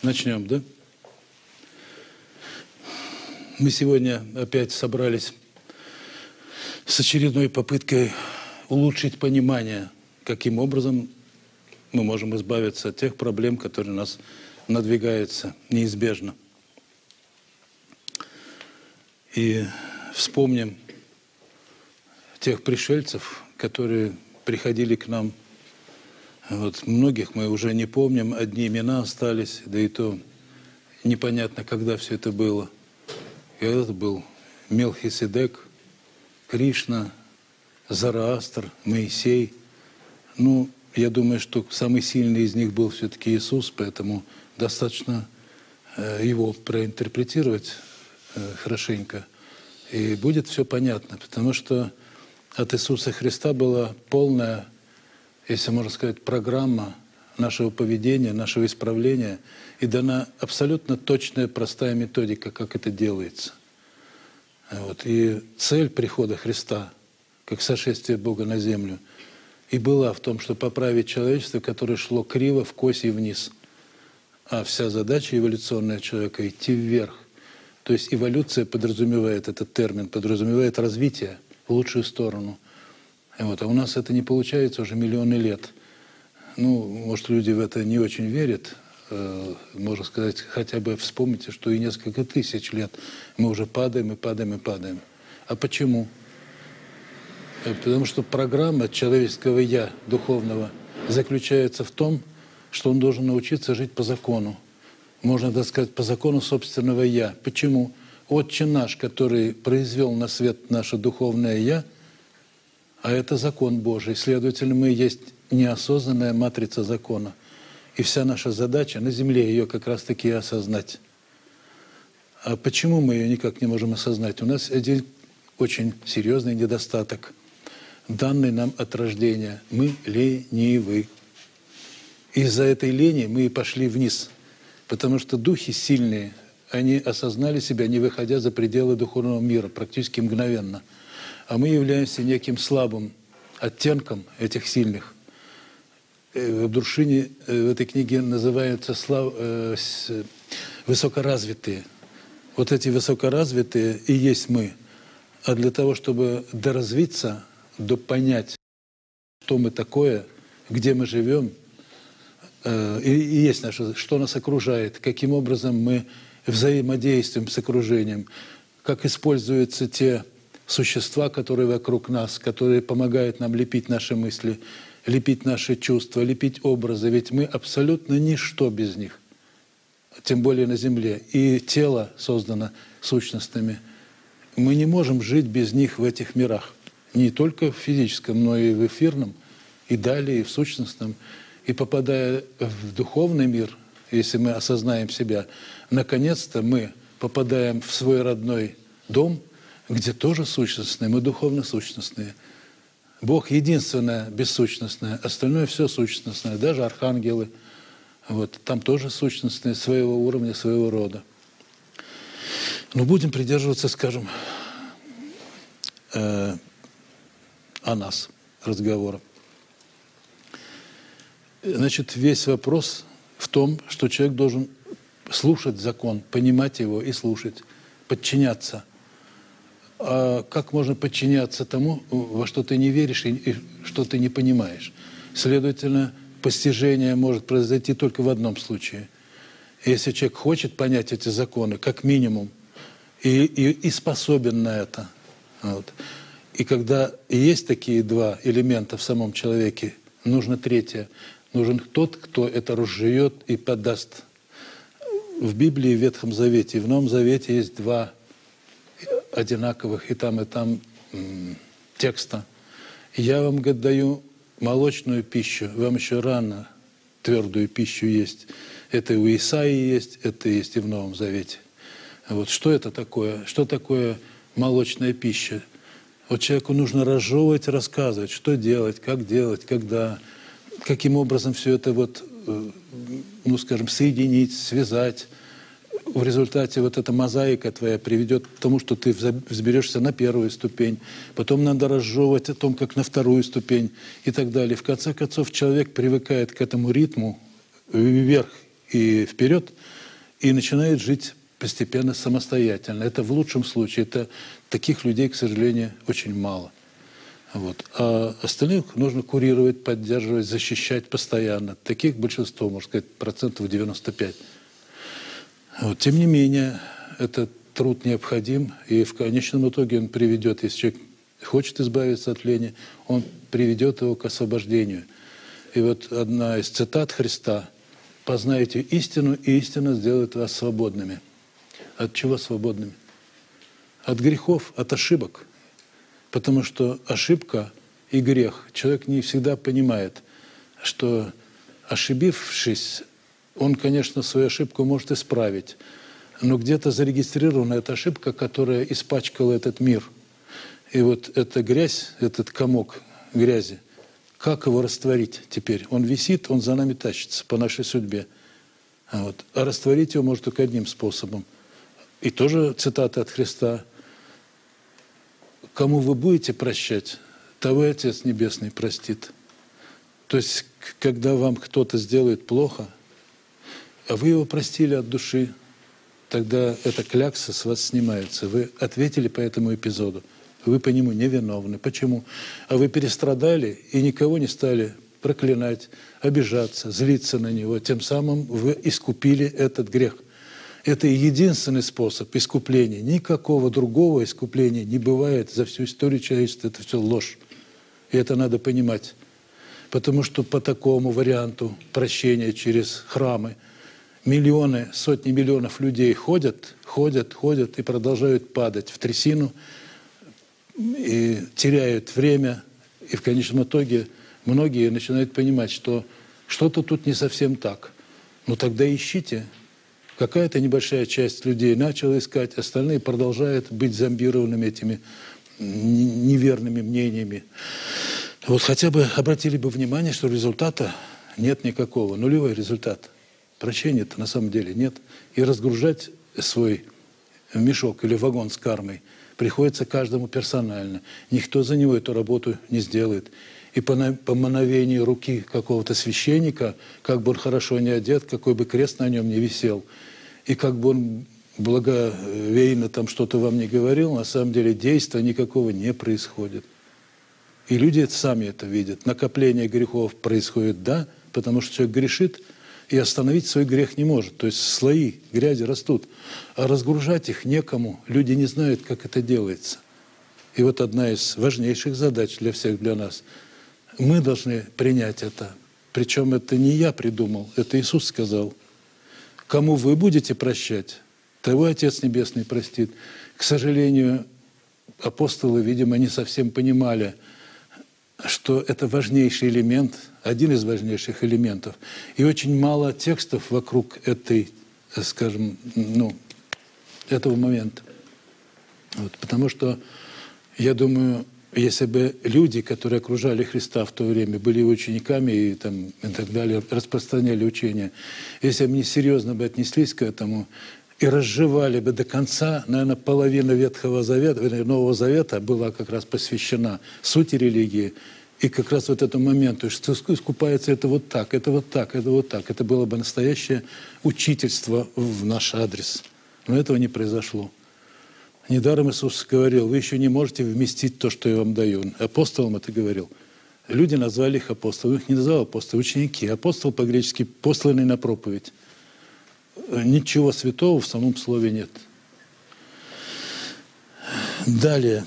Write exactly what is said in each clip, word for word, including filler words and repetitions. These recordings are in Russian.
Начнем, да? Мы сегодня опять собрались с очередной попыткой улучшить понимание, каким образом мы можем избавиться от тех проблем, которые у нас надвигаются неизбежно. И вспомним тех пришельцев, которые приходили к нам. Вот многих мы уже не помним, одни имена остались, да и то непонятно, когда все это было. И это был Мелхиседек, Кришна, Зараастр, Моисей. Ну, я думаю, что самый сильный из них был все-таки Иисус, поэтому достаточно э, его проинтерпретировать э, хорошенько. И будет все понятно, потому что от Иисуса Христа была полная, если можно сказать, программа нашего поведения, нашего исправления, и дана абсолютно точная, простая методика, как это делается. Вот. И цель прихода Христа, как сошествие Бога на землю, и была в том, чтобы поправить человечество, которое шло криво, вкось и вниз. А вся задача эволюционная человека — идти вверх. То есть эволюция подразумевает, этот термин, подразумевает развитие в лучшую сторону. Вот. А у нас это не получается уже миллионы лет. Ну, может, люди в это не очень верят. Э, можно сказать, хотя бы вспомните, что и несколько тысяч лет мы уже падаем и падаем и падаем. А почему? Потому что программа человеческого «я» духовного заключается в том, что он должен научиться жить по закону. Можно так сказать, по закону собственного «я». Почему? Отче наш, который произвел на свет наше духовное «я», а это закон Божий. Следовательно, мы есть неосознанная матрица закона. И вся наша задача на земле ее как раз-таки осознать. А почему мы ее никак не можем осознать? У нас один очень серьезный недостаток, данный нам от рождения. Мы ленивы. Из-за этой лени мы и пошли вниз. Потому что духи сильные, они осознали себя, не выходя за пределы духовного мира, практически мгновенно. А мы являемся неким слабым оттенком этих сильных. В Друшине, в этой книге называются слав... высокоразвитые. Вот эти высокоразвитые и есть мы. А для того, чтобы доразвиться, допонять, что мы такое, где мы живем, и есть наше, что нас окружает, каким образом мы взаимодействуем с окружением, как используются те существа, которые вокруг нас, которые помогают нам лепить наши мысли, лепить наши чувства, лепить образы. Ведь мы абсолютно ничто без них, тем более на земле. И тело создано сущностными. Мы не можем жить без них в этих мирах. Не только в физическом, но и в эфирном, и далее, и в сущностном. И попадая в духовный мир, если мы осознаем себя, наконец-то мы попадаем в свой родной дом, где тоже сущностные, мы духовно-сущностные. Бог единственное бессущностное, остальное все сущностное, даже архангелы. Вот, там тоже сущностные, своего уровня, своего рода. Но будем придерживаться, скажем, э, о нас разговора. Значит, весь вопрос в том, что человек должен слушать закон, понимать его и слушать, подчиняться. А как можно подчиняться тому, во что ты не веришь и, и что ты не понимаешь? Следовательно, постижение может произойти только в одном случае. Если человек хочет понять эти законы, как минимум, и, и, и способен на это. Вот. И когда есть такие два элемента в самом человеке, нужно третье. Нужен тот, кто это разжует и подаст. В Библии, в Ветхом Завете и в Новом Завете есть два одинаковых и там, и там м, текста. «Я вам, говорит, даю молочную пищу, вам еще рано твердую пищу есть». Это и у Исаии есть, это есть и в Новом Завете. Вот что это такое? Что такое молочная пища? Вот человеку нужно разжевывать, рассказывать, что делать, как делать, когда, каким образом все это вот, ну, скажем, соединить, связать. В результате вот эта мозаика твоя приведет к тому, что ты взберешься на первую ступень, потом надо разжевывать о том, как на вторую ступень и так далее. В конце концов, человек привыкает к этому ритму вверх и вперед, и начинают жить постепенно самостоятельно. Это в лучшем случае. Это таких людей, к сожалению, очень мало. Вот. А остальных нужно курировать, поддерживать, защищать постоянно. Таких большинство, можно сказать, процентов девяносто пять. Вот. Тем не менее, этот труд необходим, и в конечном итоге он приведет, если человек хочет избавиться от лени, он приведет его к освобождению. И вот одна из цитат Христа: «Познайте истину, и истина сделает вас свободными». От чего свободными? От грехов, от ошибок. Потому что ошибка и грех, человек не всегда понимает, что, ошибившись, он, конечно, свою ошибку может исправить, но где-то зарегистрирована эта ошибка, которая испачкала этот мир. И вот эта грязь, этот комок грязи, как его растворить теперь? Он висит, он за нами тащится по нашей судьбе. А, вот. а растворить его может только одним способом. И тоже цитата от Христа: «Кому вы будете прощать, того и Отец Небесный простит». То есть, когда вам кто-то сделает плохо, а вы его простили от души, тогда эта клякса с вас снимается. Вы ответили по этому эпизоду. Вы по нему невиновны. Почему? А вы перестрадали и никого не стали проклинать, обижаться, злиться на него. Тем самым вы искупили этот грех. Это единственный способ искупления. Никакого другого искупления не бывает за всю историю человечества. Это все ложь. И это надо понимать. Потому что по такому варианту прощения через храмы миллионы, сотни миллионов людей ходят, ходят, ходят и продолжают падать в трясину, и теряют время. И в конечном итоге многие начинают понимать, что что-то тут не совсем так. Ну тогда ищите. Какая-то небольшая часть людей начала искать, остальные продолжают быть зомбированными этими неверными мнениями. Вот хотя бы обратили бы внимание, что результата нет никакого, нулевой результат. Прощения-то на самом деле нет. И разгружать свой мешок или вагон с кармой приходится каждому персонально. Никто за него эту работу не сделает. И по, по мановению руки какого-то священника, как бы он хорошо не одет, какой бы крест на нем не висел, и как бы он благовейно там что-то вам не говорил, на самом деле действия никакого не происходит. И люди сами это видят. Накопление грехов происходит, да, потому что человек грешит и остановить свой грех не может. То есть слои грязи растут, а разгружать их некому. Люди не знают, как это делается. И вот одна из важнейших задач для всех, для нас – мы должны принять это. Причем это не я придумал, это Иисус сказал. Кому вы будете прощать, того Отец Небесный простит. К сожалению, апостолы, видимо, не совсем понимали, что это важнейший элемент, один из важнейших элементов. И очень мало текстов вокруг этой, скажем, ну, этого момента. Вот, потому что, я думаю, если бы люди, которые окружали Христа в то время, были его учениками и, там, и так далее, распространяли учения, если бы они серьезно бы отнеслись к этому и разжевали бы до конца, наверное, половина Ветхого Завета, Нового Завета была как раз посвящена сути религии, и как раз вот этому моменту, что искупается это вот так, это вот так, это вот так. Это было бы настоящее учительство в наш адрес. Но этого не произошло. Недаром Иисус говорил: вы еще не можете вместить то, что я вам даю. Апостолам это говорил. Люди назвали их апостолами. Их не назвал апостол, ученики. Апостол по-гречески посланный на проповедь. Ничего святого в самом слове нет. Далее.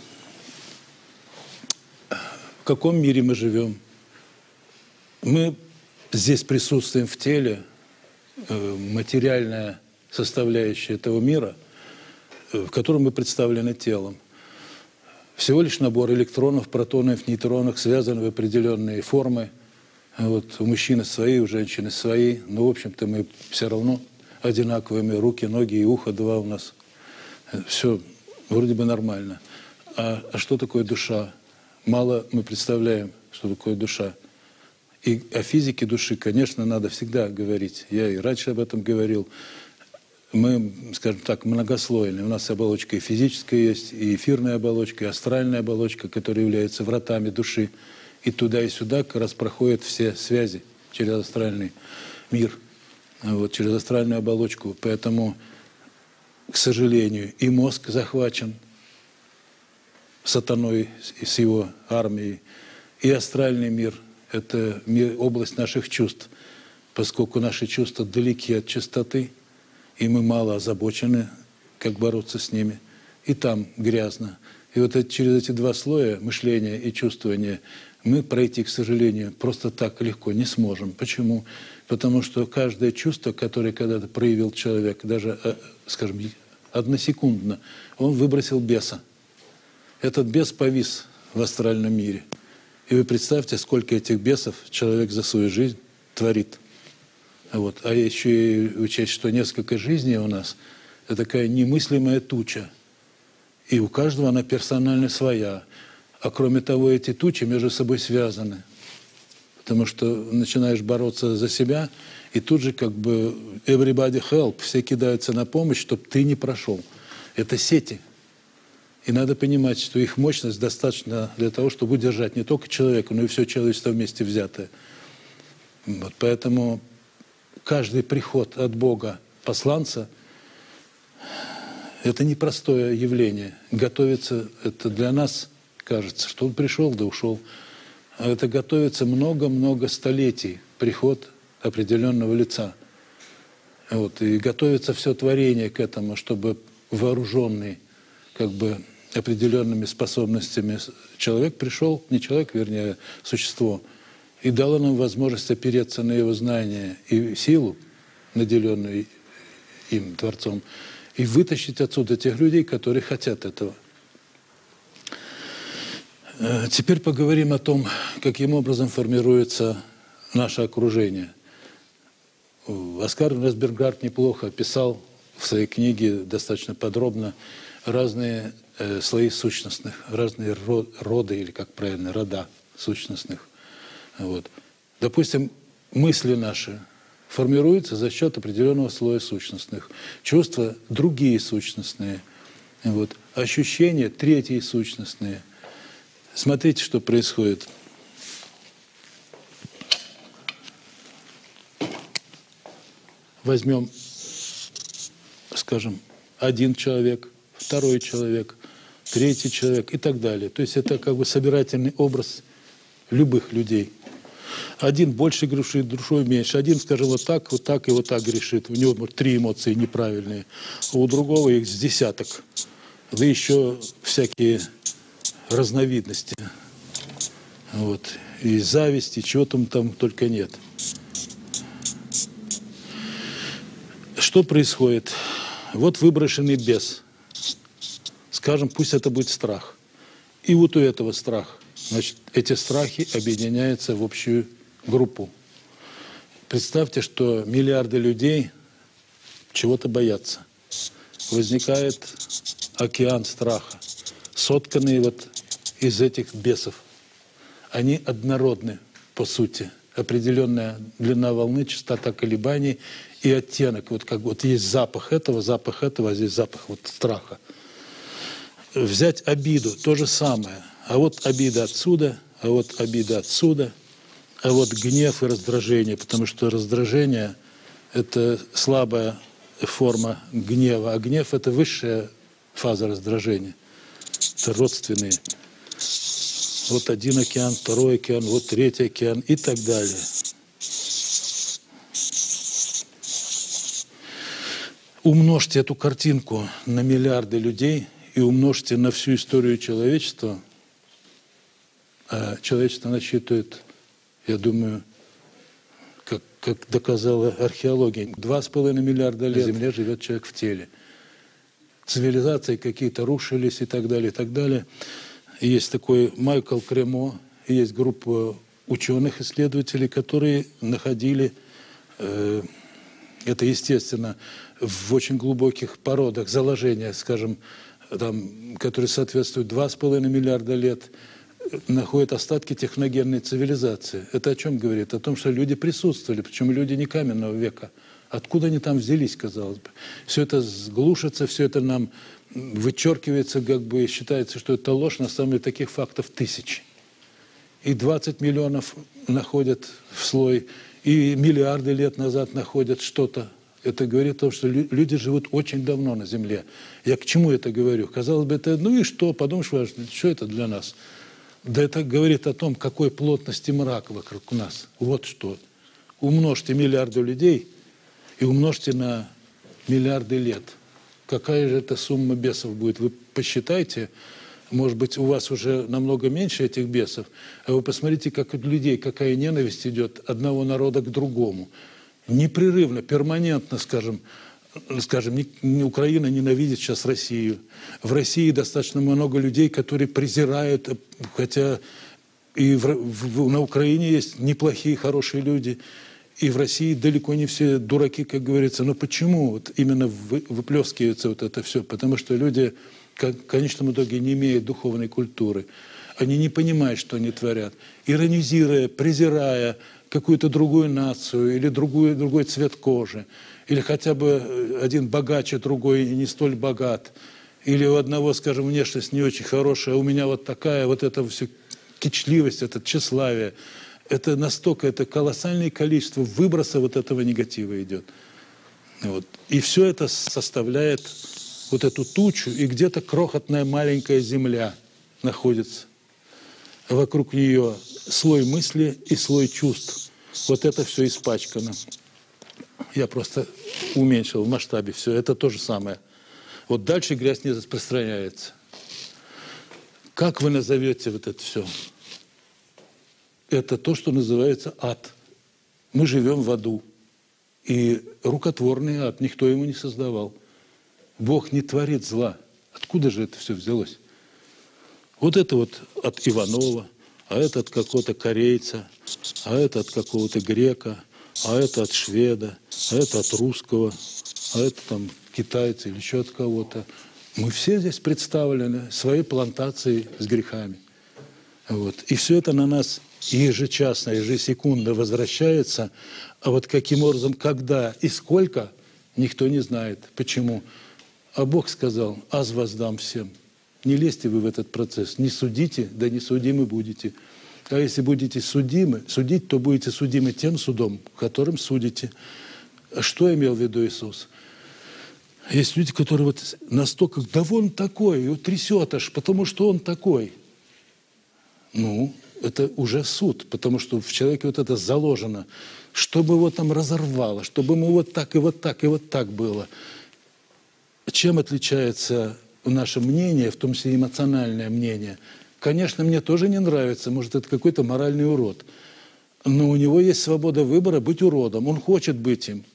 В каком мире мы живем? Мы здесь присутствуем в теле, материальная составляющая этого мира, в котором мы представлены телом. Всего лишь набор электронов, протонов, нейтронов, связаны в определенные формы. Вот у мужчины свои, у женщины свои. Но, в общем-то, мы все равно одинаковыми. Руки, ноги и ухо два у нас. Все вроде бы нормально. А, а что такое душа? Мало мы представляем, что такое душа. И о физике души, конечно, надо всегда говорить. Я и раньше об этом говорил. Мы, скажем так, многослойные. У нас оболочка и физическая есть, и эфирная оболочка, и астральная оболочка, которая является вратами души. И туда, и сюда как раз проходят все связи через астральный мир. вот, через астральную оболочку. Поэтому, к сожалению, и мозг захвачен сатаной с его армией, и астральный мир – это мир, область наших чувств, поскольку наши чувства далеки от чистоты, и мы мало озабочены, как бороться с ними, и там грязно. И вот это, через эти два слоя, мышления и чувствования, мы пройти, к сожалению, просто так легко не сможем. Почему? Потому что каждое чувство, которое когда-то проявил человек, даже, скажем, односекундно, он выбросил беса. Этот бес повис в астральном мире. И вы представьте, сколько этих бесов человек за свою жизнь творит. Вот. А еще и учесть, что несколько жизней у нас – это такая немыслимая туча. И у каждого она персонально своя. А кроме того, эти тучи между собой связаны. Потому что начинаешь бороться за себя, и тут же как бы everybody help, все кидаются на помощь, чтобы ты не прошел. Это сети. И надо понимать, что их мощность достаточно для того, чтобы удержать не только человека, но и все человечество вместе взятое. Вот. Поэтому каждый приход от Бога посланца – это непростое явление. Готовится это для нас, кажется, что он пришел да ушел. А это готовится много-много столетий, приход определенного лица. Вот. И готовится все творение к этому, чтобы вооруженный как бы определенными способностями человек пришел, не человек, вернее, существо, и дало нам возможность опереться на его знания и силу, наделенную им, Творцом, и вытащить отсюда тех людей, которые хотят этого. Теперь поговорим о том, каким образом формируется наше окружение. Оскар Росбергард неплохо описал в своей книге достаточно подробно разные э, слои сущностных, разные ро роды, или как правильно, рода сущностных. Вот. Допустим, мысли наши формируются за счет определенного слоя сущностных. Чувства – другие сущностные. Вот. Ощущения – третьи сущностные. Смотрите, что происходит. Возьмем, скажем, один человек, второй человек, третий человек и так далее. То есть это как бы собирательный образ любых людей. Один больше грешит, другой меньше. Один, скажем, вот так, вот так и вот так грешит. У него, может, три эмоции неправильные. А у другого их с десяток. Да еще всякие разновидности. Вот. И зависти, чего там, там только нет. Что происходит? Вот выброшенный бес. Скажем, пусть это будет страх. И вот у этого страх. Значит, эти страхи объединяются в общую группу. Представьте, что миллиарды людей чего-то боятся. Возникает океан страха, сотканный вот из этих бесов. Они однородны, по сути. Определенная длина волны, частота колебаний и оттенок. Вот как вот есть запах этого, запах этого, а здесь запах вот страха. Взять обиду, то же самое. А вот обида отсюда, а вот обида отсюда, а вот гнев и раздражение, потому что раздражение – это слабая форма гнева, а гнев – это высшая фаза раздражения. Это родственные. Вот один океан, второй океан, вот третий океан и так далее. Умножьте эту картинку на миллиарды людей и умножьте на всю историю человечества. А человечество насчитывает, я думаю, как, как доказала археология, два с половиной миллиарда лет на Земле живет человек в теле. Цивилизации какие-то рушились и так далее, и так далее. Есть такой Майкл Кремо, есть группа ученых, исследователей, которые находили, э, это естественно, в очень глубоких породах заложения, скажем, там, которые соответствуют два с половиной миллиарда лет, находят остатки техногенной цивилизации. Это о чем говорит? О том, что люди присутствовали, причем люди не каменного века. Откуда они там взялись, казалось бы? Все это глушится, все это нам вычеркивается, как бы считается, что это ложь. На самом деле таких фактов тысячи. И двадцать миллионов находят в слой, и миллиарды лет назад находят что-то. Это говорит о том, что люди живут очень давно на Земле. Я к чему это говорю? Казалось бы, это ну и что? Подумаешь, что это для нас? Да это говорит о том, какой плотности мрак вокруг нас. Вот что. Умножьте миллиарды людей и умножьте на миллиарды лет. Какая же это сумма бесов будет? Вы посчитайте, может быть, у вас уже намного меньше этих бесов, а вы посмотрите, как у людей, какая ненависть идет одного народа к другому. Непрерывно, перманентно, скажем, скажем, Украина ненавидит сейчас Россию. В России достаточно много людей, которые презирают, хотя и в, в, на Украине есть неплохие, хорошие люди, и в России далеко не все дураки, как говорится. Но почему вот именно вы, выплескивается вот это все? Потому что люди, как, в конечном итоге, не имеют духовной культуры. Они не понимают, что они творят. Иронизируя, презирая какую-то другую нацию или другую, другой цвет кожи, или хотя бы один богаче, другой не столь богат, или у одного, скажем, внешность не очень хорошая, а у меня вот такая, вот это все кичливость, это тщеславие. Это настолько, это колоссальное количество выброса вот этого негатива идет. Вот. И все это составляет вот эту тучу, и где-то крохотная маленькая земля находится. Вокруг нее слой мысли и слой чувств. Вот это все испачкано. Я просто уменьшил в масштабе все. Это то же самое. Вот дальше грязь не распространяется. Как вы назовете вот это все? Это то, что называется ад. Мы живем в аду. И рукотворный ад, никто ему не создавал. Бог не творит зла. Откуда же это все взялось? Вот это вот от Иванова, а это от какого-то корейца, а это от какого-то грека, а это от шведа, а это от русского, а это там китайца или еще от кого-то. Мы все здесь представлены своей плантацией с грехами. Вот. И все это на нас ежечасно, ежесекундно возвращается. А вот каким образом, когда и сколько, никто не знает. Почему? А Бог сказал: «Аз воздам всем». Не лезьте вы в этот процесс. Не судите, да не судимы будете. А если будете судимы, судить, то будете судимы тем судом, которым судите. Что имел в виду Иисус? Есть люди, которые вот настолько, да вон такой, его трясет аж, потому что он такой. Ну, это уже суд, потому что в человеке вот это заложено. Чтобы его там разорвало, чтобы ему вот так и вот так и вот так было. Чем отличается наше мнение, в том числе эмоциональное мнение? Конечно, мне тоже не нравится, может, это какой-то моральный урод. Но у него есть свобода выбора быть уродом. Он хочет быть им.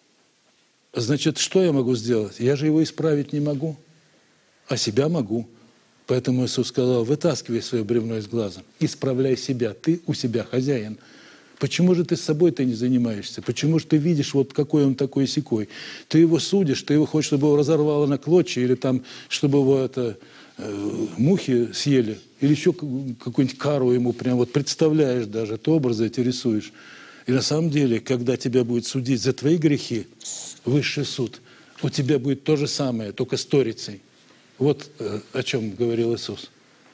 Значит, что я могу сделать? Я же его исправить не могу, а себя могу. Поэтому Иисус сказал: вытаскивай свое бревно из глаза, исправляй себя, ты у себя хозяин. Почему же ты с собой-то не занимаешься? Почему же ты видишь, вот какой он такой-сякой? Ты его судишь, ты его хочешь, чтобы его разорвало на клочья, или там, чтобы его это, э, мухи съели, или еще какую-нибудь кару ему прям вот представляешь даже, ты образы эти рисуешь. И на самом деле, когда тебя будет судить за твои грехи, высший суд, у тебя будет то же самое, только с сторицей. Вот э, о чем говорил Иисус.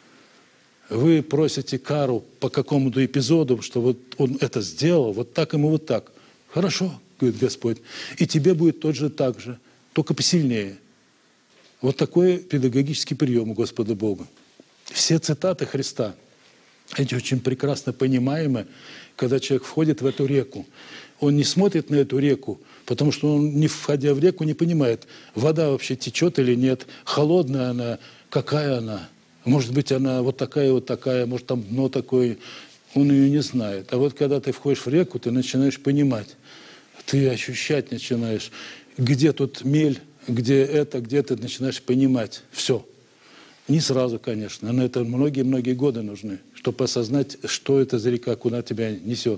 Вы просите кару по какому-то эпизоду, что вот он это сделал, вот так ему вот так. Хорошо, говорит Господь, и тебе будет тот же так же, только посильнее. Вот такой педагогический прием у Господа Бога. Все цитаты Христа, эти очень прекрасно понимаемы, когда человек входит в эту реку. Он не смотрит на эту реку, потому что он, не входя в реку, не понимает, вода вообще течет или нет, холодная она, какая она. Может быть, она вот такая, вот такая, может, там дно такое. Он ее не знает. А вот когда ты входишь в реку, ты начинаешь понимать. Ты ощущать начинаешь, где тут мель, где это, где ты начинаешь понимать. Все. Не сразу, конечно. На это многие-многие годы нужны, чтобы осознать, что это за река, куда тебя несет.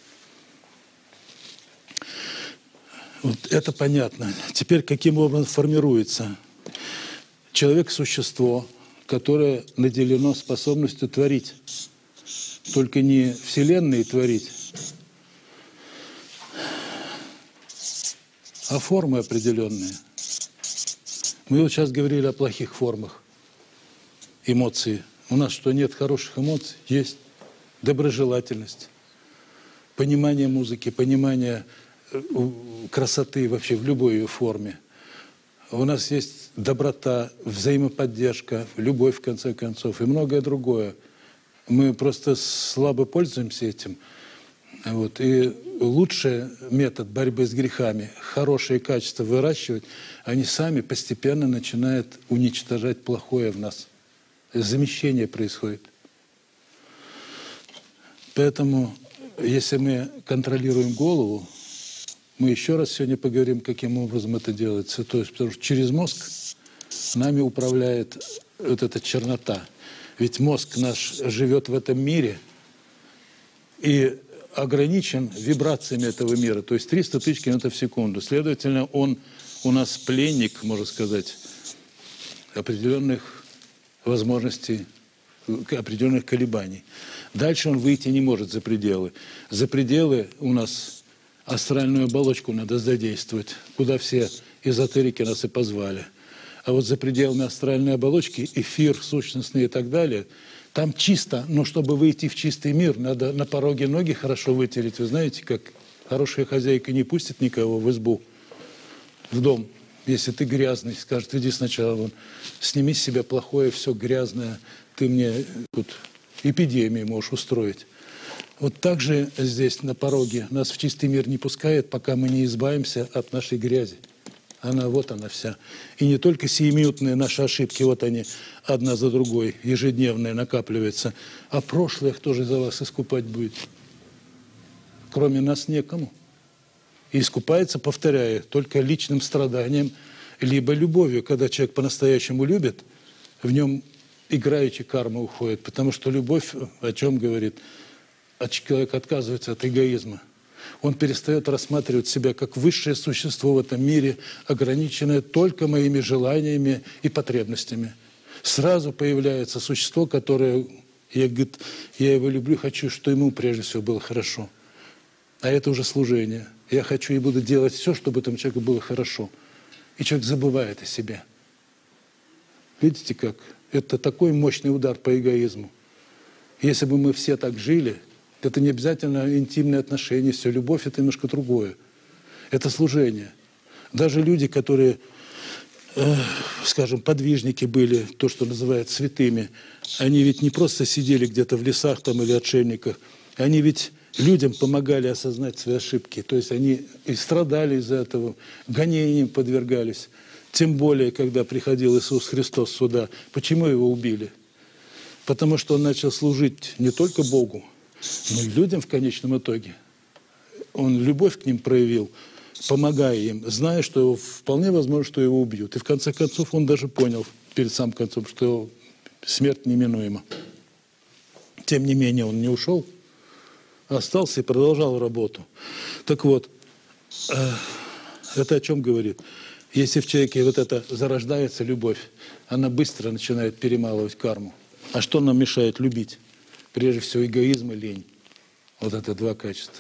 Вот это понятно. Теперь каким образом формируется? Человек – существо, которое наделено способностью творить. Только не Вселенной творить, а формы определенные. Мы вот сейчас говорили о плохих формах эмоций. У нас что, нет хороших эмоций? Есть доброжелательность. понимание музыки, понимание красоты вообще в любой ее форме. У нас есть доброта, взаимоподдержка, любовь, в конце концов, и многое другое. Мы просто слабо пользуемся этим. Вот. И лучший метод борьбы с грехами, хорошие качества выращивать, они сами постепенно начинают уничтожать плохое в нас. Замещение происходит. Поэтому, если мы контролируем голову, мы еще раз сегодня поговорим, каким образом это делается. То есть, потому что через мозг нами управляет вот эта чернота. Ведь мозг наш живет в этом мире и ограничен вибрациями этого мира, то есть триста тысяч километров в секунду. Следовательно, он у нас пленник, можно сказать, определенных возможностей, определенных колебаний. Дальше он выйти не может за пределы. За пределы у нас астральную оболочку надо задействовать, куда все эзотерики нас и позвали. А вот за пределами астральной оболочки, эфир, сущностный и так далее, там чисто, но чтобы выйти в чистый мир, надо на пороге ноги хорошо вытереть. Вы знаете, как хорошая хозяйка не пустит никого в избу, в дом. Если ты грязный, скажет, иди сначала вон, сними с себя плохое, все грязное, ты мне тут эпидемию можешь устроить. Вот так же здесь на пороге нас в чистый мир не пускает, пока мы не избавимся от нашей грязи. Она вот она вся. И не только сиюминутные наши ошибки, вот они одна за другой, ежедневные накапливаются, а прошлое кто же за вас искупать будет? Кроме нас некому. И искупается, повторяю, только личным страданием, либо любовью. Когда человек по-настоящему любит, в нем играючи карма уходит. Потому что любовь, о чем говорит? Человек отказывается от эгоизма. Он перестает рассматривать себя как высшее существо в этом мире, ограниченное только моими желаниями и потребностями. Сразу появляется существо, которое, я, говорит, я его люблю, хочу, чтобы ему прежде всего было хорошо. А это уже служение. Я хочу и буду делать все, чтобы этому человеку было хорошо. И человек забывает о себе. Видите как? Это такой мощный удар по эгоизму. Если бы мы все так жили, это не обязательно интимные отношения, все. Любовь – это немножко другое. Это служение. Даже люди, которые, э, скажем, подвижники были, то, что называют святыми, они ведь не просто сидели где-то в лесах там, или отшельниках, они ведь людям помогали осознать свои ошибки. То есть они и страдали из-за этого, гонениям подвергались. Тем более, когда приходил Иисус Христос сюда. Почему его убили? Потому что он начал служить не только Богу, но и людям в конечном итоге. Он любовь к ним проявил, помогая им, зная, что вполне возможно, что его убьют. И в конце концов он даже понял перед самым концом, что смерть неминуема. Тем не менее он не ушел, остался и продолжал работу. Так вот, это о чем говорит? Если в человеке вот это зарождается любовь, она быстро начинает перемалывать карму. А что нам мешает любить? Прежде всего эгоизм и лень. Вот это два качества.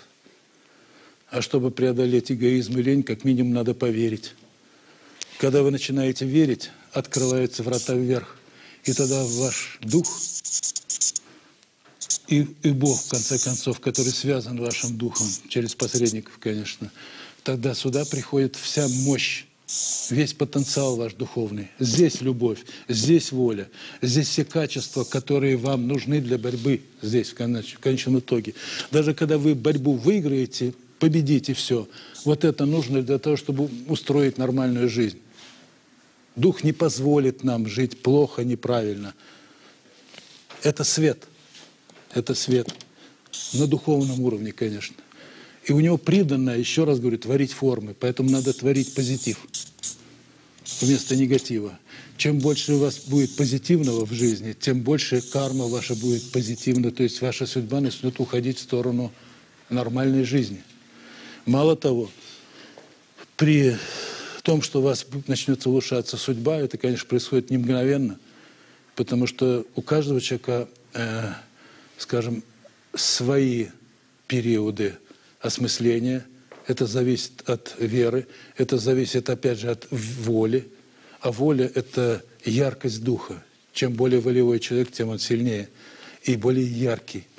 А чтобы преодолеть эгоизм и лень, как минимум надо поверить. Когда вы начинаете верить, открываются врата вверх. И тогда ваш дух и, и Бог, в конце концов, который связан вашим духом, через посредников, конечно, тогда сюда приходит вся мощь, весь потенциал ваш духовный. Здесь любовь, здесь воля, здесь все качества, которые вам нужны для борьбы здесь, в конечном итоге. Даже когда вы борьбу выиграете, победите все, вот это нужно для того, чтобы устроить нормальную жизнь. Дух не позволит нам жить плохо, неправильно. Это свет. Это свет. На духовном уровне, конечно. И у него придано, еще раз говорю, творить формы. Поэтому надо творить позитив вместо негатива. Чем больше у вас будет позитивного в жизни, тем больше карма ваша будет позитивна. То есть ваша судьба начнет уходить в сторону нормальной жизни. Мало того, при том, что у вас начнет улучшаться судьба, это, конечно, происходит не мгновенно, потому что у каждого человека, э, скажем, свои периоды осмысления, это зависит от веры, это зависит, опять же, от воли, а воля – это яркость духа. Чем более волевой человек, тем он сильнее и более яркий.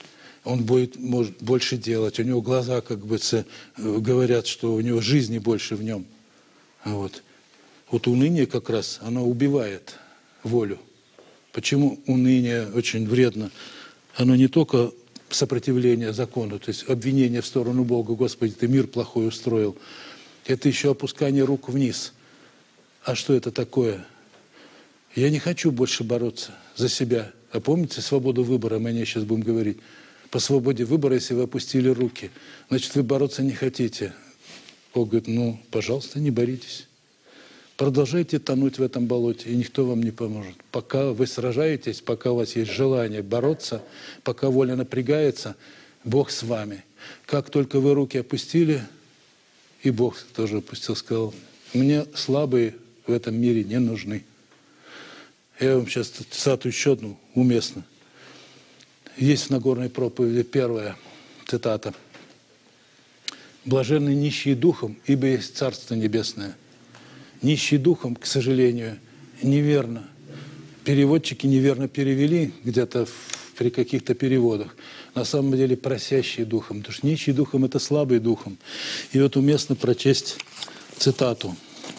он будет, может больше делать, у него глаза как бы говорят, что у него жизни больше в нем. Вот. Вот уныние как раз, оно убивает волю. Почему уныние очень вредно? Оно не только сопротивление закону, то есть обвинение в сторону Бога, Господи, ты мир плохой устроил. Это еще опускание рук вниз. А что это такое? Я не хочу больше бороться за себя. А помните свободу выбора, мы о ней сейчас будем говорить. По свободе выбора, если вы опустили руки, значит, вы бороться не хотите. Бог говорит, ну, пожалуйста, не боритесь. Продолжайте тонуть в этом болоте, и никто вам не поможет. Пока вы сражаетесь, пока у вас есть желание бороться, пока воля напрягается, Бог с вами. Как только вы руки опустили, и Бог тоже опустил, сказал, мне слабые в этом мире не нужны. Я вам сейчас цитату еще одну уместно. Есть в Нагорной проповеди первая цитата. «Блаженны нищие духом, ибо есть Царство Небесное». Нищий духом, к сожалению, неверно. Переводчики неверно перевели где-то при каких-то переводах. На самом деле просящий духом. Потому что нищий духом – это слабый духом. И вот уместно прочесть цитату.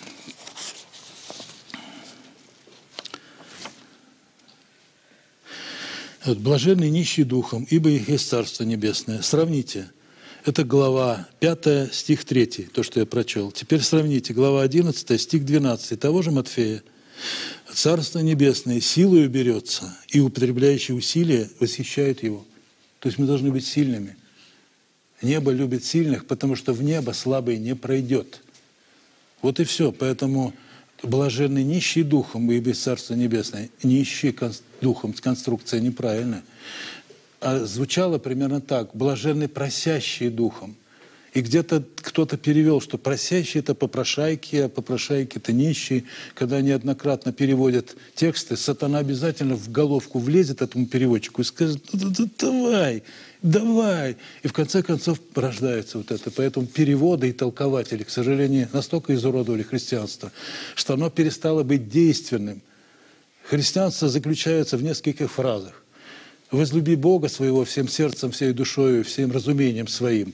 Вот, «Блаженный нищий духом, ибо их есть Царство Небесное». Сравните. Это глава пятая, стих третий, то, что я прочел. Теперь сравните, глава одиннадцатая, стих двенадцатый, того же Матфея. «Царство Небесное силою берется, и употребляющий усилия восхищают его». То есть мы должны быть сильными. Небо любит сильных, потому что в небо слабый не пройдет. Вот и все. Поэтому блаженный нищий духом, ибо есть Царство Небесное. Нищий духом, конструкция неправильная. А звучало примерно так: блаженны просящие духом. И где-то кто-то перевел, что просящие – это попрошайки, а попрошайки – это нищие. Когда неоднократно переводят тексты, сатана обязательно в головку влезет этому переводчику и скажет: давай, давай. И в конце концов рождается вот это. Поэтому переводы и толкователи, к сожалению, настолько изуродовали христианство, что оно перестало быть действенным. Христианство заключается в нескольких фразах. «Возлюби Бога своего всем сердцем, всей душою, всем разумением своим».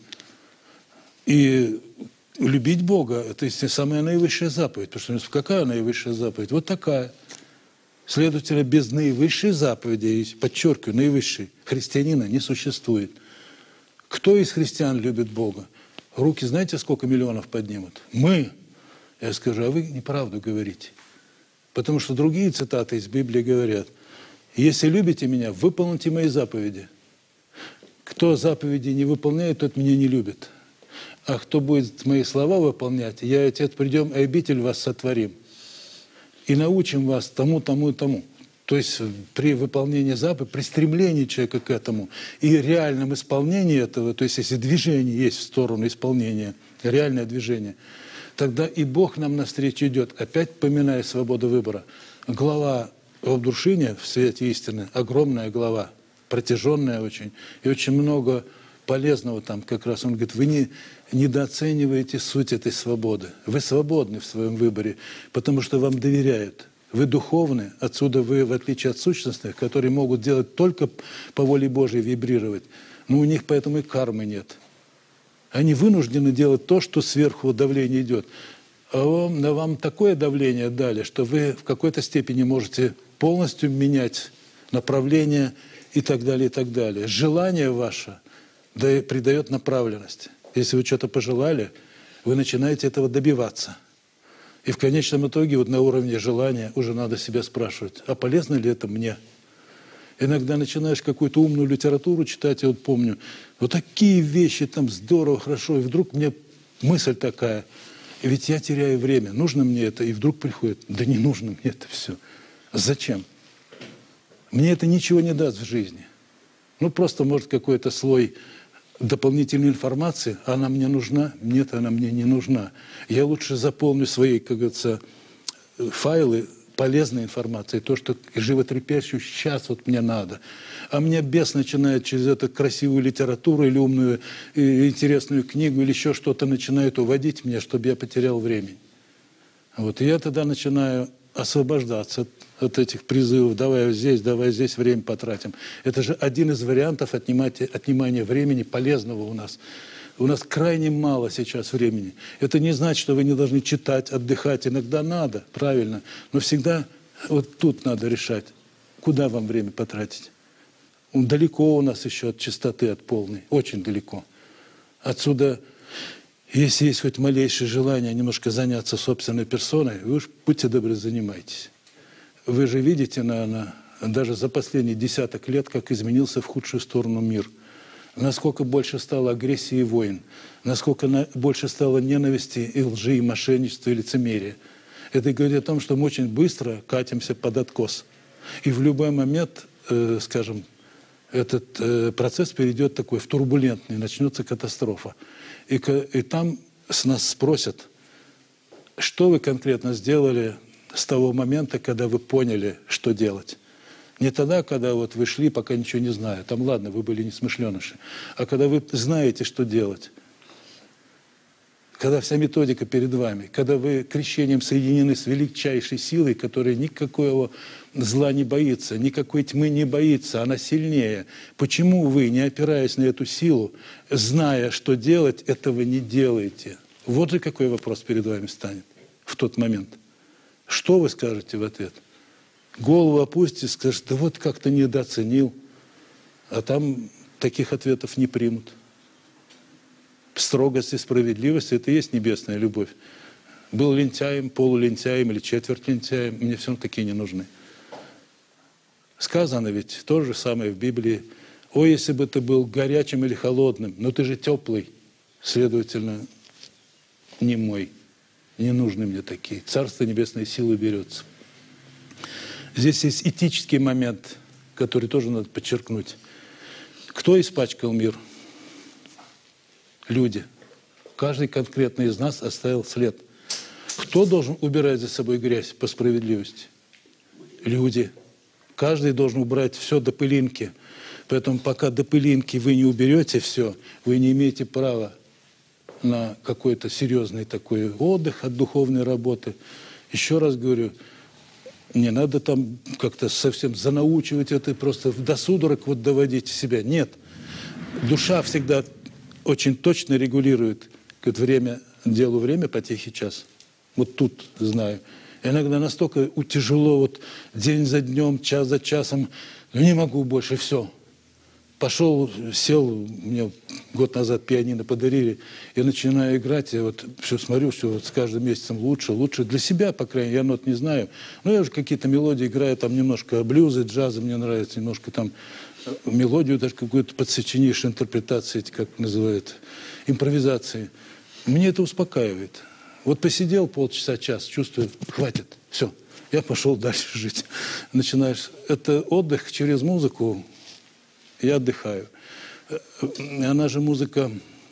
И любить Бога – это самая наивысшая заповедь. Потому что какая наивысшая заповедь? Вот такая. Следовательно, без наивысшей заповеди, подчеркиваю, наивысшей, христианина не существует. Кто из христиан любит Бога? Руки знаете, сколько миллионов поднимут? Мы. Я скажу, а вы неправду говорите. Потому что другие цитаты из Библии говорят: «Если любите меня, выполните мои заповеди. Кто заповеди не выполняет, тот меня не любит. А кто будет мои слова выполнять, я и Отец придем, и обитель вас сотворим. И научим вас тому, тому и тому». То есть при выполнении заповедей, при стремлении человека к этому и реальном исполнении этого, то есть если движение есть в сторону исполнения, реальное движение, тогда и Бог нам навстречу идет, опять поминая свободу выбора. Глава о душине в свете истины, огромная глава, протяженная очень, и очень много полезного там как раз. Он говорит, вы не недооцениваете суть этой свободы. Вы свободны в своем выборе, потому что вам доверяют. Вы духовны, отсюда вы, в отличие от сущностных, которые могут делать только по воле Божьей, вибрировать, но у них поэтому и кармы нет. Они вынуждены делать то, что сверху давление идет. А вам, на вам такое давление дали, что вы в какой-то степени можете полностью менять направление и так далее, и так далее. Желание ваше придает направленность. Если вы что-то пожелали, вы начинаете этого добиваться. И в конечном итоге вот на уровне желания уже надо себя спрашивать, а полезно ли это мне? Иногда начинаешь какую-то умную литературу читать, я вот помню, вот такие вещи там здорово, хорошо, и вдруг мне мысль такая, ведь я теряю время, нужно мне это, и вдруг приходит, да не нужно мне это все. Зачем? Мне это ничего не даст в жизни. Ну, просто, может, какой-то слой дополнительной информации, она мне нужна, нет, она мне не нужна. Я лучше заполню свои, как говорится, файлы полезной информацией, то, что животрепещущее сейчас вот мне надо. А мне бес начинает через эту красивую литературу или умную, или интересную книгу, или еще что-то начинает уводить меня, чтобы я потерял время. Вот, и я тогда начинаю освобождаться от, от этих призывов, давай вот здесь, давай здесь время потратим. Это же один из вариантов отнимать, отнимания времени полезного у нас. У нас крайне мало сейчас времени. Это не значит, что вы не должны читать, отдыхать. Иногда надо, правильно. Но всегда вот тут надо решать, куда вам время потратить. Далеко у нас еще от чистоты, от полной. Очень далеко. Отсюда, если есть хоть малейшее желание немножко заняться собственной персоной, вы уж будьте добры, занимайтесь. Вы же видите, наверное, даже за последние десяток лет, как изменился в худшую сторону мир. Насколько больше стало агрессии и войн, насколько на, больше стало ненависти и лжи, и мошенничества, и лицемерия. Это говорит о том, что мы очень быстро катимся под откос. И в любой момент, э, скажем, этот э, процесс перейдет такой в турбулентный, начнется катастрофа. И, и там с нас спросят, что вы конкретно сделали с того момента, когда вы поняли, что делать. Не тогда, когда вот вы шли, пока ничего не зная. Там, ладно, вы были несмышленыши. А когда вы знаете, что делать. Когда вся методика перед вами. Когда вы крещением соединены с величайшей силой, которая никакого зла не боится, никакой тьмы не боится. Она сильнее. Почему вы, не опираясь на эту силу, зная, что делать, этого не делаете? Вот же какой вопрос перед вами станет в тот момент. Что вы скажете в ответ? Голову опустите, скажете, да вот как-то недооценил. А там таких ответов не примут. Строгость и справедливость – это и есть небесная любовь. Был лентяем, полулентяем или четверть лентяем, мне все равно такие не нужны. Сказано ведь то же самое в Библии. О, если бы ты был горячим или холодным, но ты же теплый, следовательно, не мой. Не нужны мне такие. Царство небесной силы берется. Здесь есть этический момент, который тоже надо подчеркнуть. Кто испачкал мир? Люди. Каждый конкретно из нас оставил след. Кто должен убирать за собой грязь по справедливости? Люди. Каждый должен убрать все до пылинки. Поэтому пока до пылинки вы не уберете все, вы не имеете права на какой-то серьезный такой отдых от духовной работы. Еще раз говорю, не надо там как-то совсем занаучивать это, просто до судорог вот доводить себя. Нет. Душа всегда очень точно регулирует время, делу время, потехи час. Вот тут знаю. Иногда настолько тяжело, вот день за днем, час за часом, ну не могу больше, все. Пошел, сел, мне год назад пианино подарили, и начинаю играть, я вот все смотрю, все вот с каждым месяцем лучше, лучше. Для себя, по крайней мере, я нот не знаю. Но я уже какие-то мелодии играю, там немножко блюзы, джаза мне нравится, немножко там мелодию даже какую-то подсочинишь, интерпретации, как называют, импровизации. Мне это успокаивает. Вот посидел полчаса, час, чувствую, хватит, все, я пошел дальше жить. Начинаешь, это отдых через музыку, я отдыхаю. Она же музыка,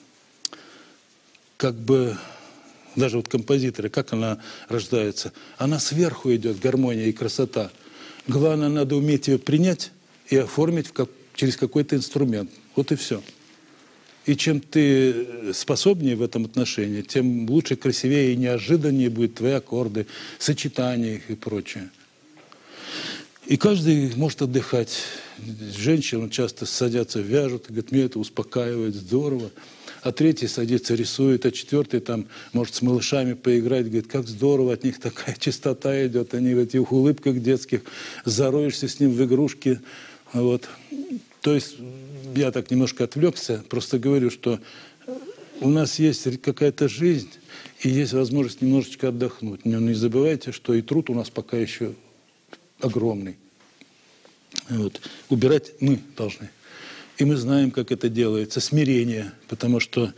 как бы, даже вот композиторы, как она рождается? Она сверху идет, гармония и красота. Главное, надо уметь ее принять и оформить в как, через какой-то инструмент. Вот и все. И чем ты способнее в этом отношении, тем лучше, красивее и неожиданнее будут твои аккорды, сочетания их и прочее. И каждый может отдыхать. Женщины часто садятся, вяжут, и говорят, мне это успокаивает, здорово. А третий садится, рисует, а четвертый там может с малышами поиграть, говорит, как здорово, от них такая чистота идет, они в этих улыбках детских, зароешься с ним в игрушки. Вот. То есть я так немножко отвлекся, просто говорю, что у нас есть какая-то жизнь, и есть возможность немножечко отдохнуть. Но не забывайте, что и труд у нас пока еще огромный. Вот. Убирать мы должны. И мы знаем, как это делается. Смирение. Потому что,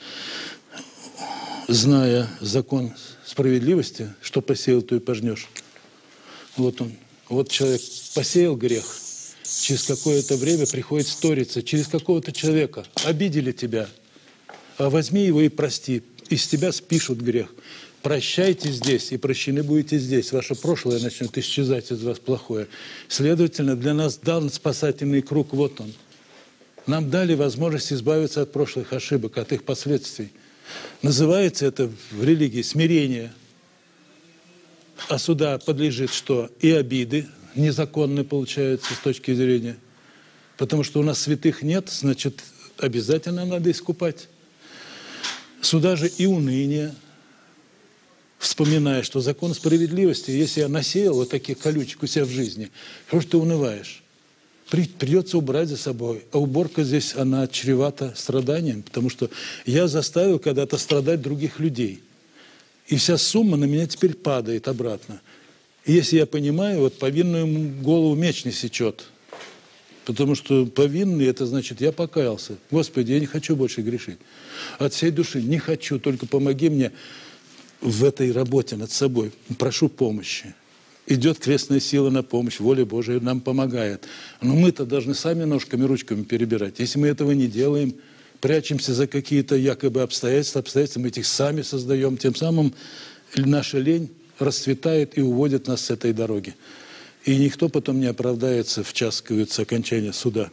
зная закон справедливости, что посеял, то и пожнешь. Вот он. Вот человек посеял грех. Через какое-то время приходит сториться. Через какого-то человека. Обидели тебя. А возьми его и прости. Из тебя спишут грех. Прощайте здесь, и прощены будете здесь. Ваше прошлое начнет исчезать из вас плохое. Следовательно, для нас дан спасательный круг, вот он. Нам дали возможность избавиться от прошлых ошибок, от их последствий. Называется это в религии смирение. А сюда подлежит что? И обиды незаконные получаются с точки зрения. Потому что у нас святых нет, значит, обязательно надо искупать. Сюда же и уныние, вспоминая, что закон справедливости, если я насеял вот таких колючек у себя в жизни, что ж ты унываешь? Придется убрать за собой. А уборка здесь, она чревата страданием, потому что я заставил когда-то страдать других людей. И вся сумма на меня теперь падает обратно. И если я понимаю, вот повинную голову меч не сечет. Потому что повинный, это значит, я покаялся. Господи, я не хочу больше грешить. От всей души не хочу, только помоги мне в этой работе над собой. Прошу помощи. Идет крестная сила на помощь, воля Божия нам помогает. Но мы-то должны сами ножками, ручками перебирать. Если мы этого не делаем, прячемся за какие-то якобы обстоятельства, обстоятельства мы этих сами создаем, тем самым наша лень расцветает и уводит нас с этой дороги. И никто потом не оправдается в час, как говорится, окончания суда.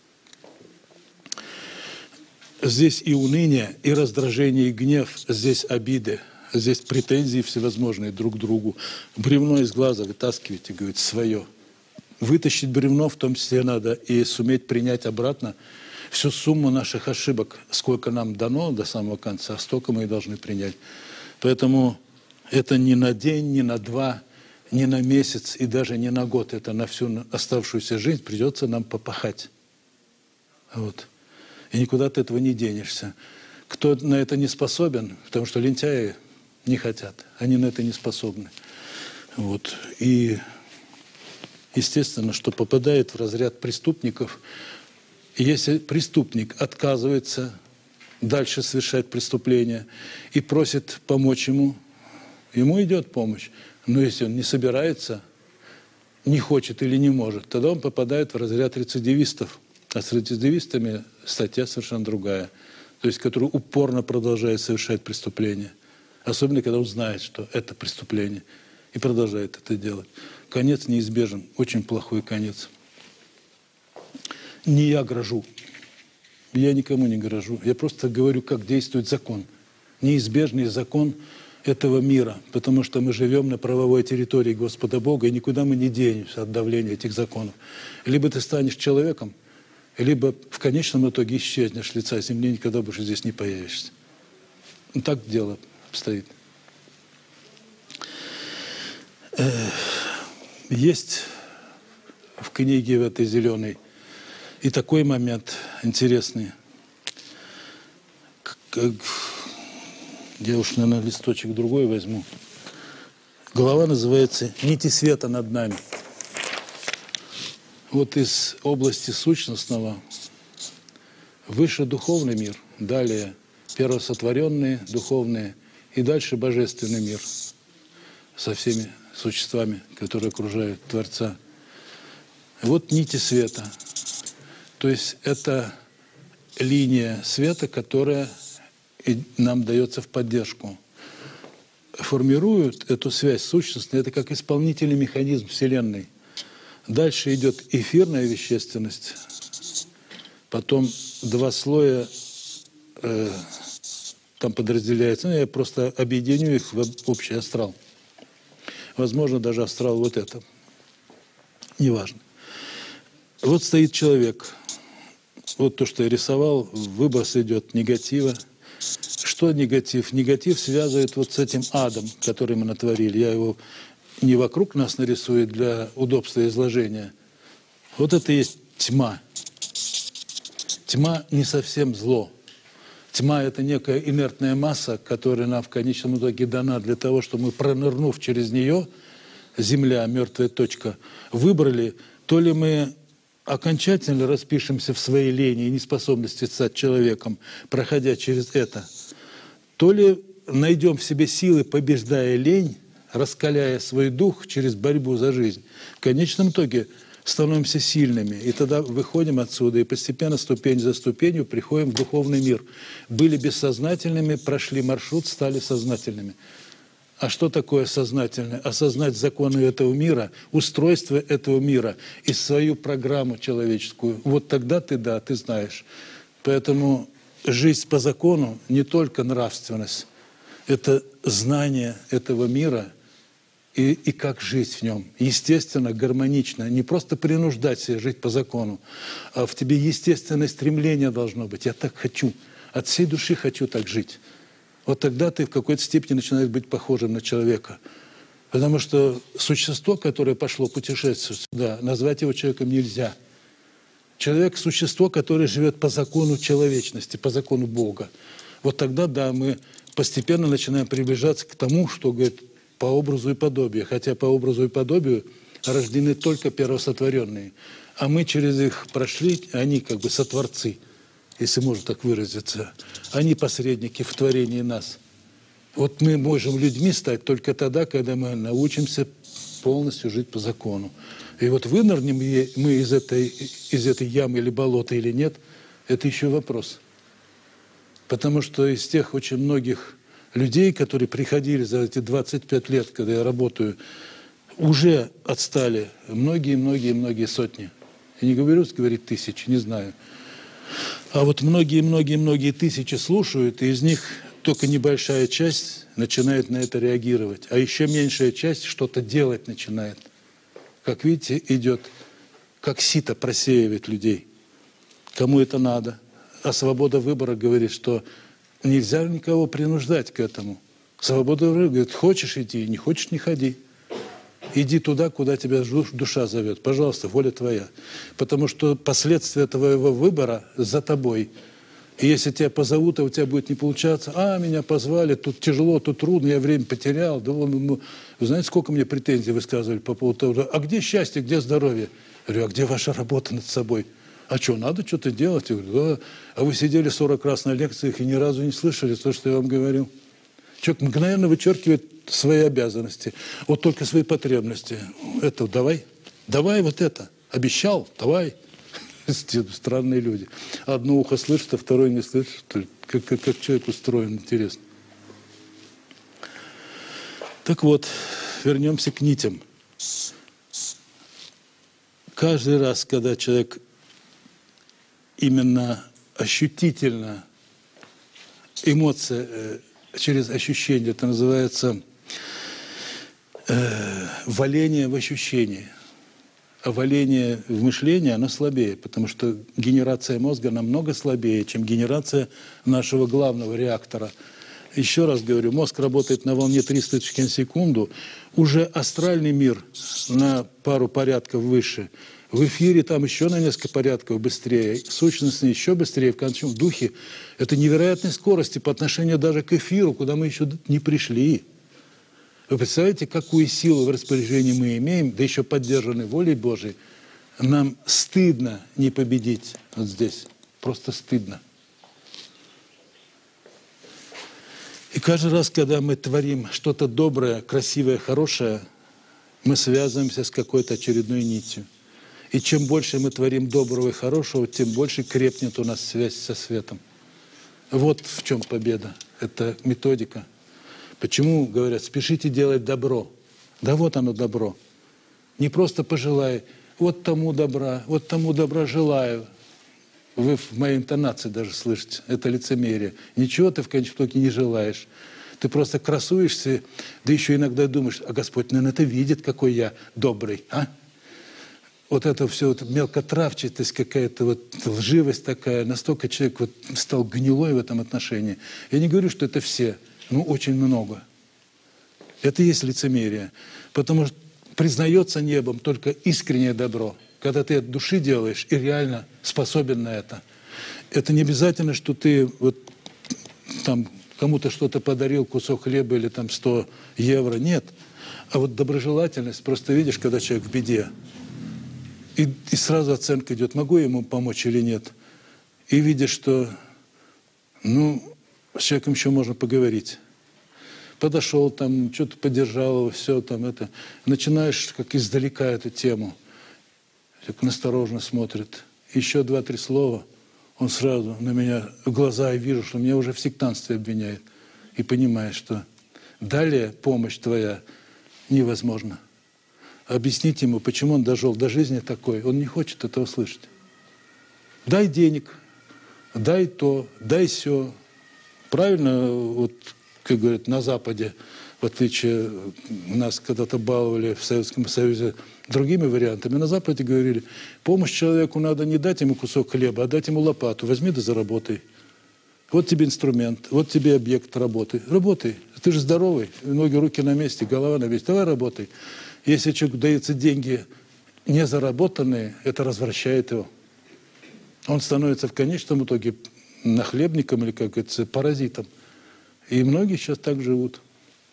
Здесь и уныние, и раздражение, и гнев, здесь обиды, здесь претензии всевозможные друг к другу. Бревно из глаза вытаскивайте, говорит, свое. Вытащить бревно в том числе надо и суметь принять обратно всю сумму наших ошибок. Сколько нам дано до самого конца, столько мы и должны принять. Поэтому это не на день, не на два, не на месяц и даже не на год. Это на всю оставшуюся жизнь придется нам попахать. Вот. И никуда от этого не денешься. Кто на это не способен, потому что лентяи не хотят, они на это не способны. Вот. И естественно, что попадает в разряд преступников. И если преступник отказывается дальше совершать преступление и просит помочь ему, ему идет помощь. Но если он не собирается, не хочет или не может, тогда он попадает в разряд рецидивистов. А с рецидивистами статья совершенно другая. То есть, который упорно продолжает совершать преступление. Особенно, когда он знает, что это преступление. И продолжает это делать. Конец неизбежен. Очень плохой конец. Не я грожу. Я никому не грожу. Я просто говорю, как действует закон. Неизбежный закон этого мира. Потому что мы живем на правовой территории Господа Бога, и никуда мы не денемся от давления этих законов. Либо ты станешь человеком, либо в конечном итоге исчезнешь с лица земли, никогда больше здесь не появишься. Ну, так дело обстоит. Есть в книге в этой зеленой и такой момент интересный. Как, я уж, наверное, листочек другой возьму. Глава называется «Нити света над нами». Вот из области сущностного выше духовный мир, далее первосотворенные духовные и дальше божественный мир со всеми существами, которые окружают Творца. Вот нити света. То есть это линия света, которая нам дается в поддержку. Формируют эту связь сущностную, это как исполнительный механизм Вселенной. Дальше идет эфирная вещественность, потом два слоя э, там подразделяются. Ну, я просто объединю их в общий астрал. Возможно, даже астрал вот это. Неважно. Вот стоит человек. Вот то, что я рисовал, выброс идет негатива. Что негатив? Негатив связывает вот с этим адом, который мы натворили. Я его не вокруг нас нарисую для удобства изложения. Вот это и есть тьма. Тьма не совсем зло. Тьма – это некая инертная масса, которая нам в конечном итоге дана для того, чтобы мы, пронырнув через нее, земля, мертвая точка, выбрали, то ли мы окончательно распишемся в своей лени и неспособности стать человеком, проходя через это, то ли найдем в себе силы, побеждая лень, раскаляя свой дух через борьбу за жизнь. В конечном итоге становимся сильными, и тогда выходим отсюда, и постепенно, ступень за ступенью, приходим в духовный мир. Были бессознательными, прошли маршрут, стали сознательными. А что такое сознательное? Осознать законы этого мира, устройство этого мира и свою программу человеческую. Вот тогда ты, да, ты знаешь. Поэтому жизнь по закону не только нравственность, это знание этого мира и, и как жить в нем. Естественно, гармонично. Не просто принуждать себя жить по закону, а в тебе естественное стремление должно быть. Я так хочу. От всей души хочу так жить. Вот тогда ты в какой-то степени начинаешь быть похожим на человека. Потому что существо, которое пошло путешествовать сюда, назвать его человеком нельзя. Человек – существо, которое живет по закону человечности, по закону Бога. Вот тогда, да, мы постепенно начинаем приближаться к тому, что, говорит, по образу и подобию. Хотя по образу и подобию рождены только первосотворенные. А мы через их прошли, они как бы сотворцы, если можно так выразиться. Они посредники в творении нас. Вот мы можем людьми стать только тогда, когда мы научимся полностью жить по закону. И вот вынырнем мы из этой, из этой ямы или болота или нет, это еще вопрос. Потому что из тех очень многих людей, которые приходили за эти двадцать пять лет, когда я работаю, уже отстали многие-многие-многие сотни. Я не говорю, говорит тысячи, не знаю. А вот многие-многие-многие тысячи слушают, и из них только небольшая часть начинает на это реагировать. А еще меньшая часть что-то делать начинает. Как видите, идет, как сито просеивает людей. Кому это надо? А свобода выбора говорит, что нельзя никого принуждать к этому. Свобода выбора говорит, хочешь идти, не хочешь, не ходи. Иди туда, куда тебя душа зовет. Пожалуйста, воля твоя. Потому что последствия твоего выбора за тобой. И если тебя позовут, а у тебя будет не получаться, а, меня позвали, тут тяжело, тут трудно, я время потерял. Да, вы знаете, сколько мне претензий высказывали по поводу того, а где счастье, где здоровье? Я говорю, а где ваша работа над собой? А что, надо что-то делать? Я говорю, да. А вы сидели сорок раз на лекциях и ни разу не слышали то, что я вам говорил. Человек мгновенно вычеркивает свои обязанности, вот только свои потребности. Это давай, давай вот это. Обещал, давай. Странные люди. Одно ухо слышит, а второе не слышит. Как, как, как человек устроен, интересно. Так вот, вернемся к нитям. Каждый раз, когда человек именно ощутительно, эмоция э, через ощущение, это называется э, валение в ощущении. А валение в мышлении, оно слабее, потому что генерация мозга намного слабее, чем генерация нашего главного реактора. Еще раз говорю, мозг работает на волне триста тысяч в секунду, уже астральный мир на пару порядков выше, в эфире там еще на несколько порядков быстрее, сущностно еще быстрее, в конечном духе. Это невероятной скорости по отношению даже к эфиру, куда мы еще не пришли. Вы представляете, какую силу в распоряжении мы имеем, да еще поддержанной волей Божией. Нам стыдно не победить вот здесь. Просто стыдно. И каждый раз, когда мы творим что-то доброе, красивое, хорошее, мы связываемся с какой-то очередной нитью. И чем больше мы творим доброго и хорошего, тем больше крепнет у нас связь со светом. Вот в чем победа. Это методика. Почему говорят, спешите делать добро? Да вот оно добро. Не просто пожелай, вот тому добра, вот тому добра желаю. Вы в моей интонации даже слышите, это лицемерие. Ничего ты в конечном итоге не желаешь. Ты просто красуешься, да еще иногда думаешь, а Господь, наверное, это видит, какой я добрый. А? Вот это все, вот мелкотравчатость какая-то, вот лживость такая, настолько человек вот стал гнилой в этом отношении. Я не говорю, что это все. Ну, очень много. Это и есть лицемерие. Потому что признается небом только искреннее добро. Когда ты от души делаешь и реально способен на это. Это не обязательно, что ты вот там кому-то что-то подарил, кусок хлеба или там сто евро. Нет. А вот доброжелательность, просто видишь, когда человек в беде. И, и сразу оценка идет, могу я ему помочь или нет. И видишь, что, ну, с человеком еще можно поговорить. Подошел там, что-то поддержал его, все там это. Начинаешь как издалека эту тему. Человек настороженно смотрит. Еще два-три слова, он сразу на меня в глаза, и вижу, что меня уже в сектантстве обвиняет. И понимаешь, что далее помощь твоя невозможна. Объяснить ему, почему он дожил до жизни такой. Он не хочет этого слышать. Дай денег, дай то, дай сё. Правильно, вот, как говорят, на Западе в отличие нас когда-то баловали в Советском Союзе другими вариантами. На Западе говорили, помощь человеку надо не дать ему кусок хлеба, а дать ему лопату. Возьми да заработай. Вот тебе инструмент, вот тебе объект работы. Работай. Ты же здоровый, ноги, руки на месте, голова на месте. Давай работай. Если человеку даются деньги незаработанные, это развращает его. Он становится в конечном итоге нахлебником или, как говорится, паразитом. И многие сейчас так живут.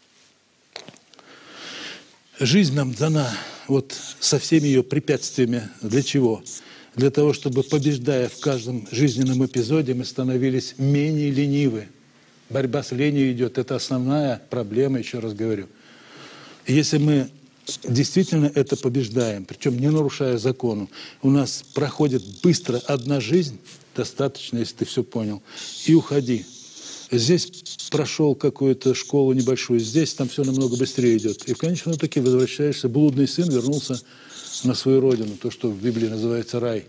Жизнь нам дана вот со всеми ее препятствиями. Для чего? Для того, чтобы, побеждая в каждом жизненном эпизоде, мы становились менее ленивы. Борьба с ленью идет. Это основная проблема, еще раз говорю. Если мы действительно это побеждаем, причем не нарушая закону, у нас проходит быстро одна жизнь, достаточно, если ты все понял, и уходи. Здесь прошел какую-то школу небольшую, здесь там все намного быстрее идет. И в конечном итоге возвращаешься, блудный сын вернулся на свою родину, то, что в Библии называется рай.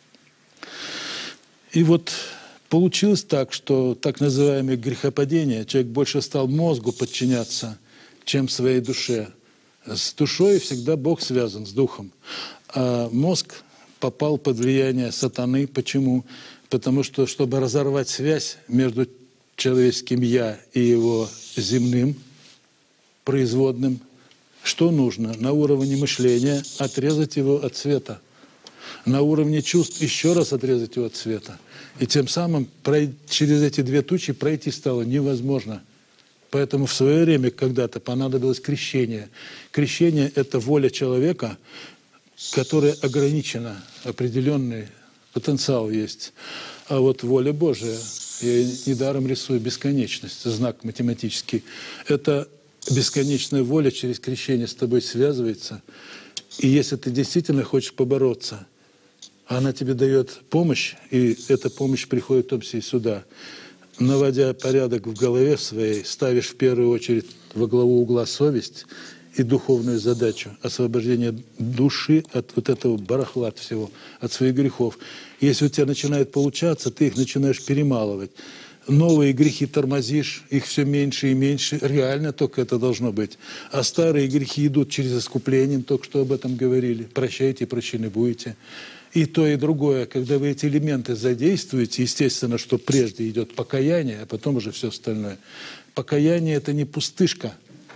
И вот получилось так, что так называемое грехопадение, человек больше стал мозгу подчиняться, чем своей душе. С душой всегда Бог связан, с духом. А мозг попал под влияние сатаны. Почему? Потому что, чтобы разорвать связь между человеческим «я» и его земным, производным, что нужно? На уровне мышления отрезать его от света. На уровне чувств еще раз отрезать его от света. И тем самым через эти две тучи пройти стало невозможно. Поэтому в свое время когда-то понадобилось крещение. Крещение – это воля человека, которая ограничена, определенный потенциал есть. А вот воля Божия, я недаром рисую бесконечность, знак математический, это бесконечная воля через крещение с тобой связывается. И если ты действительно хочешь побороться, она тебе дает помощь, и эта помощь приходит в том числе и сюда. Наводя порядок в голове своей, ставишь в первую очередь во главу угла совесть и духовную задачу освобождения души от вот этого барахла, от всего, от своих грехов. Если у тебя начинает получаться, ты их начинаешь перемалывать. Новые грехи тормозишь, их все меньше и меньше. Реально только это должно быть. А старые грехи идут через искупление, только что об этом говорили. Прощайте, прощены будете. И то, и другое, когда вы эти элементы задействуете, естественно, что прежде идет покаяние, а потом уже все остальное. Покаяние – это не пустышка.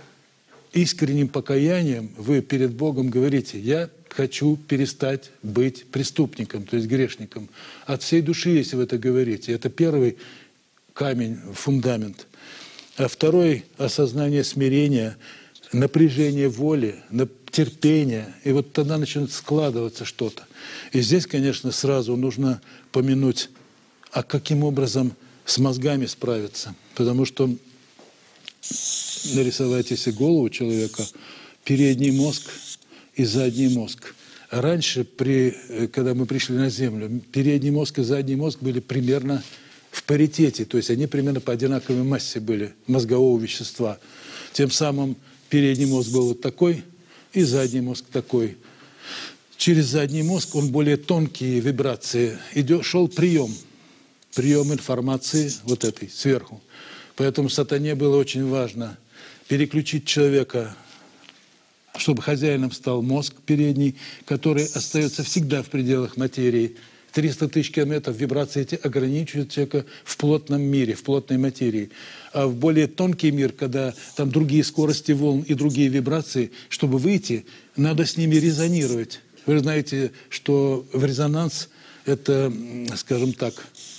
Искренним покаянием вы перед Богом говорите: «Я хочу перестать быть преступником», то есть грешником. От всей души, если вы это говорите. Это первый камень, фундамент. А второй – осознание смирения, напряжение воли, терпение. И вот тогда начнет складываться что-то. И здесь, конечно, сразу нужно помянуть, а каким образом с мозгами справиться. Потому что нарисовать, если голову человека, передний мозг и задний мозг. Раньше, при, когда мы пришли на Землю, передний мозг и задний мозг были примерно в паритете, то есть они примерно по одинаковой массе были мозгового вещества. Тем самым передний мозг был вот такой, и задний мозг такой. Через задний мозг он более тонкие вибрации. Идет, шел прием, прием информации вот этой, сверху. Поэтому сатане было очень важно переключить человека, чтобы хозяином стал мозг передний, который остается всегда в пределах материи. триста тысяч километров вибрации эти ограничивают человека в плотном мире, в плотной материи. А в более тонкий мир, когда там другие скорости волн и другие вибрации, чтобы выйти, надо с ними резонировать. Вы знаете, что в резонанс – это, скажем так,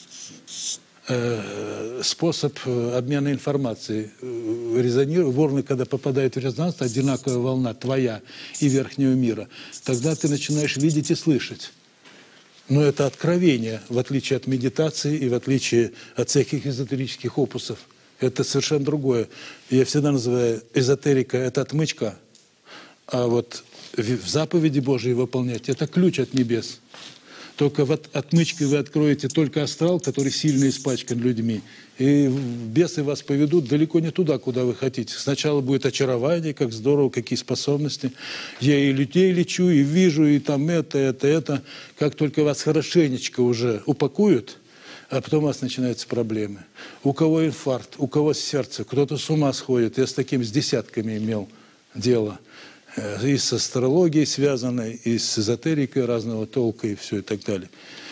способ обмена информацией. Волны, когда попадают в резонанс, одинаковая волна твоя и верхнего мира, тогда ты начинаешь видеть и слышать. Но это откровение, в отличие от медитации и в отличие от всяких эзотерических опусов. Это совершенно другое. Я всегда называю эзотерика – это отмычка, а вот в заповеди Божьей выполнять – это ключ от небес. Только вот отмычкой вы откроете только астрал, который сильно испачкан людьми, и бесы вас поведут далеко не туда, куда вы хотите. Сначала будет очарование, как здорово, какие способности. Я и людей лечу, и вижу, и там это, это, это. Как только вас хорошенечко уже упакуют, а потом у вас начинаются проблемы. У кого инфаркт, у кого сердце, кто-то с ума сходит. Я с такими, с десятками имел дело. И с астрологией связанной, и с эзотерикой разного толка, и все, и так далее.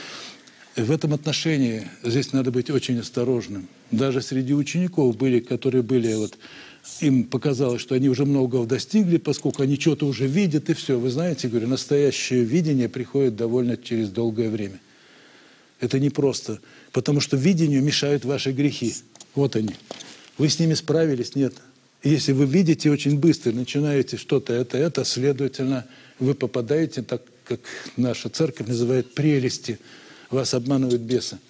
В этом отношении здесь надо быть очень осторожным. Даже среди учеников были, которые были, вот, им показалось, что они уже многого достигли, поскольку они что-то уже видят, и все. Вы знаете, говорю, настоящее видение приходит довольно через долгое время. Это непросто, потому что видению мешают ваши грехи. Вот они. Вы с ними справились? Нет. Если вы видите очень быстро, начинаете что-то это, это, следовательно, вы попадаете, так как наша церковь называет, прелести. Вас обманывают бесы.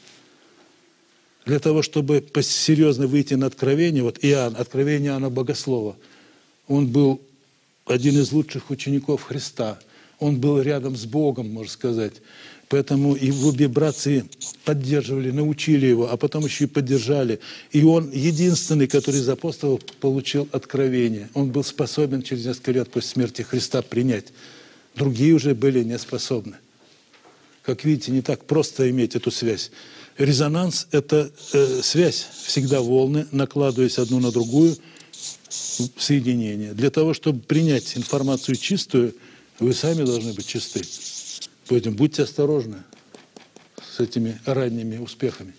Для того, чтобы серьезно выйти на откровение, вот Иоанн, откровение Иоанна Богослова, он был один из лучших учеников Христа. Он был рядом с Богом, можно сказать. Поэтому его вибрации поддерживали, научили его, а потом еще и поддержали. И он единственный, который из апостолов получил откровение. Он был способен через несколько лет после смерти Христа принять. Другие уже были не способны. Как видите, не так просто иметь эту связь. Резонанс – это э, связь, всегда волны, накладываясь одну на другую, соединение. Для того, чтобы принять информацию чистую, вы сами должны быть чисты. Поэтому будьте осторожны с этими ранними успехами.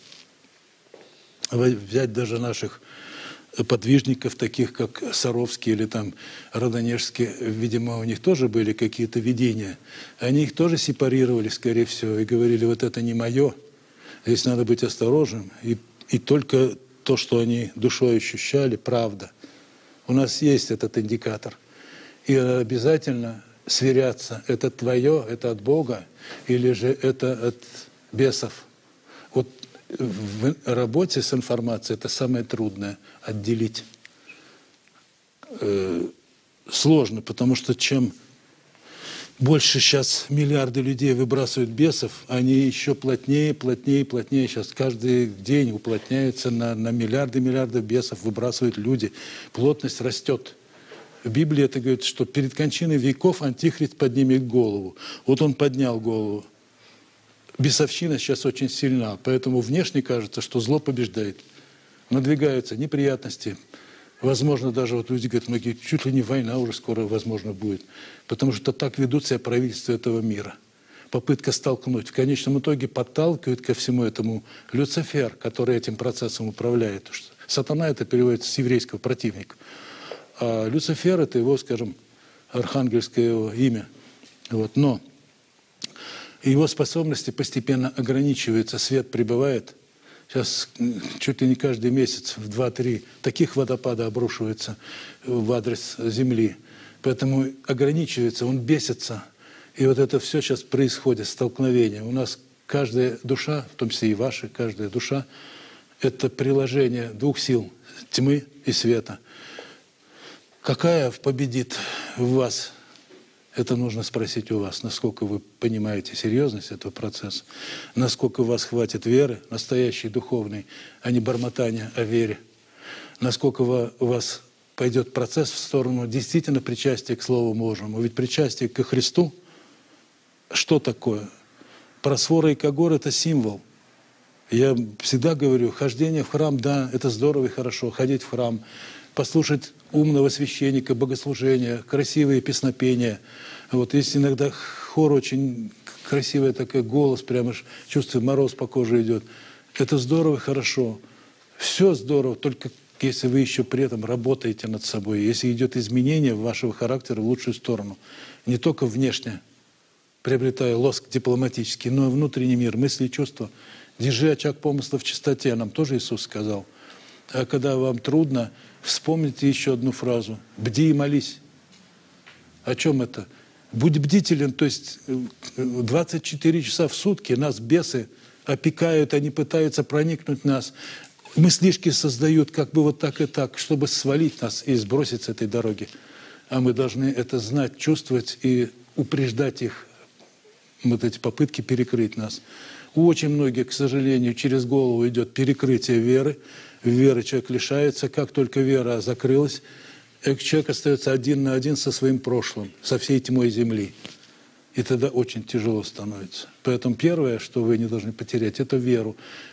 Взять даже наших подвижников, таких как Саровский или там Родонежский, видимо, у них тоже были какие-то видения. Они их тоже сепарировали, скорее всего, и говорили, вот это не мое, здесь надо быть осторожным. И, и только то, что они душой ощущали, правда. У нас есть этот индикатор. И обязательно сверяться, это твое, это от Бога, или же это от бесов. Вот в работе с информацией это самое трудное – отделить. Э, сложно, потому что чем больше сейчас миллиарды людей выбрасывают бесов, они еще плотнее, плотнее, плотнее. Сейчас каждый день уплотняются на, на миллиарды, миллиарды бесов, выбрасывают люди. Плотность растет. В Библии это говорит, что перед кончиной веков Антихрист поднимет голову. Вот он поднял голову. Бесовщина сейчас очень сильна, поэтому внешне кажется, что зло побеждает. Надвигаются неприятности. Возможно, даже вот люди говорят, многие, чуть ли не война уже скоро, возможно, будет. Потому что так ведут себя правительства этого мира. Попытка столкнуть. В конечном итоге подталкивает ко всему этому Люцифер, который этим процессом управляет. Сатана это переводится с еврейского противника. А Люцифер – это его, скажем, архангельское его имя. Вот. Но его способности постепенно ограничиваются, свет прибывает. Сейчас чуть ли не каждый месяц в два-три таких водопада обрушиваются в адрес Земли. Поэтому ограничивается, он бесится. И вот это все сейчас происходит, столкновение. У нас каждая душа, в том числе и ваша, каждая душа – это приложение двух сил – тьмы и света. Какая победит в вас? Это нужно спросить у вас, насколько вы понимаете серьезность этого процесса, насколько у вас хватит веры, настоящей духовной, а не бормотания о вере, насколько у вас пойдет процесс в сторону действительно причастия к Слову Божьему. Ведь причастие ко Христу, что такое? Просфора и когор – это символ. Я всегда говорю, хождение в храм, да, это здорово и хорошо, ходить в храм, послушать умного священника, богослужения, красивые песнопения. Вот есть иногда хор очень красивый, такой голос, прямо чувствую, мороз по коже идет. Это здорово и хорошо. Все здорово, только если вы еще при этом работаете над собой, если идет изменение вашего характера в лучшую сторону. Не только внешне, приобретая лоск дипломатический, но и внутренний мир, мысли и чувства. Держи очаг помысла в чистоте, нам тоже Иисус сказал. А когда вам трудно, вспомните еще одну фразу. «Бди и молись». О чем это? Будь бдителен, то есть двадцать четыре часа в сутки нас бесы опекают, они пытаются проникнуть в нас. Мыслишки создают как бы вот так и так, чтобы свалить нас и сбросить с этой дороги. А мы должны это знать, чувствовать и упреждать их, вот эти попытки перекрыть нас. У очень многих, к сожалению, через голову идет перекрытие веры. Веры человек лишается. Как только вера закрылась, человек остается один на один со своим прошлым, со всей тьмой земли. И тогда очень тяжело становится. Поэтому первое, что вы не должны потерять, это веру.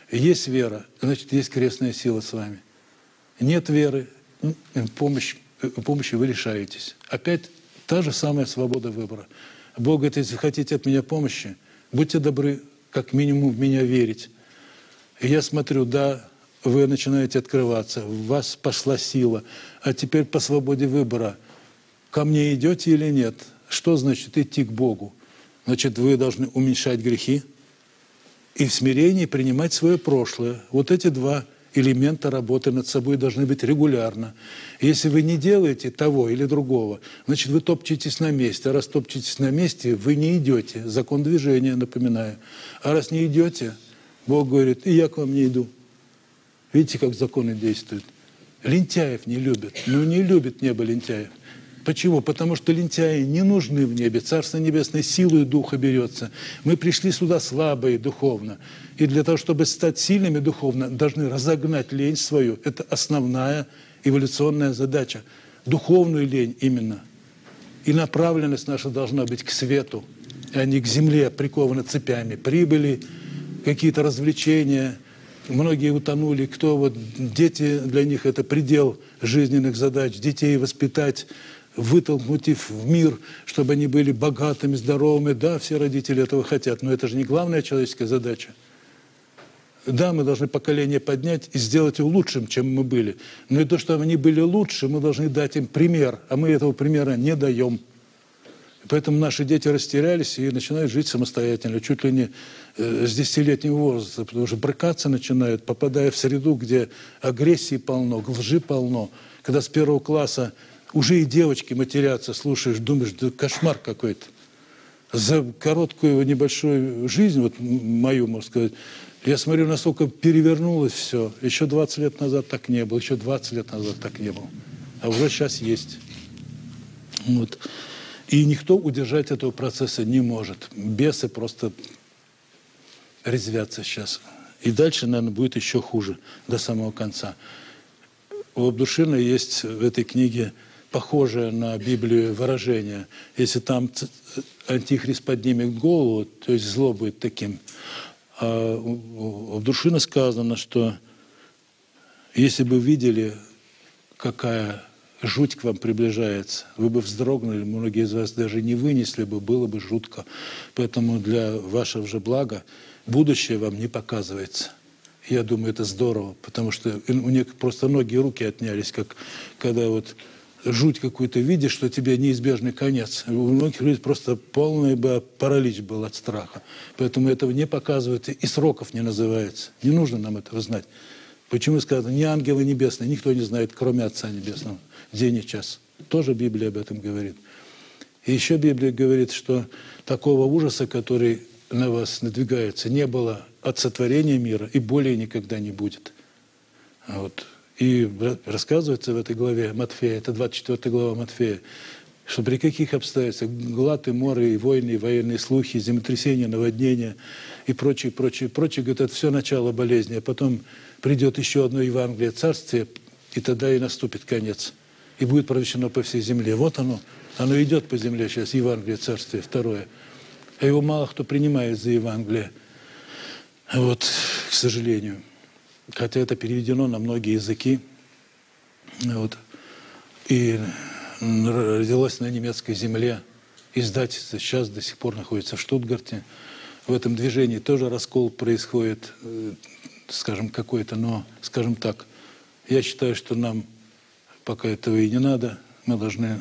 Есть вера, значит, есть крестная сила с вами. Нет веры, помощь, помощи вы лишаетесь. Опять та же самая свобода выбора. Бог говорит, если вы хотите от меня помощи, будьте добры, как минимум в меня верить. И я смотрю, да, вы начинаете открываться, в вас пошла сила, а теперь по свободе выбора. Ко мне идете или нет? Что значит идти к Богу? Значит, вы должны уменьшать грехи и в смирении принимать свое прошлое. Вот эти два элемента работы над собой должны быть регулярно. Если вы не делаете того или другого, значит, вы топчетесь на месте. А раз топчетесь на месте, вы не идете. Закон движения, напоминаю. А раз не идете, Бог говорит, и я к вам не иду. Видите, как законы действуют? Лентяев не любят. Ну, не любит небо лентяев. Почему? Потому что лентяи не нужны в небе. Царство Небесное силой духа берется. Мы пришли сюда слабые духовно. И для того, чтобы стать сильными духовно, должны разогнать лень свою. Это основная эволюционная задача. Духовную лень именно. И направленность наша должна быть к свету, а не к земле, прикованы цепями. Прибыли, какие-то развлечения. Многие утонули. Кто вот дети, для них это предел жизненных задач. Детей воспитать, вытолкнуть их в мир, чтобы они были богатыми, здоровыми. Да, все родители этого хотят, но это же не главная человеческая задача. Да, мы должны поколение поднять и сделать его лучшим, чем мы были. Но и то, что они были лучше, мы должны дать им пример, а мы этого примера не даем. Поэтому наши дети растерялись и начинают жить самостоятельно, чуть ли не с десятилетнего возраста, потому что брыкаться начинают, попадая в среду, где агрессии полно, лжи полно. Когда с первого класса уже и девочки матерятся, слушаешь, думаешь, да кошмар какой-то. За короткую небольшую жизнь, вот мою, можно сказать, я смотрю, насколько перевернулось все. Еще двадцать лет назад так не было, еще двадцать лет назад так не было. А уже сейчас есть. Вот. И никто удержать этого процесса не может. Бесы просто резвятся сейчас. И дальше, наверное, будет еще хуже, до самого конца. У Абдушина есть в этой книге похожее на Библию выражение. Если там антихрист поднимет голову, то есть зло будет таким. А у Абдушина сказано, что если бы видели, какая жуть к вам приближается, вы бы вздрогнули, многие из вас даже не вынесли бы, было бы жутко. Поэтому для вашего же блага будущее вам не показывается. Я думаю, это здорово, потому что у них просто ноги и руки отнялись, как когда вот жуть какую-то видишь, что тебе неизбежный конец. У многих людей просто полный бы паралич был от страха. Поэтому этого не показывают и сроков не называется. Не нужно нам этого знать. Почему сказано, не ангелы небесные, никто не знает, кроме Отца Небесного, день и час. Тоже Библия об этом говорит. И еще Библия говорит, что такого ужаса, который на вас надвигается, не было от сотворения мира и более никогда не будет. Вот. И рассказывается в этой главе Матфея, это двадцать четвёртая глава Матфея, что при каких обстоятельствах глад и моры, и войны, и военные слухи, землетрясения, наводнения и прочее, прочее, прочее. Говорит, это все начало болезни, а потом придет еще одно Евангелие Царствия, и тогда и наступит конец. И будет провещено по всей земле. Вот оно, оно идет по земле сейчас, Евангелие Царствия, второе. А его мало кто принимает за Евангелие. Вот, к сожалению. Хотя это переведено на многие языки. Вот. И родилось на немецкой земле. Издательство сейчас до сих пор находится в Штутгарте. В этом движении тоже раскол происходит, скажем, какой-то, но, скажем так, я считаю, что нам пока этого и не надо. Мы должны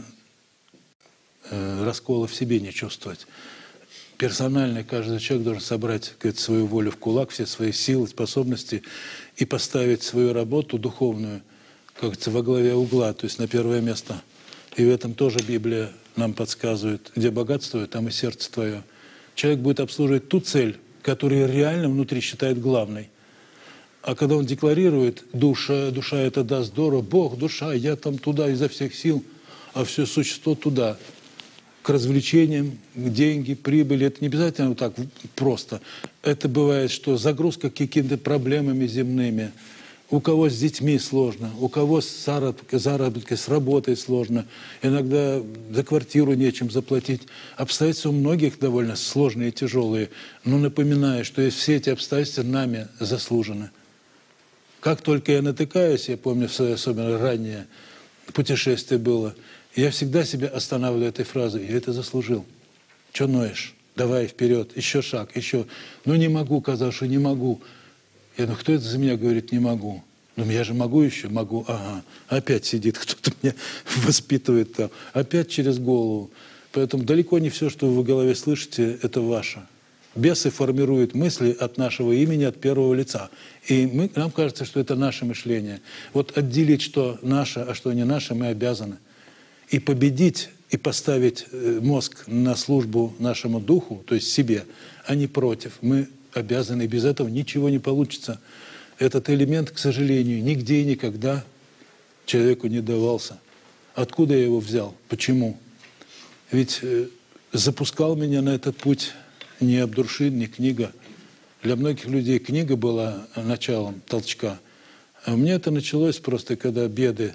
э, раскола в себе не чувствовать. Персонально каждый человек должен собрать, говорит, свою волю в кулак, все свои силы, способности и поставить свою работу духовную, как говорится, во главе угла, то есть на первое место. И в этом тоже Библия нам подсказывает, где богатство, там и сердце твое. Человек будет обслуживать ту цель, которую реально внутри считает главной. А когда он декларирует, душа, душа это да, здорово, Бог, душа, я там туда изо всех сил, а все существо туда, к развлечениям, деньги, прибыли. Это не обязательно вот так просто. Это бывает, что загрузка какими-то проблемами земными, У кого с детьми сложно, у кого с заработкой, заработкой, с работой сложно. Иногда за квартиру нечем заплатить. Обстоятельства у многих довольно сложные и тяжелые. Но напоминаю, что все эти обстоятельства нами заслужены. Как только я натыкаюсь, я помню, в свое особенно раннее путешествие было, я всегда себя останавливаю этой фразой: я это заслужил. Че ноешь? Давай вперед, еще шаг, еще. Ну не могу, казалось, что не могу. Я, ну кто это за меня говорит, не могу? Ну я же могу еще, могу, ага. Опять сидит кто-то меня воспитывает там. Опять через голову. Поэтому далеко не все, что вы в голове слышите, это ваше. Бесы формируют мысли от нашего имени, от первого лица. И мы, нам кажется, что это наше мышление. Вот отделить, что наше, а что не наше, мы обязаны. И победить, и поставить мозг на службу нашему духу, то есть себе, а не против. Мы обязаны, и без этого ничего не получится. Этот элемент, к сожалению, нигде и никогда человеку не давался. Откуда я его взял? Почему? Ведь э, запускал меня на этот путь не Абдуршин, не книга. Для многих людей книга была началом толчка. А у меня это началось просто, когда беды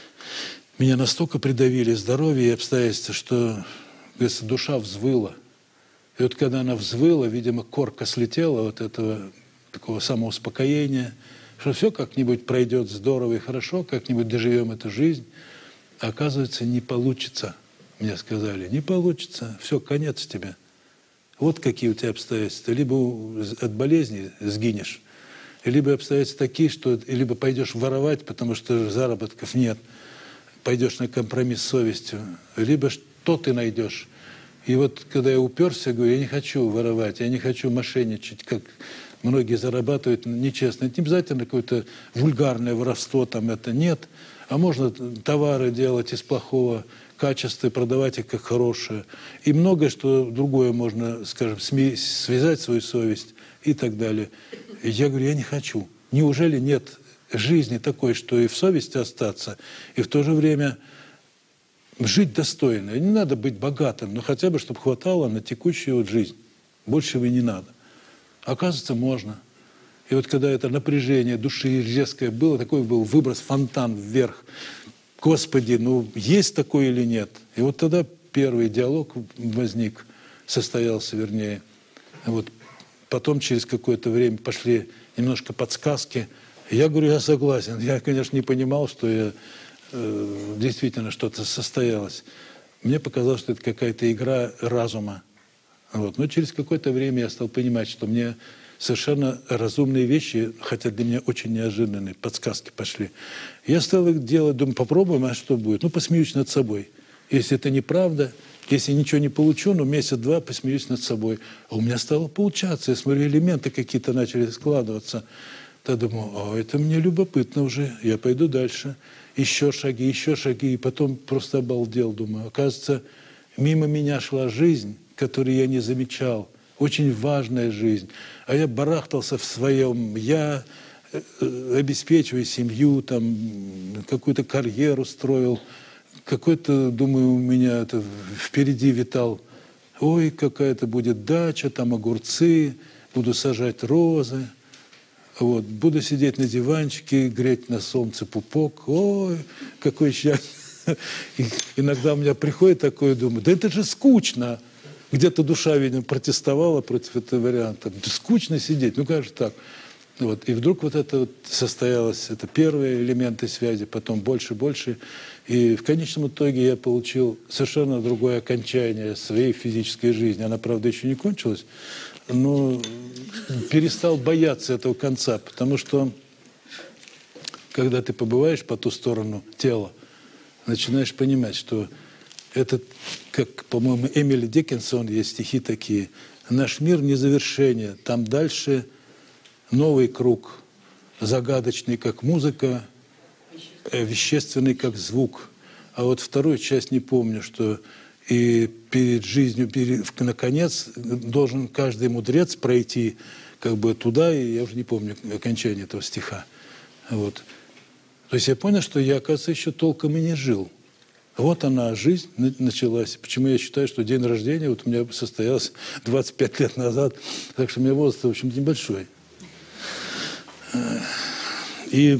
меня настолько придавили, здоровье и обстоятельства, что, говорится, душа взвыла. И вот когда она взвыла, видимо, корка слетела вот этого такого самоуспокоения, что все как-нибудь пройдет здорово и хорошо, как-нибудь доживем эту жизнь. А оказывается, не получится, мне сказали. Не получится, все, конец тебе. Вот какие у тебя обстоятельства. Либо от болезни сгинешь, либо обстоятельства такие, что либо пойдешь воровать, потому что заработков нет, пойдешь на компромисс с совестью, либо что ты найдешь. И вот когда я уперся, я говорю, я не хочу воровать, я не хочу мошенничать, как многие зарабатывают нечестно. Это не обязательно какое-то вульгарное воровство, там это нет. А можно товары делать из плохого качества, продавать их как хорошее. И многое, что другое можно, скажем, связать свою совесть и так далее. И я говорю, я не хочу. Неужели нет жизни такой, что и в совести остаться, и в то же время жить достойно. И не надо быть богатым, но хотя бы, чтобы хватало на текущую вот жизнь. Большего и не надо. Оказывается, можно. И вот когда это напряжение души резкое было, такой был выброс, фонтан вверх. Господи, ну есть такое или нет? И вот тогда первый диалог возник, состоялся, вернее. Вот потом через какое-то время пошли немножко подсказки. Я говорю, я согласен. Я, конечно, не понимал, что я э, действительно что-то состоялось. Мне показалось, что это какая-то игра разума. Вот. Но через какое-то время я стал понимать, что мне совершенно разумные вещи, хотя для меня очень неожиданные, подсказки пошли. Я стал их делать, думаю, попробуем, а что будет? Ну, посмеюсь над собой. Если это неправда, если ничего не получу, ну, месяц-два посмеюсь над собой. А у меня стало получаться. Я смотрю, элементы какие-то начали складываться. Тогда думаю, а это мне любопытно уже, я пойду дальше. Еще шаги, еще шаги. И потом просто обалдел, думаю. Оказывается, мимо меня шла жизнь, которую я не замечал. Очень важная жизнь. А я барахтался в своем «я», обеспечивая семью, там, какую-то карьеру строил. Какой-то, думаю, у меня это впереди витал. Ой, какая-то будет дача, там огурцы, буду сажать розы. Вот, буду сидеть на диванчике, греть на солнце пупок. Ой, какое счастье. И иногда у меня приходит такое, думаю, да это же скучно. Где-то душа, видимо, протестовала против этого варианта. Да скучно сидеть, ну как же так? Вот. И вдруг вот это вот состоялось, это первые элементы связи, потом больше, больше. И в конечном итоге я получил совершенно другое окончание своей физической жизни. Она, правда, еще не кончилась, но перестал бояться этого конца, потому что когда ты побываешь по ту сторону тела, начинаешь понимать, что это, как, по-моему, Эмили Диккенсон, есть стихи такие, «Наш мир не завершение, там дальше новый круг, загадочный, как музыка, вещественный, как звук». А вот вторую часть не помню, что и перед жизнью, перед, наконец, должен каждый мудрец пройти как бы туда, и я уже не помню окончание этого стиха. Вот. То есть я понял, что я, оказывается, еще толком и не жил. Вот она, жизнь началась. Почему я считаю, что день рождения вот у меня состоялся двадцать пять лет назад, так что у меня возраст, в общем, небольшой. И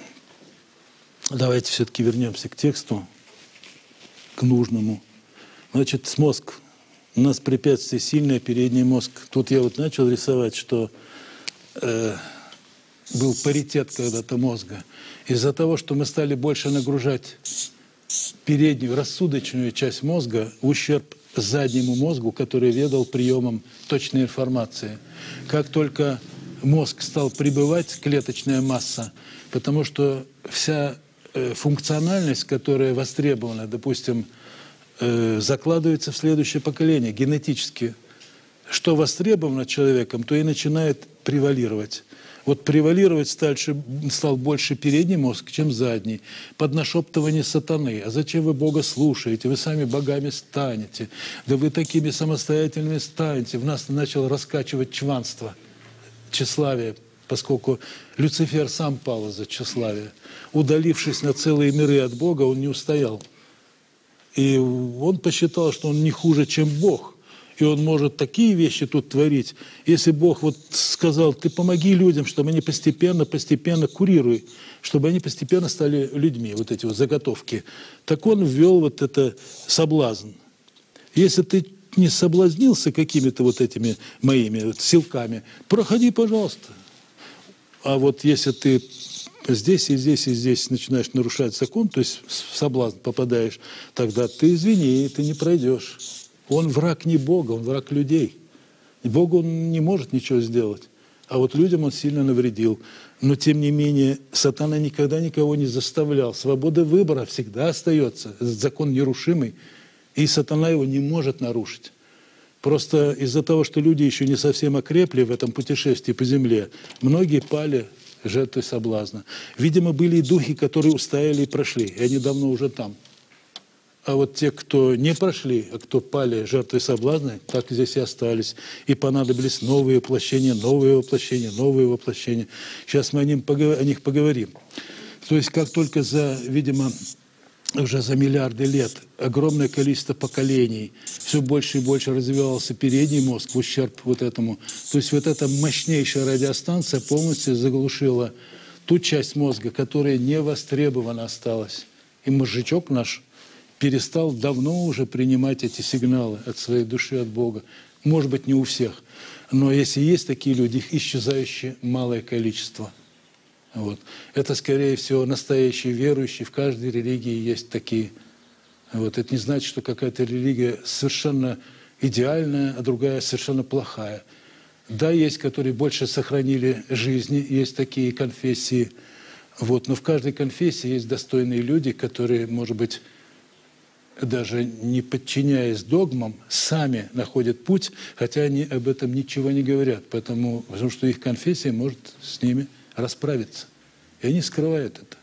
давайте все-таки вернемся к тексту, к нужному. Значит, мозг. У нас препятствие сильное, передний мозг. Тут я вот начал рисовать, что э, был паритет когда-то мозга. Из-за того, что мы стали больше нагружать переднюю, рассудочную часть мозга в ущерб заднему мозгу, который ведал приемом точной информации. Как только мозг стал прибывать, клеточная масса, потому что вся э, функциональность, которая востребована, допустим, э, закладывается в следующее поколение генетически. Что востребовано человеком, то и начинает превалировать. Вот превалировать стальше, стал больше передний мозг, чем задний. Под нашептывание сатаны. А зачем вы Бога слушаете? Вы сами богами станете. Да вы такими самостоятельными станете. В нас начало раскачивать чванство, тщеславие, поскольку Люцифер сам пал из-за тщеславия. Удалившись на целые миры от Бога, он не устоял. И он посчитал, что он не хуже, чем Бог. И он может такие вещи тут творить. Если Бог вот сказал, ты помоги людям, чтобы они постепенно, постепенно курируй, чтобы они постепенно стали людьми, вот эти вот заготовки. Так он ввел вот это соблазн. Если ты не соблазнился какими-то вот этими моими вот силками, проходи, пожалуйста. А вот если ты здесь и здесь и здесь начинаешь нарушать закон, то есть в соблазн попадаешь, тогда ты, извини, ты не пройдешь. Он враг не Бога, он враг людей. И Богу он не может ничего сделать. А вот людям он сильно навредил. Но, тем не менее, сатана никогда никого не заставлял. Свобода выбора всегда остается. Закон нерушимый. И сатана его не может нарушить. Просто из-за того, что люди еще не совсем окрепли в этом путешествии по земле, многие пали жертвой соблазна. Видимо, были и духи, которые устояли и прошли. И они давно уже там. А вот те, кто не прошли, а кто пали жертвой соблазна, так здесь и остались. И понадобились новые воплощения, новые воплощения, новые воплощения. Сейчас мы о, ним, о них поговорим. То есть как только за, видимо, уже за миллиарды лет огромное количество поколений, все больше и больше развивался передний мозг в ущерб вот этому. То есть вот эта мощнейшая радиостанция полностью заглушила ту часть мозга, которая не востребована осталась. И мозжечок наш перестал давно уже принимать эти сигналы от своей души, от Бога. Может быть, не у всех. Но если есть такие люди, их исчезающее малое количество. Вот. Это, скорее всего, настоящие верующие. В каждой религии есть такие. Вот. Это не значит, что какая-то религия совершенно идеальная, а другая совершенно плохая. Да, есть, которые больше сохранили жизни, есть такие конфессии. Вот. Но в каждой конфессии есть достойные люди, которые, может быть, даже не подчиняясь догмам, сами находят путь, хотя они об этом ничего не говорят, потому, потому что их конфессия может с ними расправиться. И они скрывают это.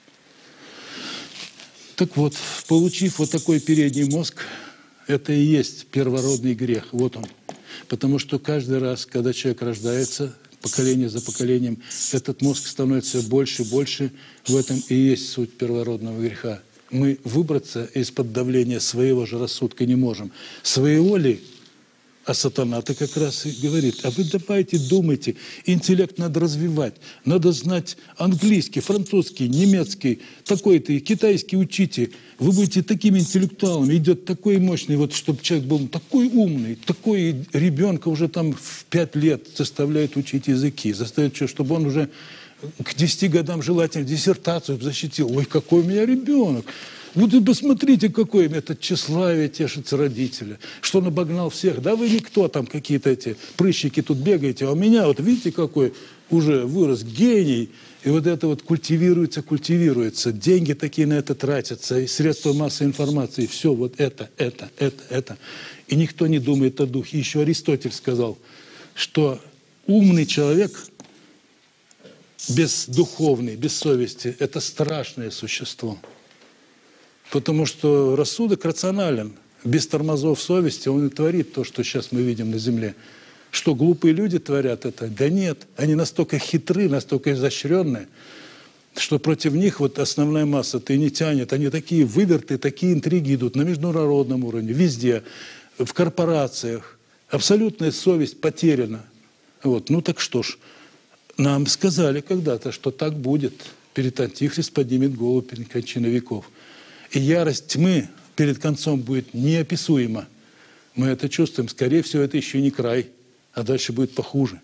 Так вот, получив вот такой передний мозг, это и есть первородный грех. Вот он. Потому что каждый раз, когда человек рождается, поколение за поколением, этот мозг становится больше и больше. В этом и есть суть первородного греха. Мы выбраться из-под давления своего же рассудка не можем. Своего ли? А сатана-то как раз и говорит, а вы давайте думайте, интеллект надо развивать, надо знать английский, французский, немецкий, такой-то, китайский учите. Вы будете такими интеллектуалами, идет такой мощный, вот чтобы человек был такой умный, такой ребенка уже там в пять лет заставляет учить языки, заставляет, чтобы он уже к десяти годам желательно диссертацию защитил. Ой, какой у меня ребенок! Вот и посмотрите, какой это тщеславие тешится родителя, что он обогнал всех. Да вы никто там, какие-то эти прыщики тут бегаете, а у меня, вот видите, какой уже вырос гений. И вот это вот культивируется, культивируется. Деньги такие на это тратятся, и средства массовой информации, все вот это, это, это, это. И никто не думает о духе. Еще Аристотель сказал, что умный человек, бездуховный, без совести, это страшное существо. Потому что рассудок рационален. Без тормозов совести он и творит то, что сейчас мы видим на земле. Что глупые люди творят это? Да нет. Они настолько хитры, настолько изощренные, что против них вот основная масса-то и не тянет. Они такие выверты, такие интриги идут на международном уровне, везде, в корпорациях. Абсолютная совесть потеряна. Вот. Ну так что ж. нам сказали когда-то, что так будет. Перед Антихрист поднимет голову перед кончиной веков. И ярость тьмы перед концом будет неописуема. Мы это чувствуем. Скорее всего, это еще не край, а дальше будет похуже.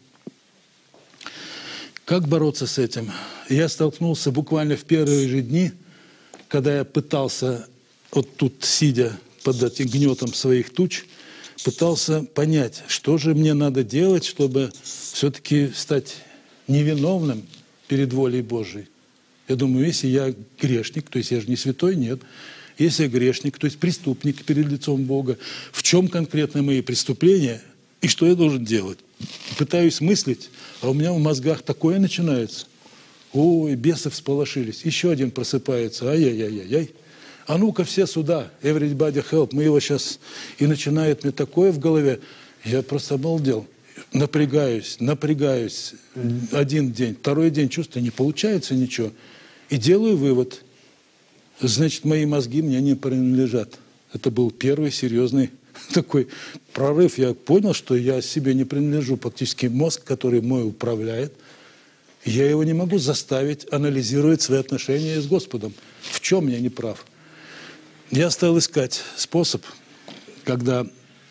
Как бороться с этим? Я столкнулся буквально в первые же дни, когда я пытался, вот тут сидя под этим гнетом своих туч, пытался понять, что же мне надо делать, чтобы все-таки стать невиновным перед волей Божией. Я думаю, если я грешник, то есть я же не святой, нет. Если я грешник, то есть преступник перед лицом Бога, в чем конкретно мои преступления и что я должен делать? Пытаюсь мыслить, а у меня в мозгах такое начинается. Ой, бесы всполошились. Еще один просыпается. Ай-яй-яй-яй. А ну-ка все сюда. Everybody help. Мы его сейчас... И начинает мне такое в голове. Я просто обалдел. Напрягаюсь, напрягаюсь. Один день, второй день чувствую, не получается ничего. И делаю вывод. Значит, мои мозги мне не принадлежат. Это был первый серьезный такой прорыв. Я понял, что я себе не принадлежу. Фактически мозг, который мой управляет, я его не могу заставить анализировать свои отношения с Господом. В чем я не прав? Я стал искать способ, когда...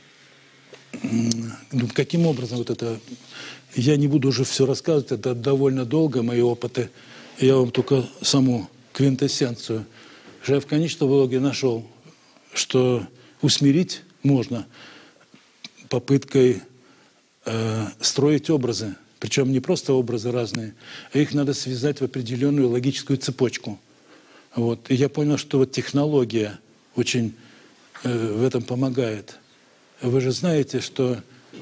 Ну, каким образом вот это... Я не буду уже все рассказывать, это довольно долго, мои опыты. Я вам только саму квинтэссенцию. Я в конечном итоге нашел, что усмирить можно попыткой э, строить образы. Причем не просто образы разные, а их надо связать в определенную логическую цепочку. Вот. И я понял, что вот технология очень э, в этом помогает. Вы же знаете, что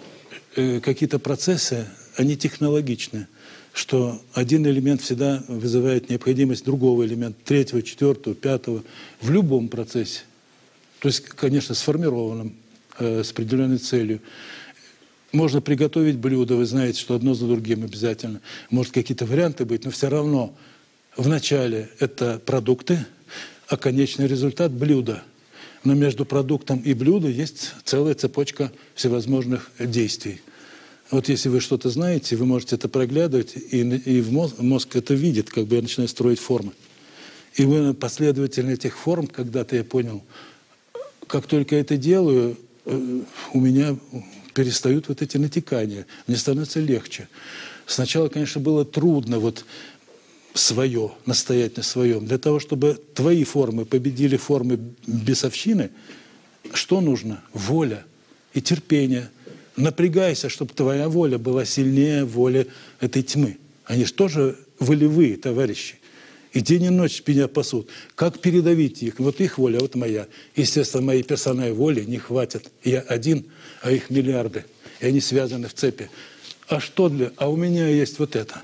э, какие-то процессы, они технологичны, что один элемент всегда вызывает необходимость другого элемента, третьего, четвертого, пятого, в любом процессе. То есть, конечно, сформированном, э, с определенной целью. Можно приготовить блюдо, вы знаете, что одно за другим обязательно. Может, какие-то варианты быть, но все равно вначале это продукты, а конечный результат – блюдо. Но между продуктом и блюдом есть целая цепочка всевозможных действий. Вот если вы что-то знаете, вы можете это проглядывать, и, и в мозг, мозг это видит, как бы я начинаю строить формы. И вы последовательно этих форм, когда-то я понял, как только я это делаю, у меня перестают вот эти натекания, мне становится легче. Сначала, конечно, было трудно вот свое, настоять на своем. Для того, чтобы твои формы победили формы бесовщины, что нужно? Воля и терпение. Напрягайся, чтобы твоя воля была сильнее воли этой тьмы. Они же тоже волевые товарищи. И день и ночь меня пасут. Как передавить их? Вот их воля, вот моя. Естественно, моей персональной воли не хватит. Я один, а их миллиарды. И они связаны в цепи. А что для... А у меня есть вот это.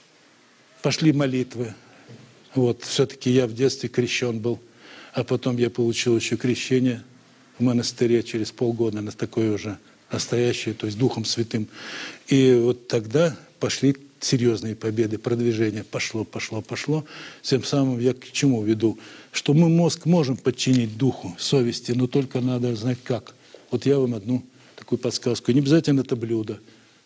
Пошли молитвы. Вот, все-таки я в детстве крещен был. А потом я получил еще крещение в монастыре через полгода на такое уже настоящее, то есть Духом Святым. И вот тогда пошли серьезные победы, продвижение. Пошло, пошло, пошло. Тем самым я к чему веду? Что мы мозг можем подчинить духу, совести, но только надо знать как. Вот я вам одну такую подсказку. Не обязательно это блюдо.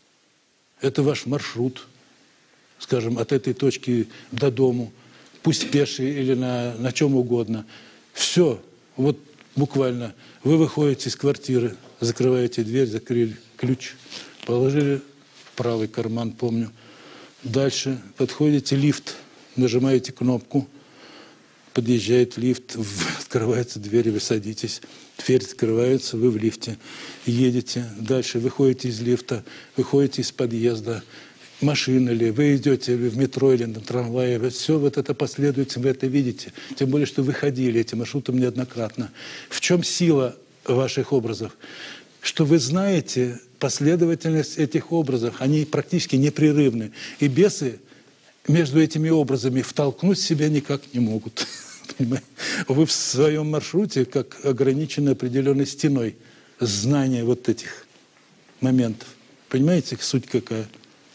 Это ваш маршрут, скажем, от этой точки до дому. Пусть пеший или на, на чем угодно. Все. Вот буквально вы выходите из квартиры, закрываете дверь, закрыли ключ, положили в правый карман, помню. Дальше подходите, лифт, нажимаете кнопку, подъезжает лифт, открывается дверь, вы садитесь, дверь открывается, вы в лифте, едете. Дальше выходите из лифта, выходите из подъезда, машина ли, вы идете в метро или на трамвае, все вот это последовательно, вы это видите. Тем более, что вы ходили этим маршрутом неоднократно. В чем сила ваших образов? Что вы знаете последовательность этих образов, они практически непрерывны. И бесы между этими образами втолкнуть себя никак не могут. Вы в своем маршруте как ограничены определенной стеной знания вот этих моментов. Понимаете, суть какая?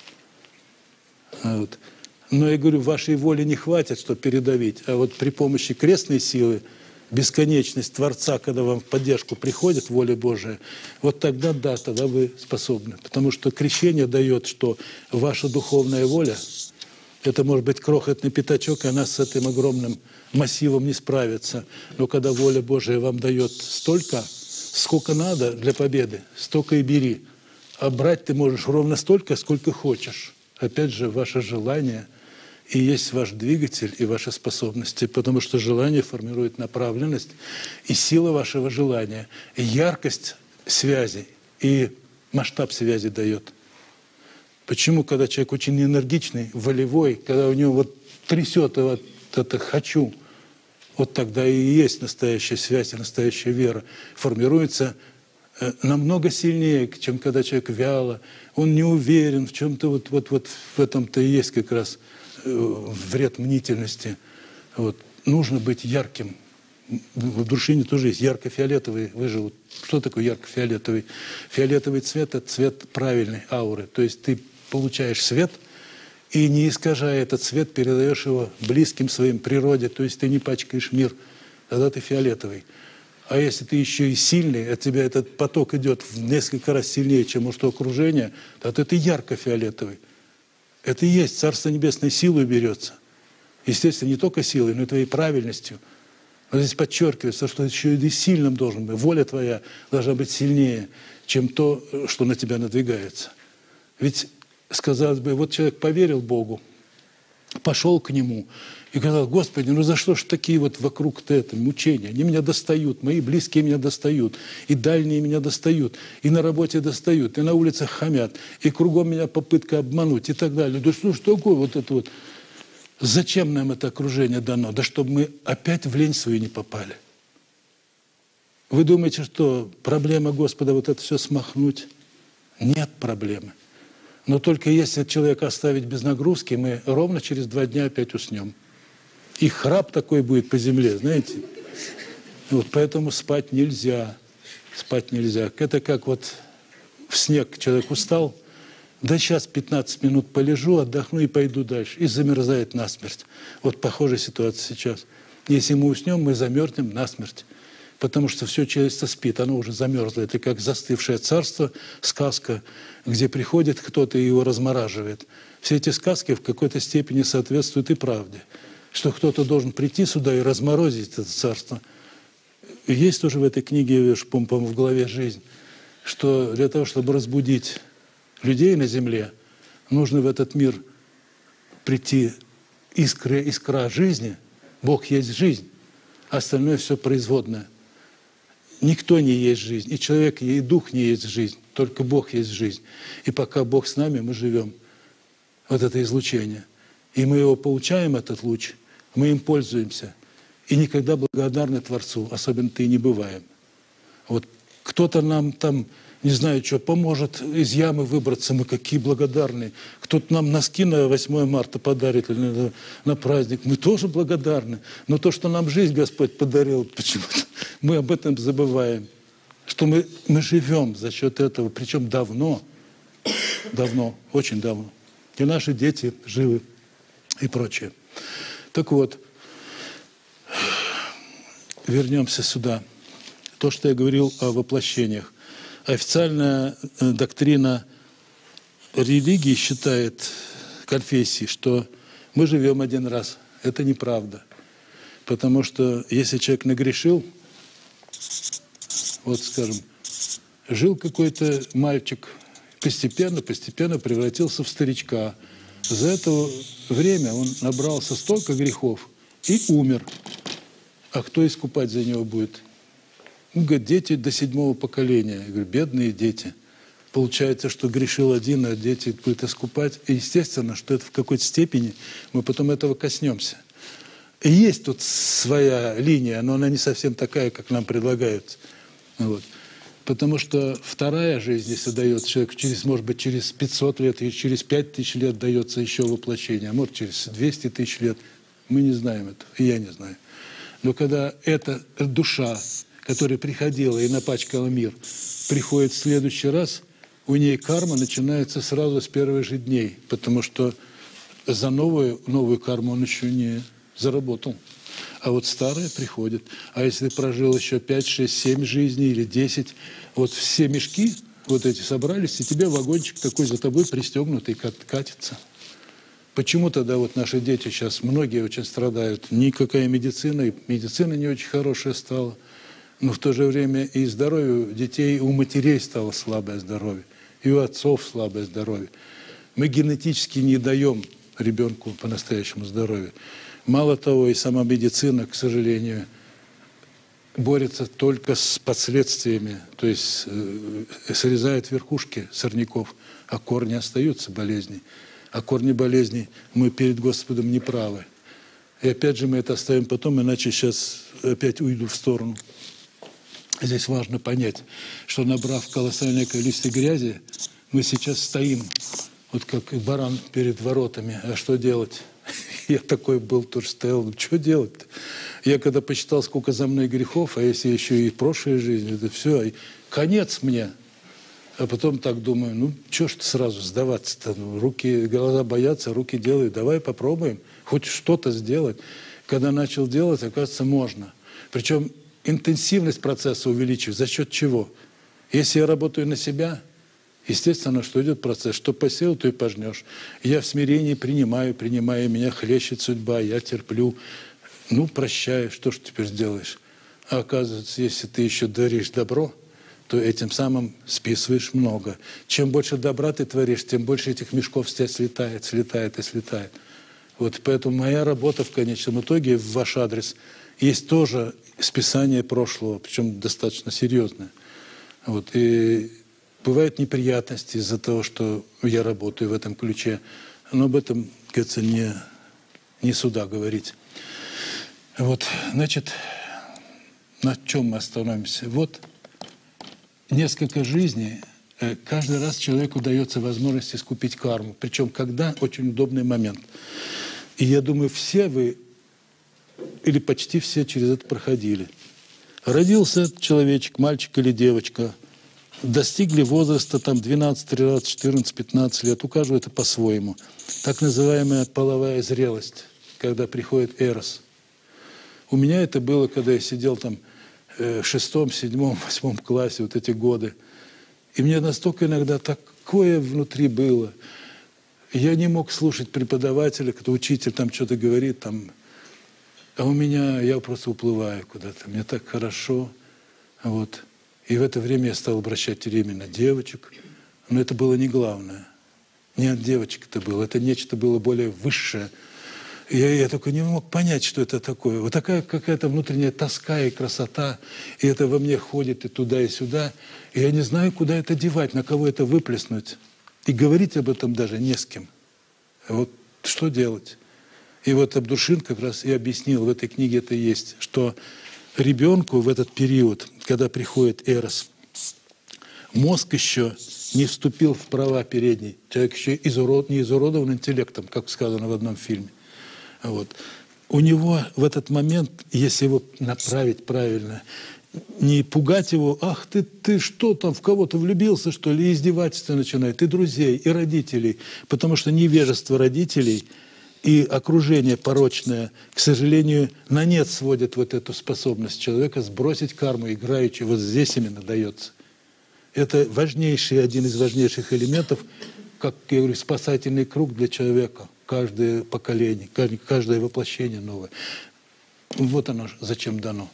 Вот. Но я говорю, вашей воли не хватит, чтобы передавить. А вот при помощи крестной силы бесконечность Творца, когда вам в поддержку приходит воля Божия, вот тогда, да, тогда вы способны. Потому что крещение дает, что ваша духовная воля, это может быть крохотный пятачок, и она с этим огромным массивом не справится. Но когда воля Божия вам дает столько, сколько надо для победы, столько и бери. А брать ты можешь ровно столько, сколько хочешь. Опять же, ваше желание и есть ваш двигатель и ваши способности, потому что желание формирует направленность, и сила вашего желания, и яркость связи, и масштаб связи дает. Почему, когда человек очень энергичный, волевой, когда у него вот трясет вот это «хочу», вот тогда и есть настоящая связь и настоящая вера. Формируется намного сильнее, чем когда человек вяло, он не уверен в чем-то, вот, вот, вот в этом-то и есть как раз вред мнительности. Вот. Нужно быть ярким. В Дружине тоже есть ярко-фиолетовый выжил. Что такое ярко-фиолетовый? Фиолетовый цвет – это цвет правильной ауры. То есть ты получаешь свет, и не искажая этот свет, передаешь его близким своим природе. То есть ты не пачкаешь мир. Тогда ты фиолетовый. А если ты еще и сильный, от тебя этот поток идет в несколько раз сильнее, чем у что окружения, то ты ярко-фиолетовый. Это и есть Царство Небесное силой берется. Естественно, не только силой, но и твоей правильностью. Но здесь подчеркивается, что еще и сильным должен быть. Воля твоя должна быть сильнее, чем то, что на тебя надвигается. Ведь, сказалось бы, вот человек поверил Богу, пошел к Нему и сказал: Господи, ну за что ж такие вот вокруг-то это мучения? Они меня достают, мои близкие меня достают, и дальние меня достают, и на работе достают, и на улицах хамят, и кругом меня попытка обмануть и так далее. Да что ж такое вот это вот? Зачем нам это окружение дано? Да чтобы мы опять в лень свою не попали. Вы думаете, что проблема Господа вот это все смахнуть? Нет проблемы. Но только если человека оставить без нагрузки, мы ровно через два дня опять уснем. И храп такой будет по земле, знаете. Вот поэтому спать нельзя. Спать нельзя. Это как вот в снег человек устал, да сейчас пятнадцать минут полежу, отдохну и пойду дальше. И замерзает насмерть. Вот похожая ситуация сейчас. Если мы уснем, мы замерзнем насмерть. Потому что все человечество спит, оно уже замерзло. Это как застывшее царство, сказка, где приходит кто-то и его размораживает. Все эти сказки в какой-то степени соответствуют и правде. Что кто-то должен прийти сюда и разморозить это царство. И есть тоже в этой книге, по-моему, в главе «Жизнь», что для того, чтобы разбудить людей на земле, нужно в этот мир прийти искра, искра жизни. Бог есть жизнь, а остальное все производное. Никто не есть жизнь, и человек, и дух не есть жизнь, только Бог есть жизнь. И пока Бог с нами, мы живем. Вот это излучение. И мы его получаем, этот луч, мы им пользуемся. И никогда благодарны Творцу, особенно-то и не бываем. Вот кто-то нам там, не знаю, что, поможет из ямы выбраться, мы какие благодарные. Кто-то нам носки на восьмое марта подарит или на, на праздник, мы тоже благодарны. Но то, что нам жизнь Господь подарил, почему-то мы об этом забываем. Что мы, мы живем за счет этого, причем давно, давно, очень давно. И наши дети живы и прочее. Так вот, вернемся сюда. То, что я говорил о воплощениях. Официальная доктрина религии считает, конфессии, что мы живем один раз. Это неправда. Потому что если человек нагрешил, вот скажем, жил какой-то мальчик, постепенно, постепенно превратился в старичка. За это время он набрался столько грехов и умер. А кто искупать за него будет? Он говорит, дети до седьмого поколения. Я говорю, бедные дети. Получается, что грешил один, а дети будут искупать. И естественно, что это в какой-то степени мы потом этого коснемся. И есть тут своя линия, но она не совсем такая, как нам предлагают. Вот. Потому что вторая жизнь, если дается человеку, через, может быть, через пятьсот лет или через пять тысяч лет дается еще воплощение, а может, через двести тысяч лет. Мы не знаем этого, и я не знаю. Но когда эта душа, которая приходила и напачкала мир, приходит в следующий раз, у ней карма начинается сразу с первых же дней, потому что за новую, новую карму он еще не заработал. А вот старое приходит. А если ты прожил еще пять, шесть, семь жизней или десять, вот все мешки вот эти собрались, и тебе вагончик такой за тобой пристегнутый катится. Почему тогда вот наши дети сейчас, многие очень страдают? Никакая медицина, и медицина не очень хорошая стала. Но в то же время и здоровье у детей, у матерей стало слабое здоровье, и у отцов слабое здоровье. Мы генетически не даем ребенку по-настоящему здоровья. Мало того, и сама медицина, к сожалению, борется только с последствиями, то есть э, срезает верхушки сорняков, а корни остаются болезней. А корни болезней мы перед Господом не правы. И опять же мы это оставим потом, иначе сейчас опять уйду в сторону. Здесь важно понять, что набрав колоссальное количество грязи, мы сейчас стоим, вот как баран перед воротами. А что делать? Я такой был, тоже стоял. Ну, что делать-то? Я когда посчитал, сколько за мной грехов, а если еще и прошлая жизнь, это все, конец мне. А потом так думаю, ну, что ж ты сразу сдаваться-то? Ну, руки, глаза боятся, руки делают. Давай попробуем хоть что-то сделать. Когда начал делать, оказывается, можно. Причем интенсивность процесса увеличивается. За счет чего? Если я работаю на себя, естественно, что идет процесс. Что посеял, то и пожнешь. Я в смирении принимаю, принимаю, меня хлещет судьба, я терплю. Ну, прощаю, что ж теперь сделаешь? А оказывается, если ты еще даришь добро, то этим самым списываешь много. Чем больше добра ты творишь, тем больше этих мешков с тебя слетает, слетает и слетает. Вот поэтому моя работа в конечном итоге в ваш адрес есть тоже списание прошлого, причем достаточно серьезное. Вот. И бывают неприятности из-за того, что я работаю в этом ключе, но об этом, кажется, не, не сюда говорить. Вот, значит, на чем мы остановимся? Вот несколько жизней, каждый раз человеку дается возможность искупить карму. Причем когда? Очень удобный момент. И я думаю, все вы, или почти все через это проходили. Родился человечек, мальчик или девочка, достигли возраста там двенадцать, тринадцать, четырнадцать, пятнадцать лет. У каждого это по-своему. Так называемая половая зрелость, когда приходит эрос. У меня это было, когда я сидел там в шестом, седьмом, восьмом классе, вот эти годы. И мне настолько иногда такое внутри было. Я не мог слушать преподавателя, когда учитель там что-то говорит, там, а у меня, я просто уплываю куда-то, мне так хорошо. Вот. И в это время я стал обращать время на девочек. Но это было не главное. Не от девочек это было, это нечто было более высшее. Я, я только не мог понять, что это такое. Вот такая какая-то внутренняя тоска и красота, и это во мне ходит и туда, и сюда. И я не знаю, куда это девать, на кого это выплеснуть. И говорить об этом даже не с кем. Вот что делать? И вот Абдушин как раз и объяснил, в этой книге это есть, что ребенку в этот период, когда приходит эрос, мозг еще не вступил в права передней. Человек еще изурод, не изуродован интеллектом, как сказано в одном фильме. Вот. У него в этот момент, если его направить правильно, не пугать его, ах, ты, ты что там, в кого-то влюбился, что ли, и издевательство начинает, и друзей, и родителей, потому что невежество родителей и окружение порочное, к сожалению, на нет сводит вот эту способность человека сбросить карму играючи, вот здесь именно дается. Это важнейший, один из важнейших элементов, как я говорю, спасательный круг для человека. Каждое поколение, каждое воплощение новое. Вот оно зачем дано.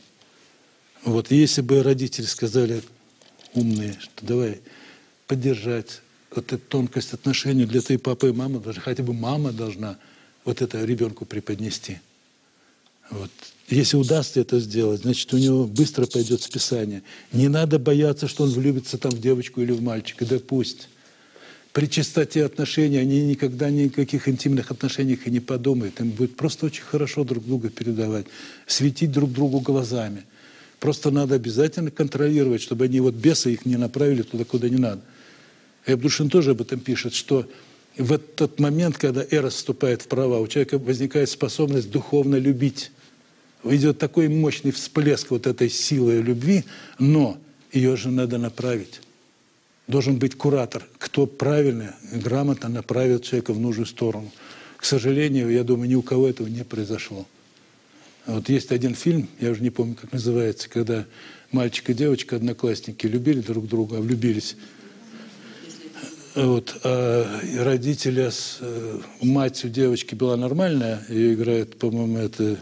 Вот если бы родители сказали умные, что давай поддержать вот эту тонкость отношений для твоей папы и мамы, даже хотя бы мама должна вот это ребенку преподнести. Вот. Если удастся это сделать, значит, у него быстро пойдет списание. Не надо бояться, что он влюбится там в девочку или в мальчика. Да пусть. При чистоте отношений они никогда ни о каких интимных отношениях и не подумают. Им будет просто очень хорошо друг друга передавать, светить друг другу глазами. Просто надо обязательно контролировать, чтобы они вот бесы их не направили туда, куда не надо. И Абдушин тоже об этом пишет, что в этот момент, когда эрос вступает в права, у человека возникает способность духовно любить. Идет такой мощный всплеск вот этой силы любви, но ее же надо направить. Должен быть куратор, кто правильно, грамотно направит человека в нужную сторону. К сожалению, я думаю, ни у кого этого не произошло. Вот есть один фильм, я уже не помню, как называется, когда мальчик и девочка, одноклассники, любили друг друга, влюбились. Вот, а родители, с, мать у девочки была нормальная, ее играет, по-моему, это...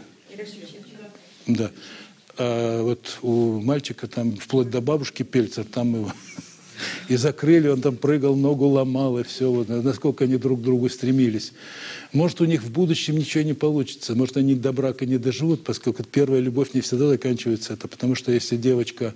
Да. А вот у мальчика там, вплоть до бабушки Пельцер, там его и закрыли, он там прыгал, ногу ломал, и все. Вот, насколько они друг к другу стремились. Может, у них в будущем ничего не получится, может, они до брака не доживут, поскольку первая любовь не всегда заканчивается это, потому что если девочка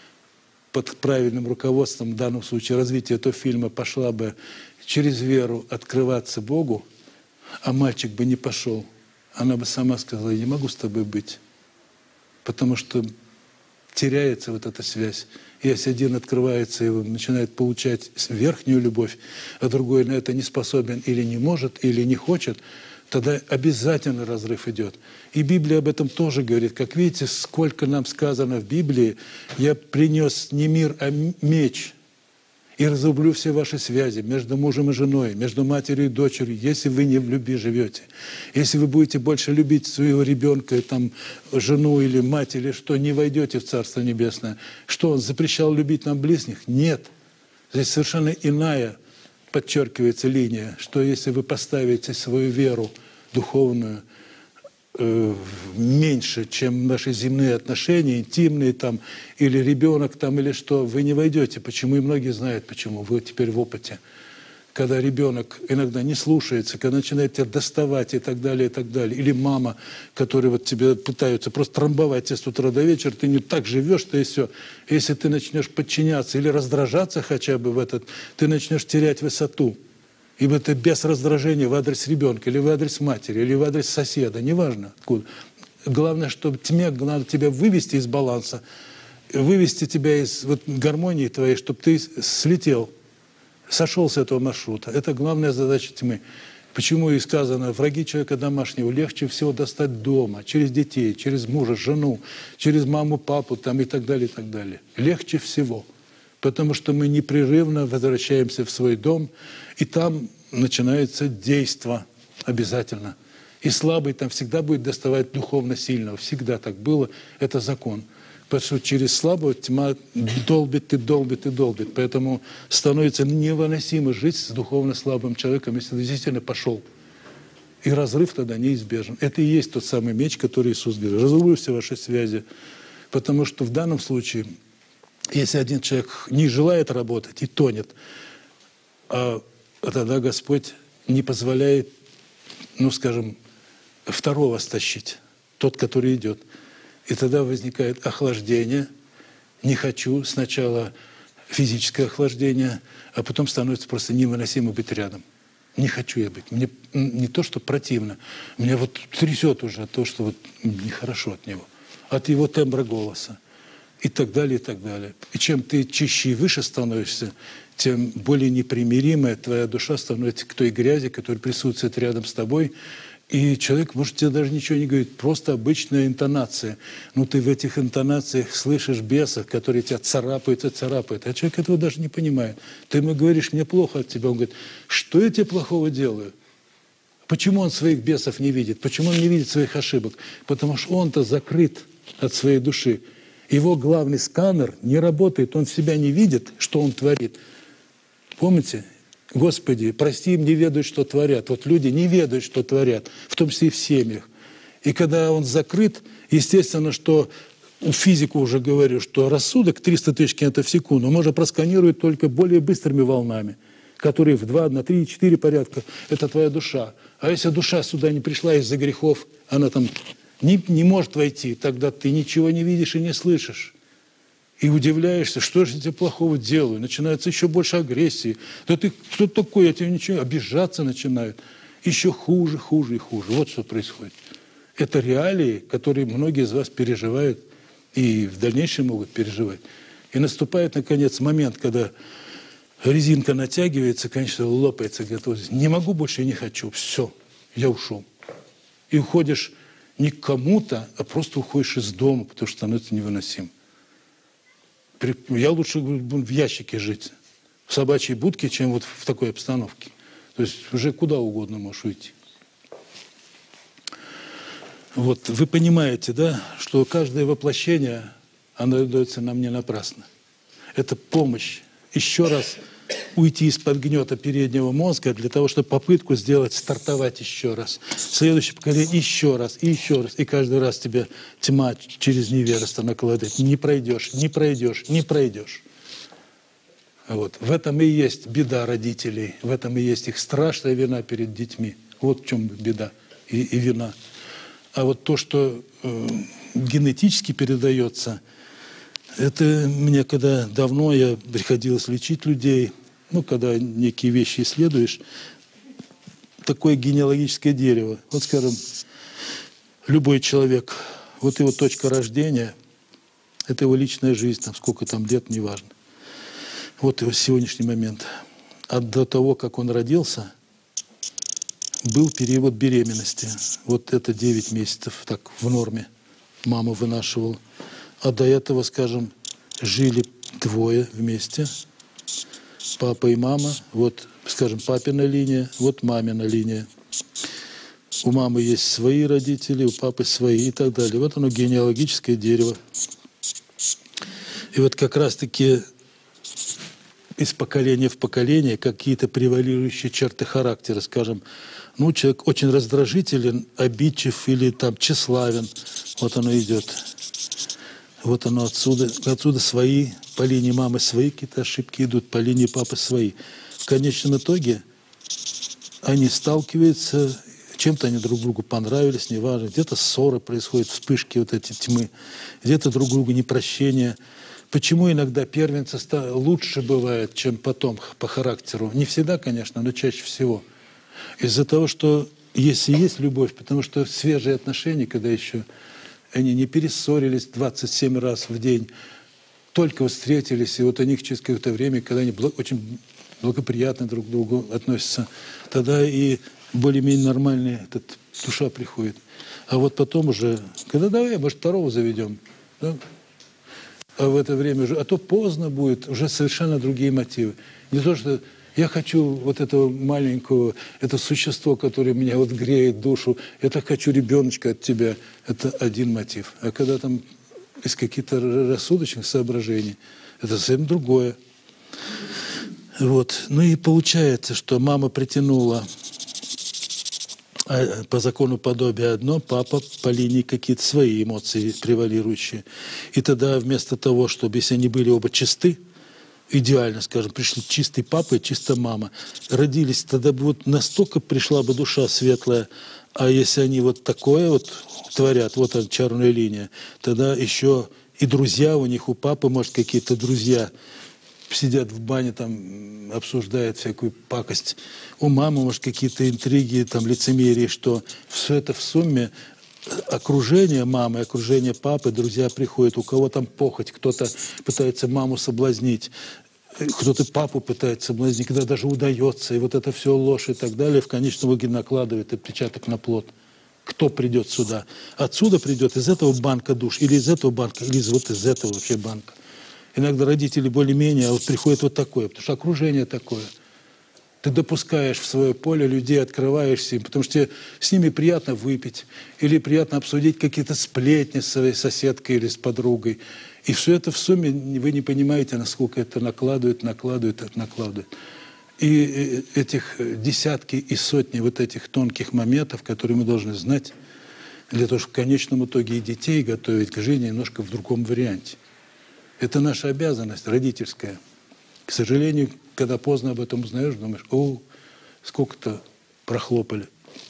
под правильным руководством, в данном случае развитие этого фильма, пошла бы через веру открываться Богу, а мальчик бы не пошел, она бы сама сказала: я не могу с тобой быть, потому что теряется вот эта связь. Если один открывается и начинает получать верхнюю любовь, а другой на это не способен или не может, или не хочет, тогда обязательно разрыв идет. И Библия об этом тоже говорит. Как видите, сколько нам сказано в Библии: «Я принес не мир, а меч, и разрублю все ваши связи между мужем и женой, между матерью и дочерью, если вы не в любви живете. Если вы будете больше любить своего ребенка, там, жену или мать, или что, не войдете в Царство Небесное». Что, он запрещал любить нам ближних? Нет. Здесь совершенно иная подчеркивается линия, что если вы поставите свою веру духовную э, меньше, чем наши земные отношения, интимные там, или ребенок там, или что, вы не войдете. Почему? И многие знают, почему. Вы теперь в опыте. Когда ребенок иногда не слушается, когда начинает тебя доставать и так далее, и так далее. Или мама, которые вот тебя пытаются просто трамбовать тебя с утра до вечера, ты не так живешь, то и все. Если ты начнешь подчиняться или раздражаться хотя бы в этот, ты начнешь терять высоту. Ибо это без раздражения в адрес ребенка, или в адрес матери, или в адрес соседа, неважно откуда. Главное, чтобы тебе, надо тебя вывести из баланса, вывести тебя из вот, гармонии твоей, чтобы ты слетел, сошел с этого маршрута. Это главная задача тьмы. Почему и сказано: враги человека домашнего легче всего достать дома, через детей, через мужа, жену, через маму, папу там, и так далее, и так далее. Легче всего. Потому что мы непрерывно возвращаемся в свой дом, и там начинается действо обязательно. И слабый там всегда будет доставать духовно сильного. Всегда так было. Это закон. Потому что через слабого тьма долбит и долбит и долбит. Поэтому становится невыносимо жить с духовно слабым человеком, если ты действительно пошел. И разрыв тогда неизбежен. Это и есть тот самый меч, который Иисус говорит: разрублю все ваши связи. Потому что в данном случае, если один человек не желает работать и тонет, а тогда Господь не позволяет, ну скажем, второго стащить, тот, который идет. И тогда возникает охлаждение. Не хочу. Сначала физическое охлаждение, а потом становится просто невыносимо быть рядом. Не хочу я быть. Мне не то, что противно. Меня вот трясет уже от того, что вот нехорошо от него. От его тембра голоса. И так далее, и так далее. И чем ты чище и выше становишься, тем более непримиримая твоя душа становится к той грязи, которая присутствует рядом с тобой. И человек, может, тебе даже ничего не говорит, просто обычная интонация. Но ты в этих интонациях слышишь беса, который тебя царапает и царапает. А человек этого даже не понимает. Ты ему говоришь: мне плохо от тебя. Он говорит: что я тебе плохого делаю? Почему он своих бесов не видит? Почему он не видит своих ошибок? Потому что он-то закрыт от своей души. Его главный сканер не работает, он себя не видит, что он творит. Помните? Господи, прости им, не ведают, что творят. Вот люди не ведают, что творят, в том числе и в семьях. И когда он закрыт, естественно, что у физика уже говорю, что рассудок триста тысяч километров в секунду можно просканировать только более быстрыми волнами, которые в два, на три, четыре порядка. Это твоя душа. А если душа сюда не пришла из-за грехов, она там не, не может войти, тогда ты ничего не видишь и не слышишь. И удивляешься, что же я тебе плохого делаю. Начинается еще больше агрессии. Да ты кто такой, я тебе ничего... Обижаться начинают. Еще хуже, хуже и хуже. Вот что происходит. Это реалии, которые многие из вас переживают и в дальнейшем могут переживать. И наступает, наконец, момент, когда резинка натягивается, конечно, лопается где-то вот здесь. Не могу больше, я не хочу. Все, я ушел. И уходишь не к кому-то, а просто уходишь из дома, потому что становится невыносимо. Я лучше в ящике жить, в собачьей будке, чем вот в такой обстановке. То есть уже куда угодно можешь уйти. Вот вы понимаете, да, что каждое воплощение, оно дается нам не напрасно. Это помощь. Еще раз уйти из-под гнета переднего мозга для того, чтобы попытку сделать, стартовать еще раз. Следующее поколение еще раз, и еще раз. И каждый раз тебе тьма через невежество накладывает. Не пройдешь, не пройдешь, не пройдешь. Вот. В этом и есть беда родителей, в этом и есть их страшная вина перед детьми. Вот в чем беда и, и вина. А вот то, что э, генетически передается, это мне когда давно я приходилось лечить людей, ну, когда некие вещи исследуешь, такое генеалогическое дерево. Вот, скажем, любой человек, вот его точка рождения, это его личная жизнь, там, сколько там лет, неважно. Вот его сегодняшний момент. А до того, как он родился, был период беременности. Вот это девять месяцев, так, в норме мама вынашивала. А до этого, скажем, жили двое вместе, папа и мама. Вот, скажем, папина линия, вот мамина линия. У мамы есть свои родители, у папы свои и так далее. Вот оно, генеалогическое дерево. И вот как раз-таки из поколения в поколение какие-то превалирующие черты характера, скажем, ну, человек очень раздражителен, обидчив или там тщеславен, вот оно идет. Вот оно отсюда, отсюда свои, по линии мамы свои какие-то ошибки идут, по линии папы свои. В конечном итоге они сталкиваются, чем-то они друг другу понравились, неважно, где-то ссоры происходят, вспышки вот эти тьмы, где-то друг другу непрощение. Почему иногда первенцы лучше бывают, чем потом по характеру? Не всегда, конечно, но чаще всего. Из-за того, что если есть любовь, потому что свежие отношения, когда еще они не перессорились двадцать семь раз в день, только встретились, и вот они через какое-то время, когда они очень благоприятно друг к другу относятся, тогда и более-менее нормальная этот, душа приходит. А вот потом уже, когда давай, может, второго заведем, да? А в это время уже, а то поздно будет, уже совершенно другие мотивы. Не то, что я хочу вот этого маленького, это существо, которое меня вот греет душу, я так хочу ребеночка от тебя, это один мотив. А когда там из каких-то рассудочных соображений, это совсем другое. Вот. Ну и получается, что мама притянула по закону подобия одно, папа по линии какие-то свои эмоции превалирующие. И тогда вместо того, чтобы, если они были оба чисты, идеально, скажем, пришли чистый папа и чистая мама, родились, тогда бы вот настолько пришла бы душа светлая, а если они вот такое вот творят, вот она, черная линия, тогда еще и друзья у них, у папы, может, какие-то друзья, сидят в бане, там, обсуждают всякую пакость. У мамы, может, какие-то интриги, там, лицемерие, что все это в сумме окружение мамы, окружение папы, друзья приходят, у кого там похоть, кто-то пытается маму соблазнить, кто-то папу пытается соблазнить, когда даже удается, и вот это все ложь и так далее, в конечном итоге накладывает отпечаток на плод. Кто придет сюда? Отсюда придет, из этого банка душ, или из этого банка, или из вот из этого вообще банка. Иногда родители более-менее, а вот приходит вот такое, потому что окружение такое. Ты допускаешь в свое поле людей, открываешься им, потому что тебе с ними приятно выпить, или приятно обсудить какие-то сплетни с своей соседкой или с подругой. И все это в сумме, вы не понимаете, насколько это накладывает, накладывает, накладывает. И этих десятки и сотни вот этих тонких моментов, которые мы должны знать, для того, чтобы в конечном итоге и детей готовить к жизни немножко в другом варианте. Это наша обязанность родительская. К сожалению, когда поздно об этом узнаешь, думаешь, о, сколько-то прохлопали.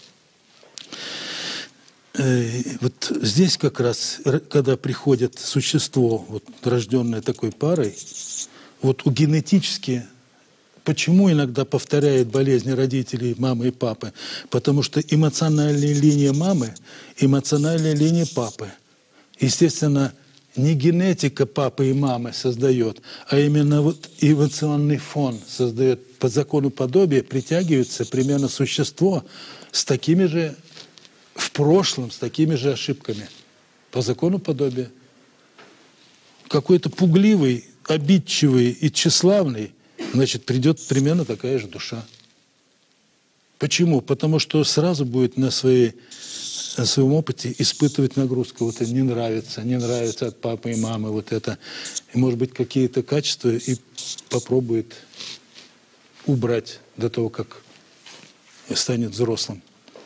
Вот здесь как раз, когда приходит существо, вот, рожденное такой парой, вот у генетически, почему иногда повторяет болезни родителей, мамы и папы? Потому что эмоциональная линия мамы, эмоциональная линия папы. Естественно, не генетика папы и мамы создает, а именно вот эволюционный фон создает. По закону подобия притягивается примерно существо с такими же, в прошлом, с такими же ошибками. По закону подобия. Какой-то пугливый, обидчивый и тщеславный, значит, придет примерно такая же душа. Почему? Потому что сразу будет на своей о своем опыте испытывать нагрузку. Вот это не нравится, не нравится от папы и мамы вот это. И, может быть, какие-то качества и попробует убрать до того, как станет взрослым.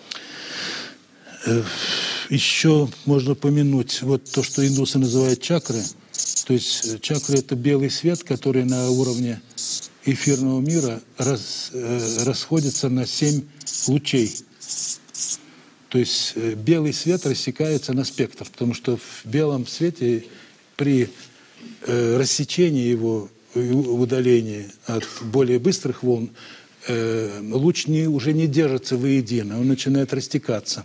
Еще можно помянуть вот то, что индусы называют чакры. То есть чакры – это белый свет, который на уровне эфирного мира рас, э, расходится на семь лучей. То есть э, белый свет рассекается на спектр, потому что в белом свете при э, рассечении его, удалении от более быстрых волн, э, луч не, уже не держится воедино, он начинает растекаться.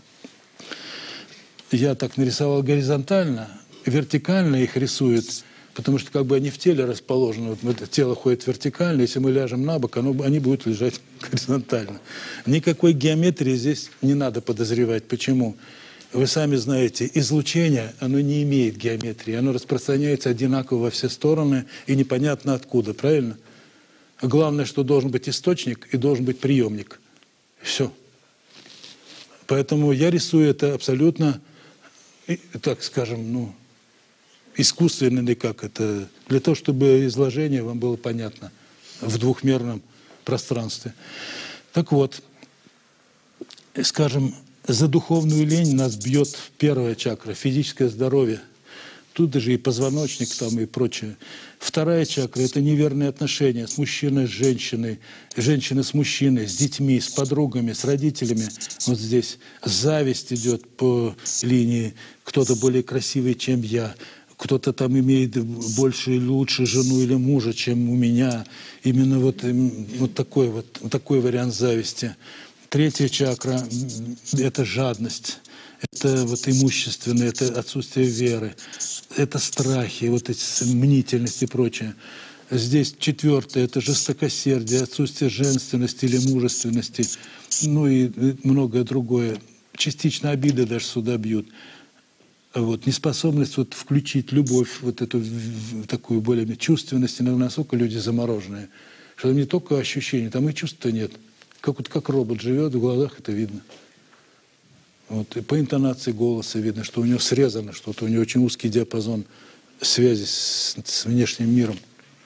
Я так нарисовал горизонтально, вертикально их рисует, потому что как бы они в теле расположены. Вот это тело ходит вертикально, если мы ляжем на бок, оно, они будут лежать горизонтально. Никакой геометрии здесь не надо подозревать. Почему? Вы сами знаете, излучение, оно не имеет геометрии, оно распространяется одинаково во все стороны и непонятно откуда, правильно? Главное, что должен быть источник и должен быть приемник. Все. Поэтому я рисую это абсолютно, так скажем, ну, искусственно или как это, для того, чтобы изложение вам было понятно в двухмерном пространстве. Так вот, скажем, за духовную лень нас бьет первая чакра, физическое здоровье. Тут даже и позвоночник там и прочее. Вторая чакра – это неверные отношения с мужчиной, с женщиной, женщины с мужчиной, с детьми, с подругами, с родителями. Вот здесь зависть идет по линии, кто-то более красивый, чем я, кто-то там имеет больше или лучше жену или мужа, чем у меня. Именно вот, вот, такой, вот такой вариант зависти. Третья чакра – это жадность. Это вот имущественное, это отсутствие веры, это страхи, вот эти мнительность и прочее. Здесь четвертое – это жестокосердие, отсутствие женственности или мужественности, ну и многое другое. Частично обиды даже сюда бьют. Вот, неспособность вот включить любовь, вот эту такую более чувственность, иногда насколько люди замороженные, что там не только ощущения, там и чувства нет. Как, вот, как робот живет, в глазах это видно. Вот, и по интонации голоса видно, что у него срезано что-то, у него очень узкий диапазон связи с, с внешним миром.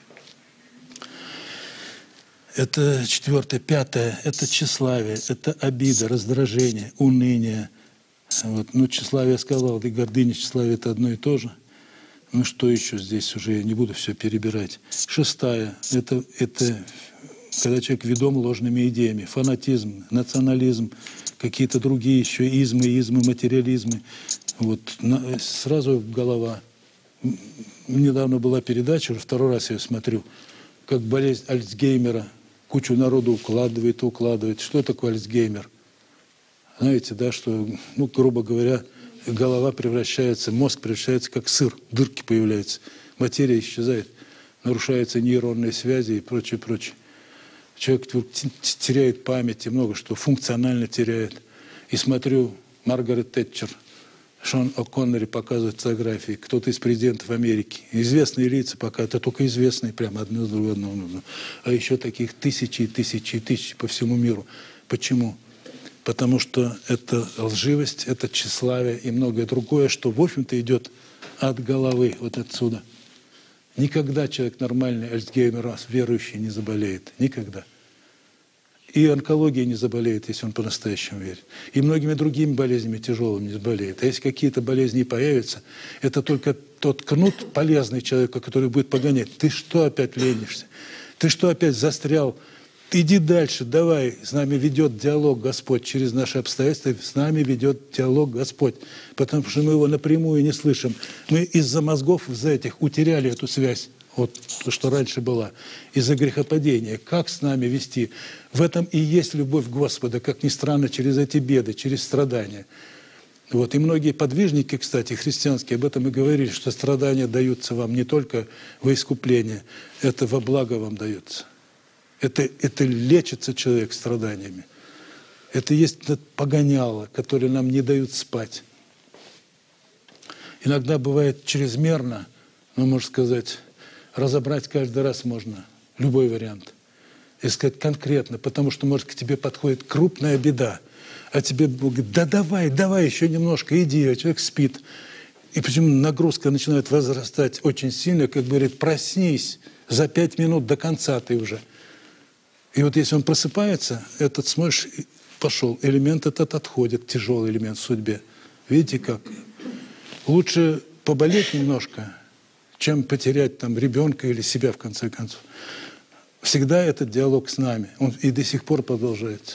Это четвертое. Пятое – это тщеславие, это обида, раздражение, уныние. Вот. Ну, тщеславие я сказал, и гордыня, тщеславие – это одно и то же. Ну, что еще здесь уже, я не буду все перебирать. Шестая – это, это когда человек ведом ложными идеями, фанатизм, национализм, какие-то другие еще измы, измы, материализмы. Вот на, сразу голова. Недавно была передача, уже второй раз я ее смотрю, как болезнь Альцгеймера. Кучу народу укладывает, укладывает. Что такое Альцгеймер? Знаете, да, что, ну, грубо говоря, голова превращается, мозг превращается как сыр, дырки появляются, материя исчезает, нарушаются нейронные связи и прочее, прочее. Человек теряет память и много что, функционально теряет. И смотрю, Маргарет Тэтчер, Шон О'Коннери показывают фотографии, кто-то из президентов Америки. Известные лица пока, это только известные, прямо одно с другого. Одно, одно. А еще таких тысячи и тысячи и тысячи по всему миру. Почему? Потому что это лживость, это тщеславие и многое другое, что, в общем-то, идет от головы, вот отсюда. Никогда человек нормальный, Альцгеймер, верующий, не заболеет. Никогда. И онкология не заболеет, если он по-настоящему верит. И многими другими болезнями тяжелыми не заболеет. А если какие-то болезни появятся, это только тот кнут полезный человеку, который будет погонять. Ты что опять ленишься? Ты что опять застрял? Иди дальше, давай. С нами ведет диалог Господь через наши обстоятельства. С нами ведет диалог Господь. Потому что мы его напрямую не слышим. Мы из-за мозгов, из-за этих, утеряли эту связь. Вот то, что раньше была. Из-за грехопадения. Как с нами вести? В этом и есть любовь Господа, как ни странно, через эти беды, через страдания. Вот. И многие подвижники, кстати, христианские, об этом и говорили, что страдания даются вам не только во искупление, это во благо вам дается. Это, это лечится человек страданиями. Это есть погоняло, которые нам не дают спать. Иногда бывает чрезмерно, но, можно сказать, разобрать каждый раз можно, любой вариант. И сказать конкретно, потому что, может, к тебе подходит крупная беда, А тебе Бог говорит: да давай, давай, еще немножко, иди, а человек спит. И почему нагрузка начинает возрастать очень сильно, как говорит, проснись, за пять минут до конца ты уже. И вот если он просыпается, этот, смотришь, пошел, элемент этот отходит, тяжелый элемент в судьбе. Видите как? Лучше поболеть немножко, чем потерять там ребенка или себя в конце концов. Всегда этот диалог с нами, он и до сих пор продолжается.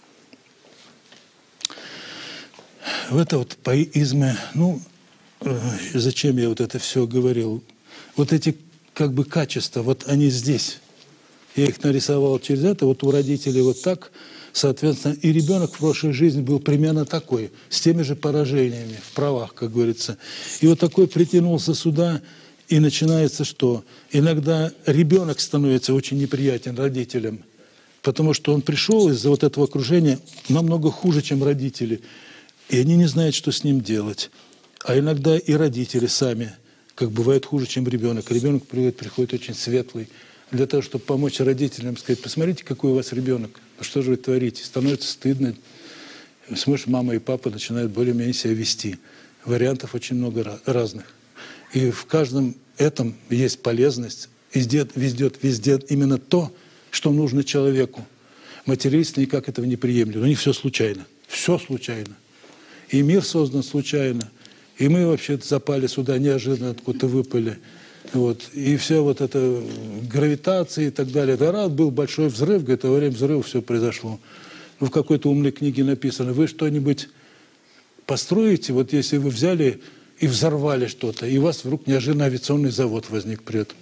В это вот поизме, ну, зачем я вот это все говорил? Вот эти как бы качества, вот они здесь. Я их нарисовал через это, вот у родителей вот так, соответственно, и ребенок в прошлой жизни был примерно такой, с теми же поражениями в правах, как говорится. И вот такой притянулся сюда, и начинается что? Иногда ребенок становится очень неприятен родителям, потому что он пришел из-за вот этого окружения намного хуже, чем родители, и они не знают, что с ним делать. А иногда и родители сами, как бывает хуже, чем ребенок. Ребенок приходит, приходит очень светлый, для того, чтобы помочь родителям, сказать: посмотрите, какой у вас ребенок, ну что же вы творите? Становится стыдно. Смотришь, мама и папа начинают более-менее себя вести. Вариантов очень много разных. И в каждом этом есть полезность. Везде, везде, везде именно то, что нужно человеку. Материалисты никак этого не приемлют. У них все случайно. Все случайно. И мир создан случайно. И мы вообще запали сюда, неожиданно откуда-то выпали. Вот. И все вот это гравитация и так далее. Да, раз был большой взрыв, говорит, во время взрыва все произошло. Ну, в какой-то умной книге написано: вы что-нибудь построите, вот если вы взяли и взорвали что-то, и у вас вдруг неожиданно авиационный завод возник при этом.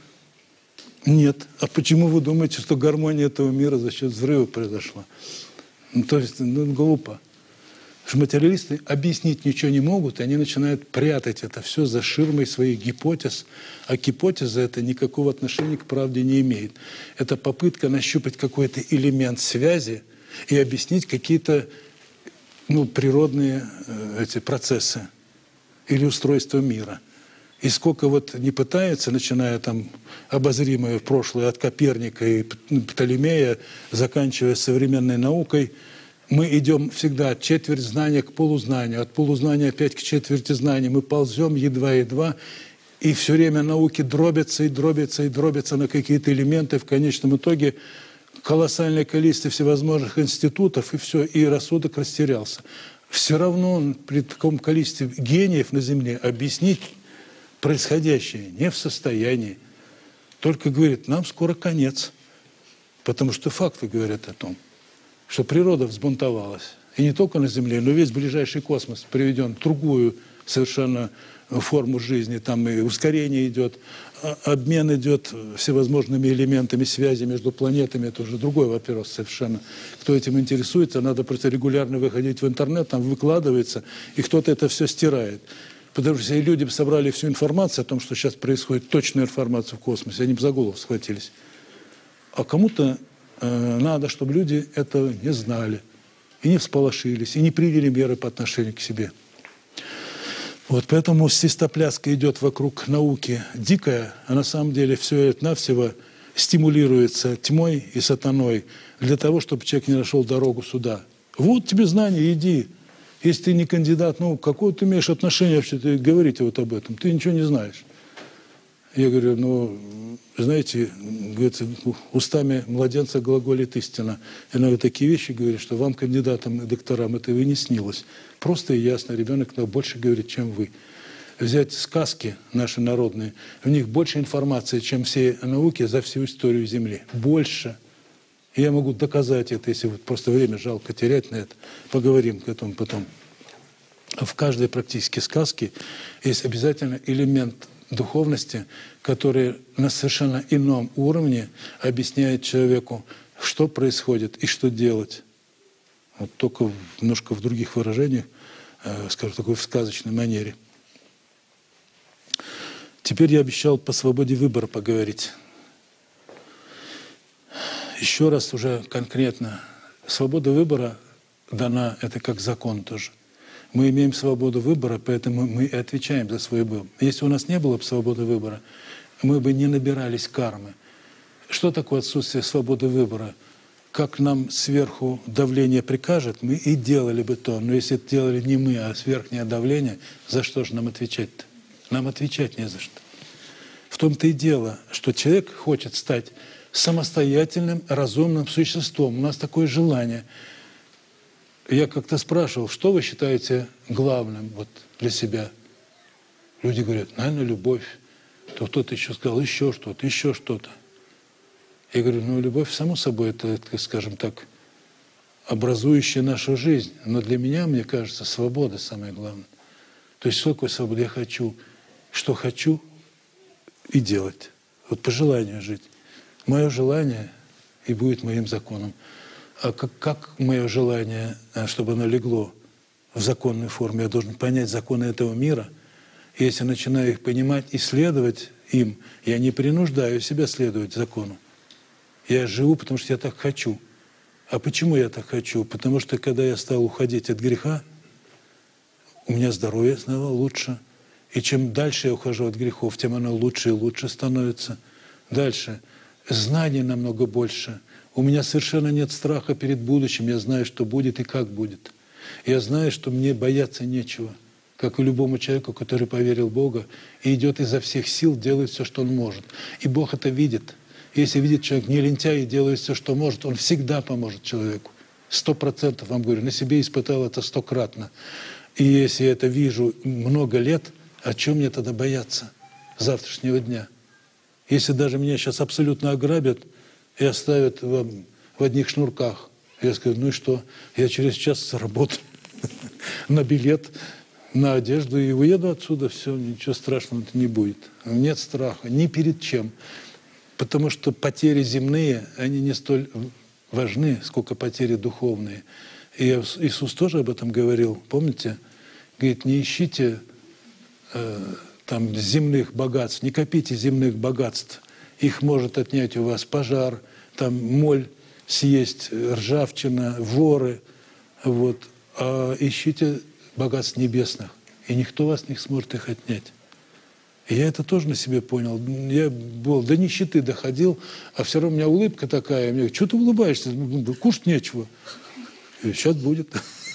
Нет. А почему вы думаете, что гармония этого мира за счет взрыва произошла? Ну, то есть, ну, глупо. Потому что материалисты объяснить ничего не могут, и они начинают прятать это все за ширмой своих гипотез. А гипотеза это никакого отношения к правде не имеет. Это попытка нащупать какой-то элемент связи и объяснить какие-то, ну, природные э, эти процессы или устройство мира. И сколько вот не пытаются, начиная там обозримое в прошлое от Коперника и Птолемея, заканчивая современной наукой, мы идем всегда от четверть знания к полузнанию, от полузнания опять к четверти знания. Мы ползем едва-едва, и все время науки дробятся и дробятся и дробятся на какие-то элементы. В конечном итоге колоссальное количество всевозможных институтов, и все, и рассудок растерялся. Все равно при таком количестве гениев на Земле объяснить происходящее не в состоянии. Только говорит: нам скоро конец. Потому что факты говорят о том, что природа взбунтовалась. И не только на Земле, но весь ближайший космос приведен в другую совершенно форму жизни. Там и ускорение идет, обмен идет всевозможными элементами связи между планетами. Это уже другой вопрос совершенно. Кто этим интересуется, надо просто регулярно выходить в интернет, там выкладывается, и кто-то это все стирает. Потому что если люди собрали всю информацию о том, что сейчас происходит, точную информацию в космосе, они бы за голову схватились. А кому-то надо, чтобы люди это не знали, и не всполошились, и не приняли меры по отношению к себе. Вот поэтому свистопляска идет вокруг науки дикая, а на самом деле все это навсего стимулируется тьмой и сатаной для того, чтобы человек не нашел дорогу сюда. Вот тебе знания, иди. Если ты не кандидат наук, какое ты имеешь отношение вообще говорить вот об этом? Ты ничего не знаешь. Я говорю: ну, знаете, говорится, устами младенца глаголит истина. Иногда такие вещи говорят, что вам, кандидатам и докторам, этого и не снилось. Просто и ясно, ребенок больше говорит, чем вы. Взять сказки наши народные, в них больше информации, чем все науки за всю историю Земли. Больше. И я могу доказать это, если вот просто время жалко терять на это. Поговорим к этому потом. В каждой практически сказке есть обязательно элемент духовности, который на совершенно ином уровне объясняет человеку, что происходит и что делать. Вот только немножко в других выражениях, скажем, такой в сказочной манере. Теперь я обещал по свободе выбора поговорить. Еще раз уже конкретно. Свобода выбора дана, это как закон тоже. Мы имеем свободу выбора, поэтому мы и отвечаем за свой выбор. Если у нас не было бы свободы выбора, мы бы не набирались кармы. Что такое отсутствие свободы выбора? как нам сверху давление прикажет, мы и делали бы то. Но если это делали не мы, а сверхнее давление, за что же нам отвечать-то? Нам отвечать не за что. В том-то и дело, что человек хочет стать самостоятельным, разумным существом. У нас такое желание. Я как-то спрашивал, что вы считаете главным вот для себя? Люди говорят, наверное, любовь. То кто-то еще сказал, еще что-то, еще что-то. Я говорю, ну, любовь, само собой, это, это, скажем так, образующая нашу жизнь. Но для меня, мне кажется, свобода самое главное. То есть, что такое свобода? Я хочу, что хочу, и делать. Вот по желанию жить. Мое желание и будет моим законом. А как, как мое желание, чтобы оно легло в законной форме? Я должен понять законы этого мира. И если начинаю их понимать и следовать им, я не принуждаю себя следовать закону. Я живу, потому что я так хочу. А почему я так хочу? Потому что, когда я стал уходить от греха, у меня здоровье стало лучше. И чем дальше я ухожу от грехов, тем оно лучше и лучше становится. Дальше. Знаний намного больше. У меня совершенно нет страха перед будущим. Я знаю, что будет и как будет. Я знаю, что мне бояться нечего. Как и любому человеку, который поверил в Бога и идет изо всех сил, делает все, что он может. И Бог это видит. Если видит человек не лентяй и делает все, что может, он всегда поможет человеку. Сто процентов вам говорю. На себе испытал это стократно. И если я это вижу много лет, о чем мне тогда бояться завтрашнего дня? Если даже меня сейчас абсолютно ограбят и оставят в, в одних шнурках, я скажу, ну и что? Я через час заработаю на билет, на одежду и уеду отсюда, все, ничего страшного не будет. Нет страха ни перед чем. Потому что потери земные, они не столь важны, сколько потери духовные. И Иисус тоже об этом говорил, помните? Говорит, не ищите э, там земных богатств, не копите земных богатств. Их может отнять у вас пожар, там моль съесть, ржавчина, воры. Вот. А ищите богатств небесных, и никто вас не сможет их отнять. И я это тоже на себе понял. Я был до нищеты доходил, а все равно у меня улыбка такая. Мне говорят, что ты улыбаешься? Кушать нечего. И сейчас будет.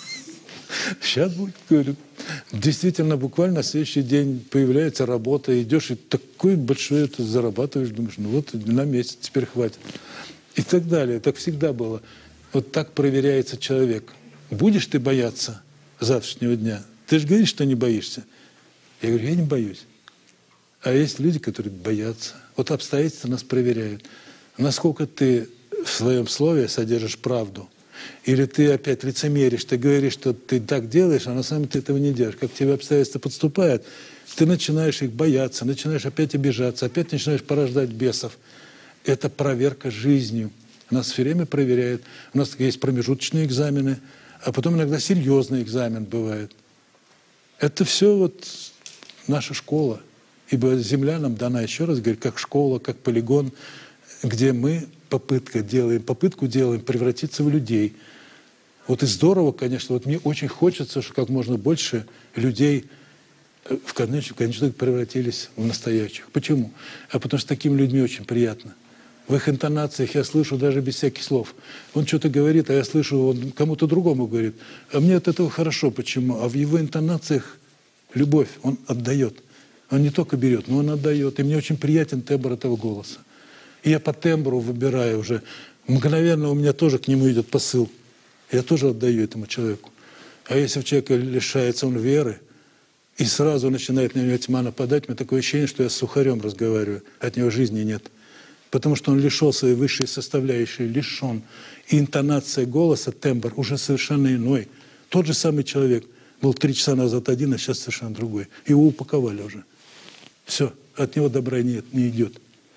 Сейчас будет, говорю. Действительно, буквально на следующий день появляется работа, идешь и такой большой это зарабатываешь, думаешь, ну вот на месяц теперь хватит. И так далее. Так всегда было. Вот так проверяется человек. Будешь ты бояться завтрашнего дня? Ты же говоришь, что не боишься. Я говорю, я не боюсь. А есть люди, которые боятся. Вот обстоятельства нас проверяют. Насколько ты в своем слове содержишь правду. Или ты опять лицемеришь, ты говоришь, что ты так делаешь, а на самом деле ты этого не делаешь. Как тебе обстоятельства подступают, ты начинаешь их бояться, начинаешь опять обижаться, опять начинаешь порождать бесов. Это проверка жизнью. Нас все время проверяют. У нас есть промежуточные экзамены, а потом иногда серьезный экзамен бывает. Это все вот наша школа. Ибо земля нам дана, еще раз говорю, как школа, как полигон, где мы попытка делаем, попытку делаем превратиться в людей. Вот и здорово, конечно, вот мне очень хочется, что как можно больше людей в конечном итоге превратились в настоящих. Почему? А потому что с такими людьми очень приятно. В их интонациях я слышу даже без всяких слов. Он что-то говорит, а я слышу, он кому-то другому говорит. А мне от этого хорошо. Почему? А в его интонациях любовь, он отдает. Он не только берет, но он отдает. И мне очень приятен тембр этого голоса. И я по тембру выбираю уже. Мгновенно у меня тоже к нему идет посыл. Я тоже отдаю этому человеку. А если у человека лишается он веры, и сразу начинает на него тьма нападать, у меня такое ощущение, что я с сухарем разговариваю. От него жизни нет. Потому что он лишил своей высшей составляющей, лишен. И интонация голоса, тембр уже совершенно иной. Тот же самый человек был три часа назад один, а сейчас совершенно другой. Его упаковали уже. Все, от него добра нет, не идет.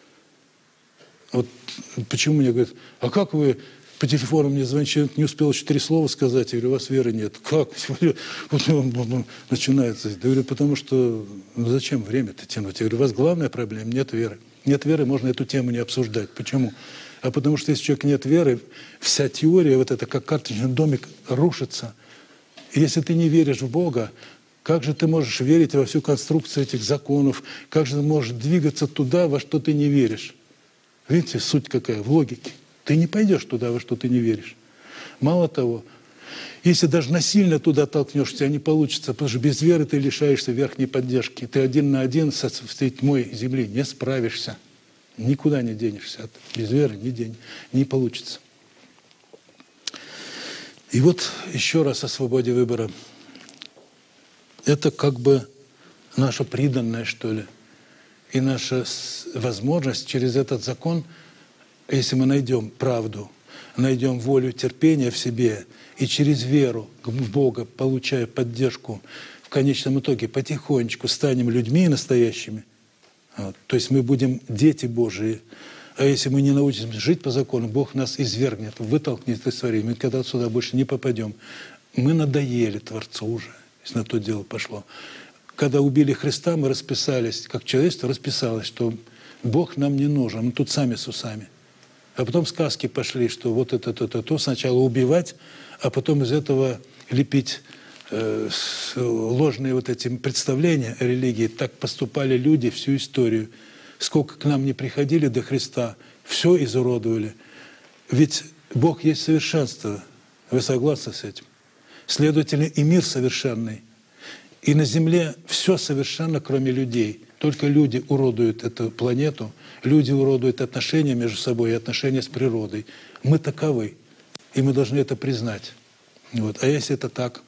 Вот почему мне говорят, а как вы по телефону мне звонили, не успел еще три слова сказать, я говорю, у вас веры нет. Как? Начинается. Я говорю, потому что ну зачем время-то тянуть? Я говорю, у вас главная проблема, нет веры. Нет веры, можно эту тему не обсуждать. Почему? А потому что если у человека нет веры, вся теория, вот это как карточный домик, рушится. И если ты не веришь в Бога, как же ты можешь верить во всю конструкцию этих законов? Как же ты можешь двигаться туда, во что ты не веришь? Видите, суть какая? В логике. Ты не пойдешь туда, во что ты не веришь. Мало того, если даже насильно туда толкнешься, не получится, потому что без веры ты лишаешься верхней поддержки. Ты один на один с этой тьмой земли не справишься. Никуда не денешься. Без веры не, день, не получится. И вот еще раз о свободе выбора. Это как бы наша приданная, что ли, и наша возможность через этот закон, если мы найдем правду, найдем волю, терпение в себе, и через веру в Бога, получая поддержку, в конечном итоге потихонечку станем людьми настоящими. Вот. То есть мы будем дети Божии. А если мы не научимся жить по закону, Бог нас извергнет, вытолкнет из творения. Мы когда сюда больше не попадем. Мы надоели Творцу уже, если на то дело пошло. Когда убили Христа, мы расписались, как человечество расписалось, что Бог нам не нужен, мы тут сами с усами. А потом сказки пошли, что вот это, то, то, то, сначала убивать, а потом из этого лепить э, ложные вот эти представления о религии. Так поступали люди всю историю. Сколько к нам не приходили до Христа, все изуродовали. Ведь Бог есть совершенство. Вы согласны с этим? Следовательно, и мир совершенный. И на Земле все совершенно, кроме людей. Только люди уродуют эту планету, люди уродуют отношения между собой и отношения с природой. Мы таковы, и мы должны это признать. Вот. А если это так,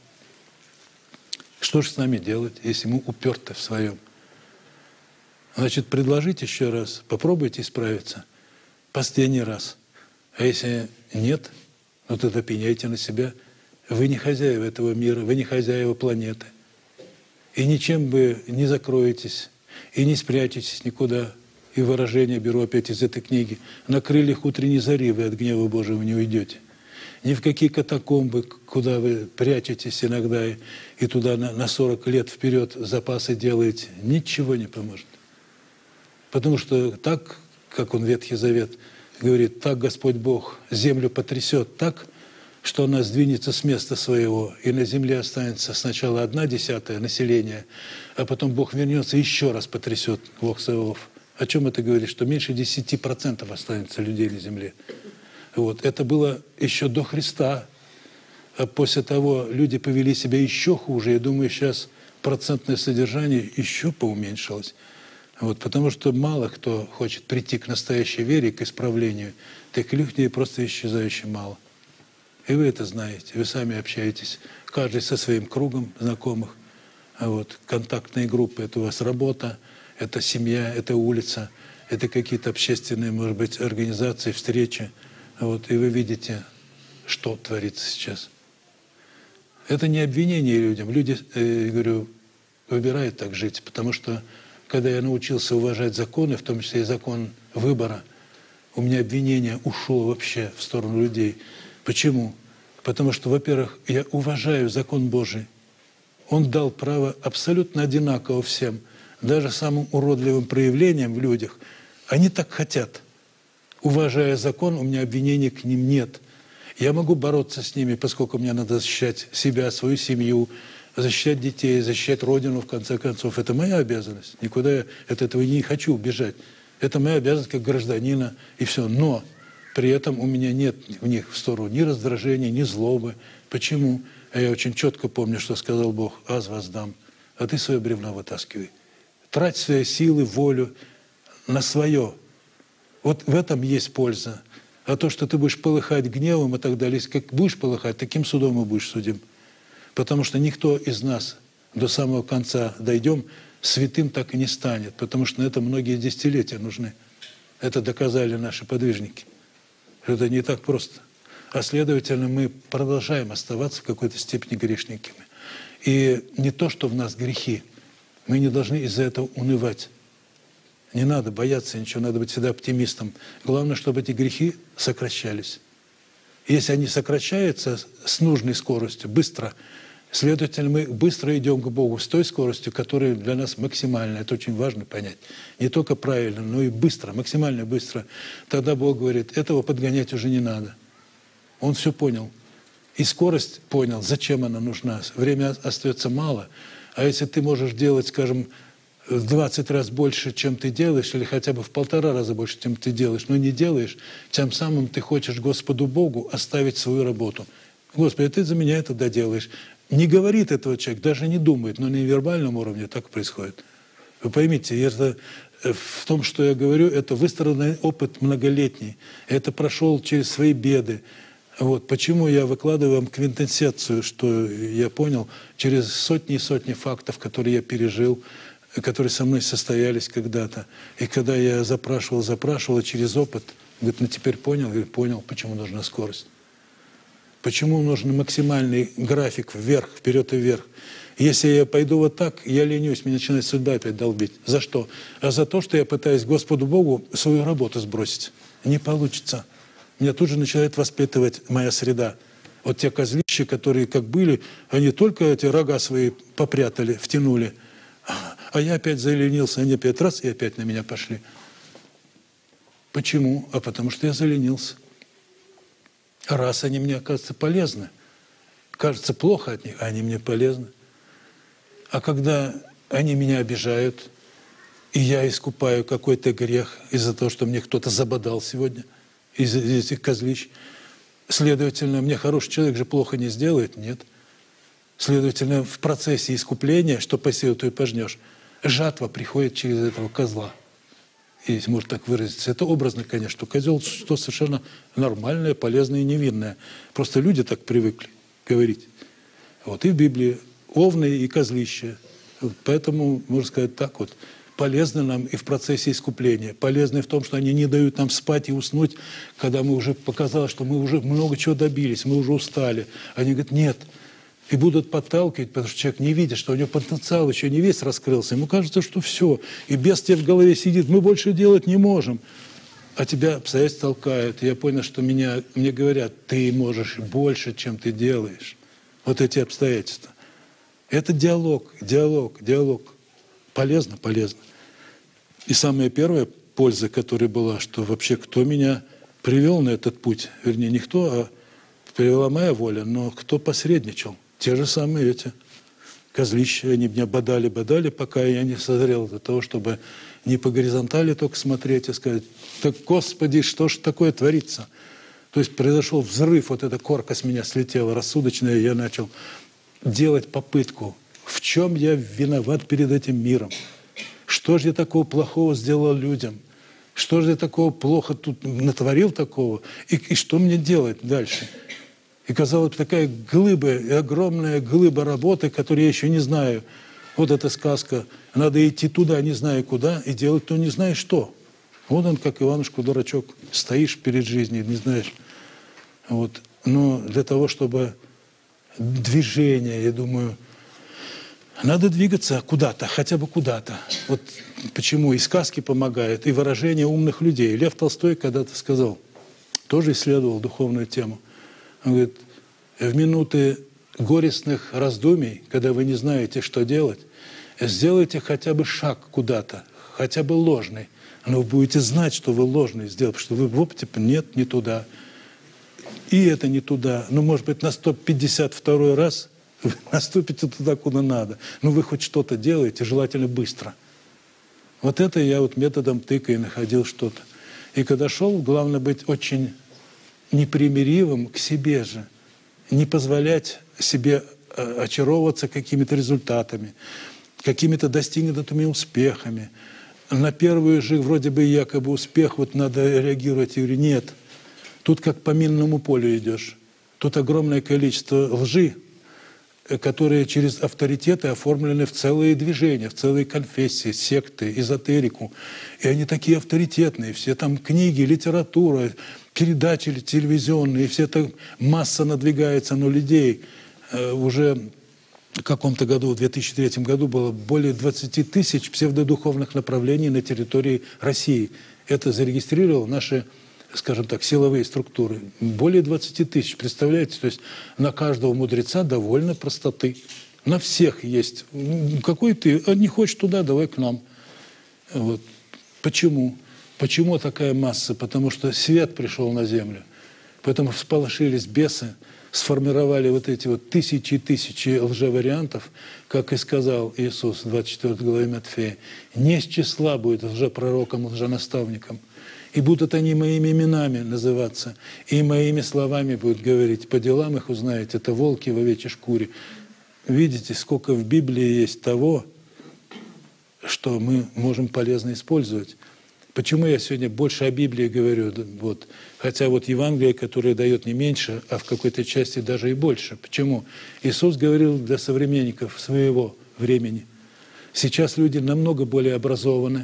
что же с нами делать, если мы уперты в своем? Значит, предложить еще раз, попробуйте исправиться. Последний раз. А если нет, ну тогда пеняйте на себя. Вы не хозяева этого мира, вы не хозяева планеты. И ничем вы не закроетесь, и не спрячетесь никуда. И выражение беру опять из этой книги. На крыльях утренней зари вы от гнева Божьего не уйдете. Ни в какие катакомбы, куда вы прячетесь иногда, и, и туда на, на сорок лет вперед запасы делаете, ничего не поможет. Потому что так, как он Ветхий Завет говорит, так Господь Бог землю потрясет так, что она сдвинется с места своего, и на земле останется сначала одна десятая населения, а потом Бог вернется и еще раз потрясет, Бог Саваоф. О чем это говорит? Что меньше десяти процентов останется людей на земле. Вот. Это было еще до Христа. А после того люди повели себя еще хуже. Я думаю, сейчас процентное содержание еще поуменьшилось. Вот. Потому что мало кто хочет прийти к настоящей вере, к исправлению. Таких людей просто исчезающе мало. И вы это знаете. Вы сами общаетесь. Каждый со своим кругом знакомых. А вот. Контактные группы – это у вас работа, это семья, это улица, это какие-то общественные, может быть, организации, встречи. Вот, и вы видите, что творится сейчас. Это не обвинение людям. Люди, э, говорю, выбирают так жить, потому что, когда я научился уважать законы, в том числе и закон выбора, у меня обвинение ушло вообще в сторону людей. Почему? Потому что, во-первых, я уважаю закон Божий. Он дал право абсолютно одинаково всем, даже самым уродливым проявлениям в людях. Они так хотят. Уважая закон, у меня обвинений к ним нет. Я могу бороться с ними, поскольку мне надо защищать себя, свою семью, защищать детей, защищать Родину, в конце концов. Это моя обязанность. Никуда я от этого не хочу убежать. Это моя обязанность как гражданина, и все. Но при этом у меня нет в них в сторону ни раздражения, ни злобы. Почему? А я очень четко помню, что сказал Бог: «Аз воздам, а ты свое бревно вытаскивай». Трать свои силы, волю на свое. Вот в этом есть польза. А то, что ты будешь полыхать гневом и так далее, если как будешь полыхать, таким судом и будешь судим. Потому что никто из нас до самого конца дойдем, святым так и не станет. Потому что на это многие десятилетия нужны. Это доказали наши подвижники. Это не так просто. А следовательно, мы продолжаем оставаться в какой-то степени грешниками. И не то, что в нас грехи. Мы не должны из-за этого унывать. Не надо бояться ничего, надо быть всегда оптимистом. Главное, чтобы эти грехи сокращались. Если они сокращаются с нужной скоростью, быстро, следовательно, мы быстро идем к Богу с той скоростью, которая для нас максимальна. Это очень важно понять. Не только правильно, но и быстро, максимально быстро. Тогда Бог говорит: этого подгонять уже не надо. Он все понял. И скорость понял, зачем она нужна. Время остается мало. А если ты можешь делать, скажем, в двадцать раз больше, чем ты делаешь, или хотя бы в полтора раза больше, чем ты делаешь, но не делаешь, тем самым ты хочешь Господу Богу оставить свою работу. Господи, ты за меня это доделаешь. Не говорит этого человек, даже не думает, но на невербальном уровне так происходит. Вы поймите, это, в том, что я говорю, это выстраданный опыт многолетний. Это прошел через свои беды. Вот. Почему я выкладываю вам квинтэссенцию, что я понял, через сотни и сотни фактов, которые я пережил, которые со мной состоялись когда-то. И когда я запрашивал, запрашивал, через опыт, говорит, ну теперь понял? Я говорю, понял, почему нужна скорость. Почему нужен максимальный график вверх, вперед и вверх. Если я пойду вот так, я ленюсь, меня начинает судьба опять долбить. За что? А за то, что я пытаюсь Господу Богу свою работу сбросить. Не получится. Меня тут же начинает воспитывать моя среда. Вот те козлища, которые как были, они только эти рога свои попрятали, втянули. А я опять заленился, они опять раз и опять на меня пошли. Почему? А потому что я заленился. Раз они мне, оказывается, полезны. Кажется, плохо от них, а они мне полезны. А когда они меня обижают, и я искупаю какой-то грех из-за того, что мне кто-то забодал сегодня, из этих козлищ, следовательно, мне хороший человек же плохо не сделает? Нет. Следовательно, в процессе искупления, что посеял, то и пожнешь, жатва приходит через этого козла. Если можно так выразиться. Это образно, конечно, что козел что совершенно нормальное, полезное и невинное. Просто люди так привыкли говорить. Вот и в Библии овны и козлища. Вот поэтому, можно сказать так вот, полезны нам и в процессе искупления. Полезны в том, что они не дают нам спать и уснуть, когда мы уже показалось, что мы уже много чего добились, мы уже устали. Они говорят, нет. И будут подталкивать, потому что человек не видит, что у него потенциал еще не весь раскрылся. Ему кажется, что все. И бес тебе в голове сидит, мы больше делать не можем. А тебя обстоятельства толкают. И я понял, что меня, мне говорят, ты можешь больше, чем ты делаешь. Вот эти обстоятельства. Это диалог, диалог, диалог. Полезно, полезно. И самая первая польза, которая была, что вообще кто меня привел на этот путь, вернее, не кто, а привела моя воля, но кто посредничал. Те же самые эти козлища, они меня бодали-бодали, пока я не созрел для того, чтобы не по горизонтали только смотреть и сказать, так, Господи, что ж такое творится? То есть произошел взрыв, вот эта корка с меня слетела, рассудочная, я начал делать попытку. В чем я виноват перед этим миром? Что же я такого плохого сделал людям? Что же я такого плохо тут натворил такого? И, и что мне делать дальше? И казалось, такая глыба, и огромная глыба работы, которую я еще не знаю. Вот эта сказка. Надо идти туда, не зная куда, и делать то не знаешь что. Вот он, как Иванушка, дурачок. Стоишь перед жизнью, не знаешь. Вот. Но для того, чтобы движение, я думаю, надо двигаться куда-то, хотя бы куда-то. Вот почему и сказки помогают, и выражения умных людей. Лев Толстой когда-то сказал, тоже исследовал духовную тему. Он говорит, в минуты горестных раздумий, когда вы не знаете, что делать, сделайте хотя бы шаг куда-то, хотя бы ложный. Но вы будете знать, что вы ложный сделали, потому что вы в опыте, нет, не туда. И это не туда. Ну, может быть, на сто пятьдесят второй раз вы наступите туда, куда надо. Но вы хоть что-то делаете, желательно быстро. Вот это я вот методом тыка и находил что-то. И когда шел, главное быть очень непримиривым к себе же, не позволять себе очаровываться какими-то результатами, какими-то достигнутыми успехами. На первый же вроде бы якобы успех вот надо реагировать. Я говорю, нет, тут как по минному полю идешь. Тут огромное количество лжи, которые через авторитеты оформлены в целые движения, в целые конфессии, секты, эзотерику. И они такие авторитетные, все там книги, литература, передачи телевизионные, все это масса надвигается на людей. Уже в каком-то году, в две тысячи третьем году, было более двадцати тысяч псевдодуховных направлений на территории России. Это зарегистрировало наши, скажем так, силовые структуры. Более двадцати тысяч, представляете? То есть на каждого мудреца довольно простоты. На всех есть. Какой ты? А не хочешь туда, давай к нам. Вот. Почему? Почему такая масса? Потому что свет пришел на землю. Поэтому всполошились бесы, сформировали вот эти вот тысячи и тысячи лжевариантов, как и сказал Иисус в двадцать четвёртой главе Матфея, не с числа будет лжепророком, лженаставником. И будут они моими именами называться, и моими словами будут говорить. По делам их узнаете, это волки в овечьей шкуре. Видите, сколько в Библии есть того, что мы можем полезно использовать. Почему я сегодня больше о Библии говорю? Вот. Хотя вот Евангелие, которое дает не меньше, а в какой-то части даже и больше. Почему? Иисус говорил для современников своего времени. Сейчас люди намного более образованы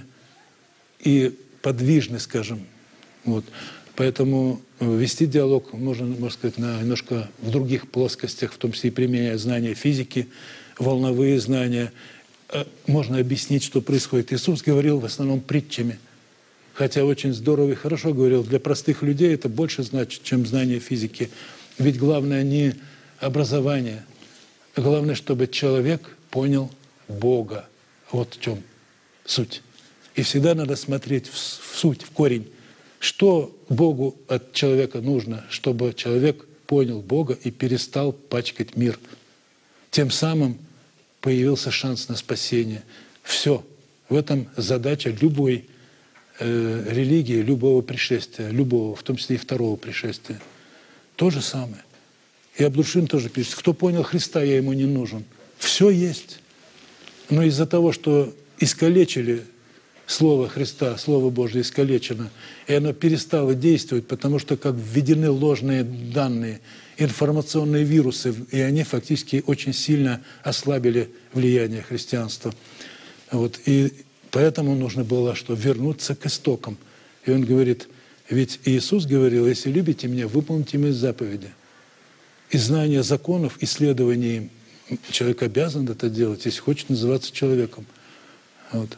и подвижны, скажем. Вот. Поэтому вести диалог можно, можно сказать, на немножко в других плоскостях, в том числе и применяя знания физики, волновые знания. Можно объяснить, что происходит. Иисус говорил в основном притчами. Хотя очень здорово и хорошо говорил, для простых людей это больше значит, чем знание физики. Ведь главное не образование, а главное, чтобы человек понял Бога. Вот в чем суть. И всегда надо смотреть в суть, в корень. Что Богу от человека нужно, чтобы человек понял Бога и перестал пачкать мир. Тем самым появился шанс на спасение. Все. В этом задача любой э, религии, любого пришествия, любого, в том числе и второго пришествия. То же самое. И Абдушин тоже пишет, кто понял Христа, я ему не нужен. Все есть. Но из-за того, что искалечили Слово Христа, Слово Божие искалечено, и оно перестало действовать, потому что как введены ложные данные, информационные вирусы, и они фактически очень сильно ослабили влияние христианства. Вот. И поэтому нужно было что? Вернуться к истокам. И он говорит, ведь Иисус говорил, если любите меня, выполните мои заповеди. И знание законов, исследование им, человек обязан это делать, если хочет называться человеком. Вот.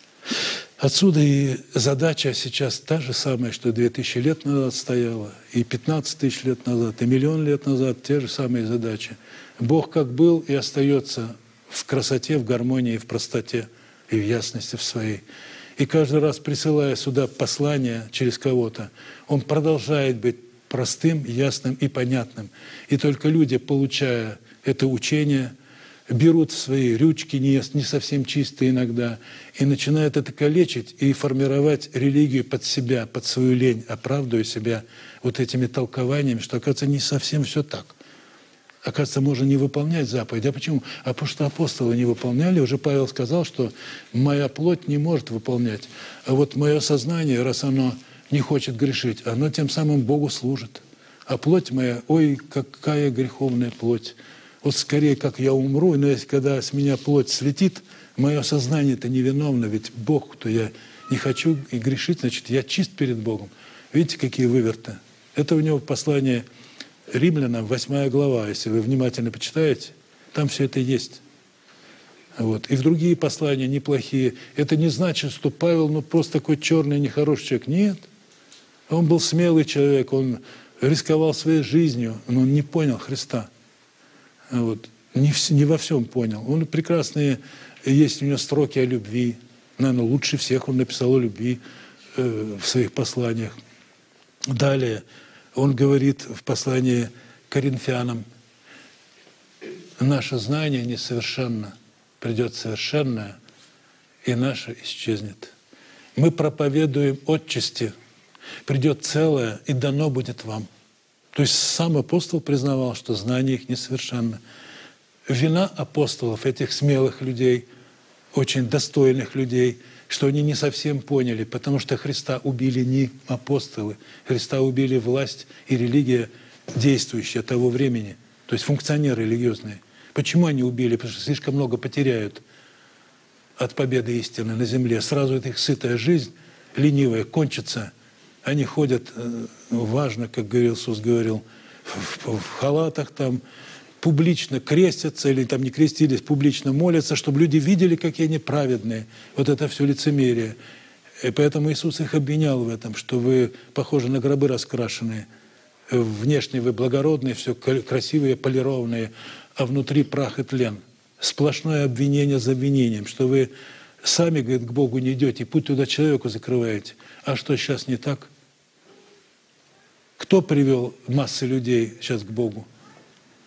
Отсюда и задача сейчас та же самая, что две тысячи лет назад стояла, и пятнадцать тысяч лет назад, и миллион лет назад, те же самые задачи. Бог как был и остается в красоте, в гармонии, в простоте и в ясности в своей. И каждый раз, присылая сюда послание через кого-то, Он продолжает быть простым, ясным и понятным. И только люди, получая это учение, берут в свои рючки, не, не совсем чистые иногда, и начинают это калечить и формировать религию под себя, под свою лень, оправдывая себя вот этими толкованиями, что, оказывается, не совсем все так. Оказывается, можно не выполнять заповеди. А почему? А потому что апостолы не выполняли. Уже Павел сказал, что моя плоть не может выполнять. А вот мое сознание, раз оно не хочет грешить, оно тем самым Богу служит. А плоть моя, ой, какая греховная плоть. Вот скорее, как я умру, но если когда с меня плоть слетит, мое сознание-то невиновно, ведь Бог, кто я не хочу и грешить, значит, я чист перед Богом. Видите, какие выверты? Это у него послание Римлянам, восьмая глава, если вы внимательно почитаете, там все это есть. Вот. И в другие послания неплохие. Это не значит, что Павел ну, просто такой черный, нехороший человек. Нет. Он был смелый человек, он рисковал своей жизнью, но он не понял Христа. Вот. Не, в, не во всем понял. Он прекрасные, есть у него строки о любви. Наверное, лучше всех он написал о любви э, в своих посланиях. Далее он говорит в послании к Коринфянам, наше знание несовершенно, придет совершенное, и наше исчезнет. Мы проповедуем отчасти, придет целое, и дано будет вам. То есть сам апостол признавал, что знание их несовершенно. Вина апостолов, этих смелых людей, очень достойных людей, что они не совсем поняли, потому что Христа убили не апостолы, Христа убили власть и религия, действующая того времени, то есть функционеры религиозные. Почему они убили? Потому что слишком много потеряют от победы истины на земле. Сразу эта их сытая жизнь, ленивая, кончится. Они ходят, важно, как говорил Иисус, говорил, в, в халатах там, публично крестятся, или там не крестились, публично молятся, чтобы люди видели, какие они праведные. Вот это все лицемерие. И поэтому Иисус их обвинял в этом, что вы похожи на гробы раскрашенные. Внешне вы благородные, все красивые, полированные, а внутри прах и тлен. Сплошное обвинение за обвинением, что вы сами, говорит, к Богу не идете, путь туда человеку закрываете. А что сейчас не так? Кто привел массы людей сейчас к Богу?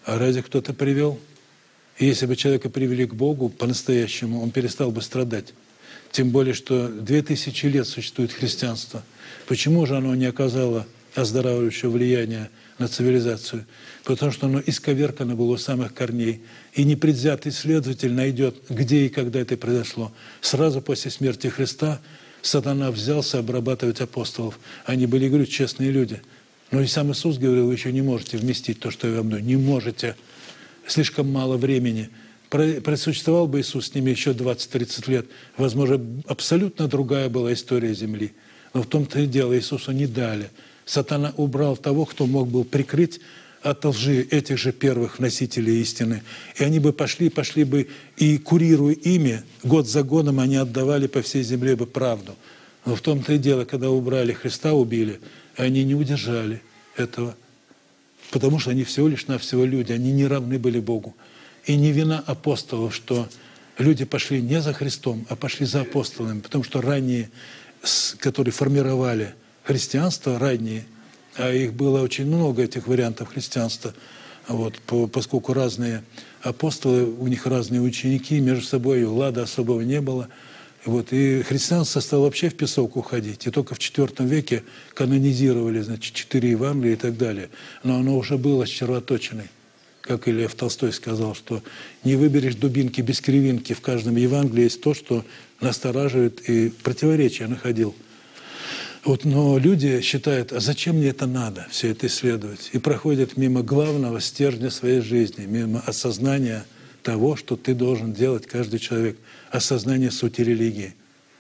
А разве кто-то привел? И если бы человека привели к Богу по-настоящему, он перестал бы страдать. Тем более, что две тысячи лет существует христианство. Почему же оно не оказало оздоравливающего влияния на цивилизацию? Потому что оно исковеркано было у самых корней. И непредвзятый исследователь найдет, где и когда это произошло. Сразу после смерти Христа сатана взялся обрабатывать апостолов. Они были, говорю, честные люди. Но и сам Иисус говорил: вы еще не можете вместить то, что я во мной. Не можете. Слишком мало времени. Просуществовал бы Иисус с ними еще двадцать-тридцать лет, возможно, абсолютно другая была история Земли. Но в том-то и дело, Иисусу не дали. Сатана убрал того, кто мог бы прикрыть от лжи этих же первых носителей истины. И они бы пошли, пошли бы, и курируя ими, год за годом они отдавали по всей земле бы правду. Но в том-то и дело, когда убрали Христа, убили, они не удержали этого. Потому что они всего лишь навсего люди, они не равны были Богу. И не вина апостолов, что люди пошли не за Христом, а пошли за апостолами, потому что ранние, которые формировали христианство, ранние, а их было очень много, этих вариантов христианства, вот, поскольку разные апостолы, у них разные ученики, между собой лада особого не было. Вот, и христианство стало вообще в песок уходить. И только в четвёртом веке канонизировали, значит, четыре Евангелия и так далее. Но оно уже было с червоточиной. Как и Лев Толстой сказал, что не выберешь дубинки без кривинки. В каждом Евангелии есть то, что настораживает и противоречия находил. Вот, но люди считают: а зачем мне это надо, все это исследовать? И проходят мимо главного стержня своей жизни, мимо осознания того, что ты должен делать, каждый человек, осознание сути религии.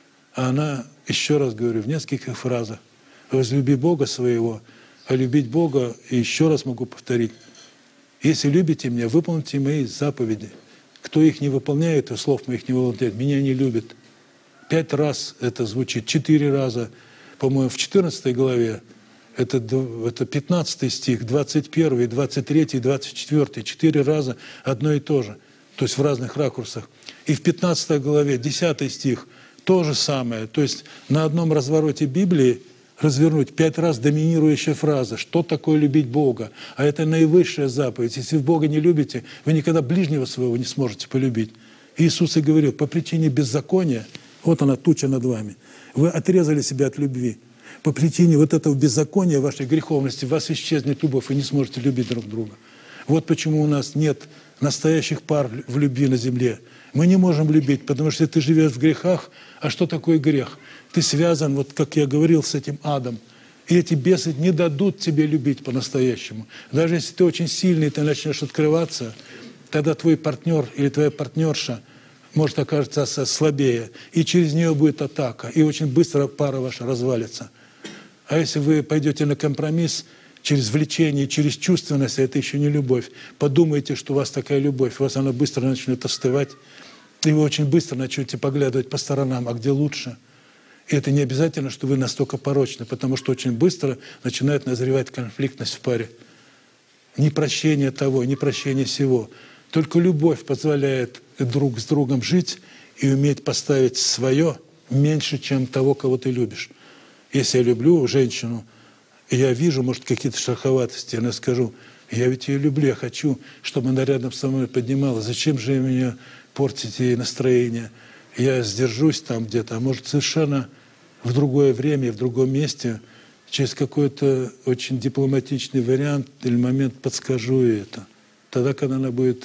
А она, еще раз говорю, в нескольких фразах: возлюби Бога своего, а любить Бога, и еще раз могу повторить: если любите меня, выполните мои заповеди. Кто их не выполняет, и слов моих не выполняет, меня не любит. Пять раз это звучит, четыре раза, по-моему, в четырнадцатой главе, это, это пятнадцатый стих, двадцать первый, двадцать третий, двадцать четвёртый, четыре раза одно и то же, то есть в разных ракурсах. И в пятнадцатой главе, десятый стих, то же самое. То есть на одном развороте Библии развернуть пять раз доминирующая фраза: что такое любить Бога? А это наивысшая заповедь. Если вы Бога не любите, вы никогда ближнего своего не сможете полюбить. Иисус и говорил: по причине беззакония, вот она, туча над вами, вы отрезали себя от любви. По причине вот этого беззакония, вашей греховности, у вас исчезнет любовь, вы не сможете любить друг друга. Вот почему у нас нет настоящих пар в любви на земле. Мы не можем любить, потому что ты живешь в грехах. А что такое грех? Ты связан, вот как я говорил, с этим адом. И эти бесы не дадут тебе любить по-настоящему. Даже если ты очень сильный, ты начнешь открываться, тогда твой партнер или твоя партнерша может окажется слабее. И через нее будет атака. И очень быстро пара ваша развалится. А если вы пойдете на компромисс через влечение, через чувственность, это еще не любовь. Подумайте, что у вас такая любовь, у вас она быстро начнет остывать. И вы очень быстро начнете поглядывать по сторонам, а где лучше. И это не обязательно, что вы настолько порочны, потому что очень быстро начинает назревать конфликтность в паре. Ни прощение того, ни прощение сего. Только любовь позволяет друг с другом жить и уметь поставить свое меньше, чем того, кого ты любишь. Если я люблю женщину, и я вижу, может, какие-то шероховатости, я скажу: я ведь ее люблю, я хочу, чтобы она рядом со мной поднималась. Зачем же мне портить ей настроение? Я сдержусь там где-то, а может, совершенно в другое время, в другом месте, через какой-то очень дипломатичный вариант или момент подскажу ей это. Тогда, когда она будет,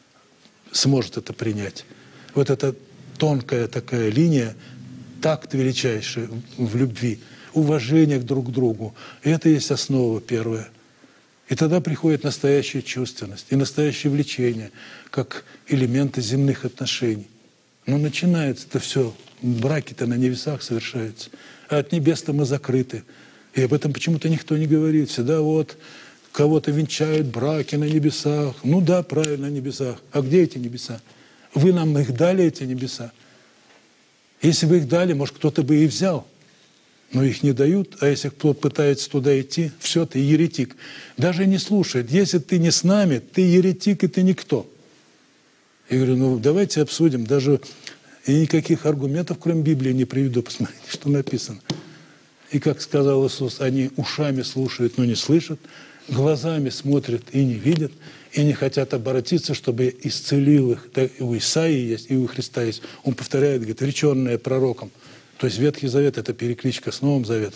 сможет это принять. Вот эта тонкая такая линия, такт величайший в любви, уважение друг к другу. И это есть основа первая. И тогда приходит настоящая чувственность и настоящее влечение, как элементы земных отношений. Но начинается это все, браки-то на небесах совершаются, а от небес-то мы закрыты. И об этом почему-то никто не говорит. Всегда вот кого-то венчают браки на небесах. Ну да, правильно, на небесах. А где эти небеса? Вы нам их дали, эти небеса? Если бы их дали, может, кто-то бы и взял. Но их не дают, а если кто-то пытается туда идти, все, ты еретик. Даже не слушает. Если ты не с нами, ты еретик, и ты никто. Я говорю: ну давайте обсудим. Даже и никаких аргументов, кроме Библии, не приведу. Посмотрите, что написано. И, как сказал Иисус, они ушами слушают, но не слышат, глазами смотрят и не видят, и не хотят обратиться, чтобы исцелил их. Да, и у Исаии есть, и у Христа есть. Он повторяет, говорит, реченное пророком. То есть Ветхий Завет – это перекличка с Новым Заветом.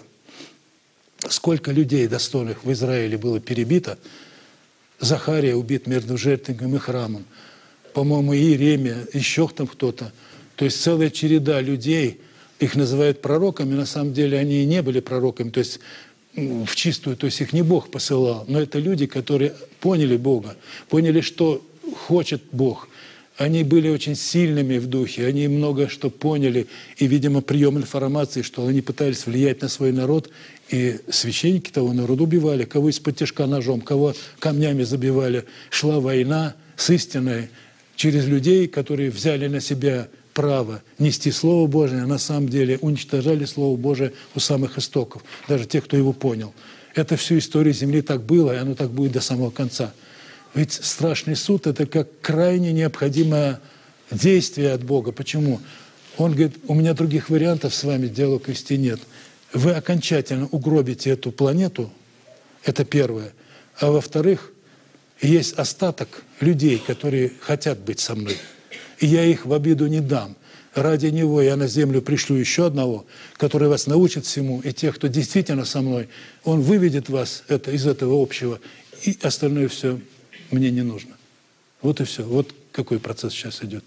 Сколько людей достойных в Израиле было перебито. Захария убит между жертвенником и храмом. По-моему, Иеремия, еще там кто-то. То есть целая череда людей, их называют пророками, на самом деле они и не были пророками, то есть в чистую, то есть их не Бог посылал, но это люди, которые поняли Бога, поняли, что хочет Бог. Они были очень сильными в духе, они много что поняли, и, видимо, прием информации, что они пытались влиять на свой народ, и священники того народа убивали, кого из-под тяжка ножом, кого камнями забивали. Шла война с истиной через людей, которые взяли на себя право нести Слово Божие, а на самом деле уничтожали Слово Божие у самых истоков, даже те, кто его понял. Это всю историю Земли так было, и оно так будет до самого конца. Ведь страшный суд – это как крайне необходимое действие от Бога. Почему? Он говорит, у меня других вариантов с вами диалог вести нет. Вы окончательно угробите эту планету, это первое. А во-вторых, есть остаток людей, которые хотят быть со мной. И я их в обиду не дам. Ради него я на землю пришлю еще одного, который вас научит всему, и тех, кто действительно со мной, он выведет вас это, из этого общего, и остальное все мне не нужно. Вот и все. Вот какой процесс сейчас идет.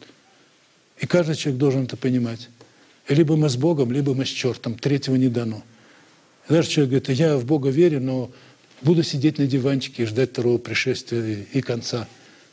И каждый человек должен это понимать. Либо мы с Богом, либо мы с чертом. Третьего не дано. Даже человек говорит, я в Бога верю, но буду сидеть на диванчике и ждать второго пришествия и конца.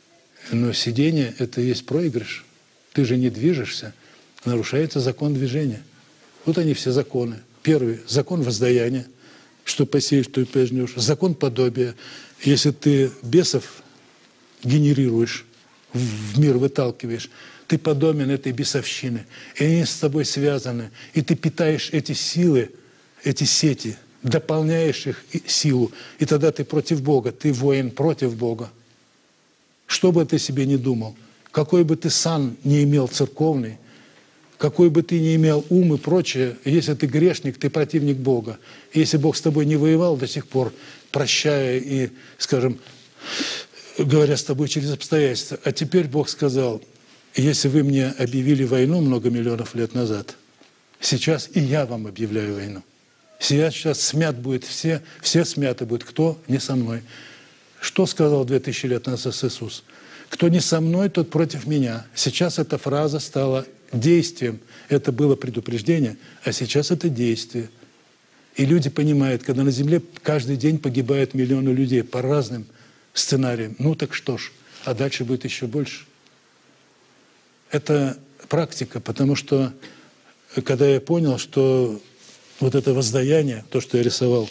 Но сидение – это и есть проигрыш. Ты же не движешься, нарушается закон движения. Вот они все законы. Первый – закон воздаяния, что посеешь, то и пожнешь. Закон подобия. Если ты бесов генерируешь, в мир выталкиваешь, ты подобен этой бесовщины. И они с тобой связаны. И ты питаешь эти силы, эти сети, дополняешь их силу. И тогда ты против Бога, ты воин против Бога. Что бы ты себе не думал, какой бы ты сан не имел церковный, какой бы ты ни имел ум и прочее, если ты грешник, ты противник Бога. И если Бог с тобой не воевал до сих пор, прощая и, скажем, говоря с тобой через обстоятельства, а теперь Бог сказал, если вы мне объявили войну много миллионов лет назад, сейчас и я вам объявляю войну. Сейчас, сейчас смят будет все, все смяты будут, кто не со мной. Что сказал две тысячи лет назад Иисус? Кто не со мной, тот против меня. Сейчас эта фраза стала действием. Это было предупреждение, а сейчас это действие. И люди понимают, когда на земле каждый день погибают миллионы людей по разным сценариям. Ну так что ж, а дальше будет еще больше. Это практика, потому что когда я понял, что вот это воздаяние, то, что я рисовал,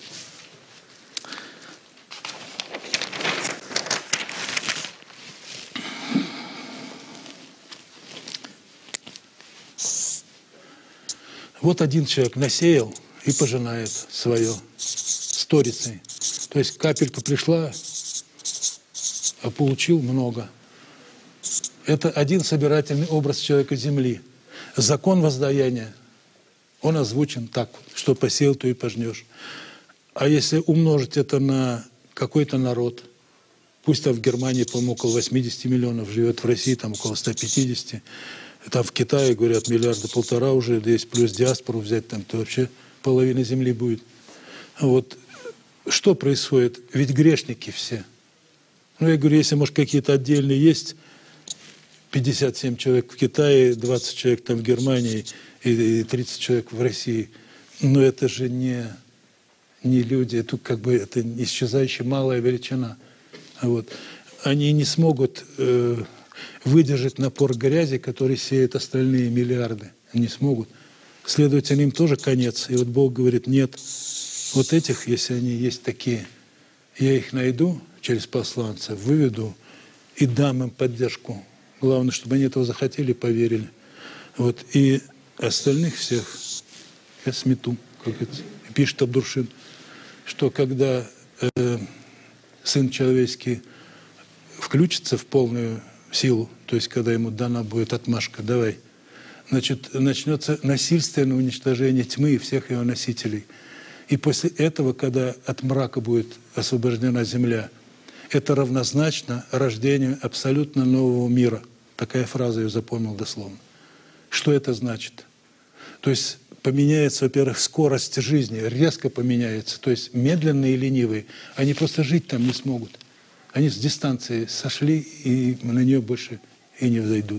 вот один человек насеял и пожинает свое сторицей. То есть капелька пришла, а получил много. Это один собирательный образ человека Земли. Закон воздаяния, он озвучен так, что посеял, то и пожнешь. А если умножить это на какой-то народ, пусть там в Германии, по-моему, около восьмидесяти миллионов живет, в России там около ста пятидесяти, там в Китае, говорят, миллиарда полтора уже есть, плюс диаспору взять, там, то вообще половина земли будет. Вот что происходит? Ведь грешники все. Ну, я говорю, если, может, какие-то отдельные есть, пятьдесят семь человек в Китае, двадцать человек там в Германии и тридцать человек в России. Но это же не, не люди, это как бы это исчезающая малая величина. Вот. Они не смогут э, выдержать напор грязи, который сеют остальные миллиарды. Не смогут. Следовательно, им тоже конец. И вот Бог говорит, нет, вот этих, если они есть такие, я их найду через посланца, выведу и дам им поддержку. Главное, чтобы они этого захотели, поверили. Вот. И остальных всех я смету, как это пишет Абдуршин, что когда э, Сын Человеческий включится в полную силу, то есть когда ему дана будет отмашка, давай, значит, начнется насильственное уничтожение тьмы и всех ее носителей. И после этого, когда от мрака будет освобождена земля, это равнозначно рождению абсолютно нового мира. Такая фраза, я запомнил дословно. Что это значит? То есть поменяется, во-первых, скорость жизни, резко поменяется. То есть медленные и ленивые, они просто жить там не смогут. Они с дистанции сошли и на нее больше и не взойдут.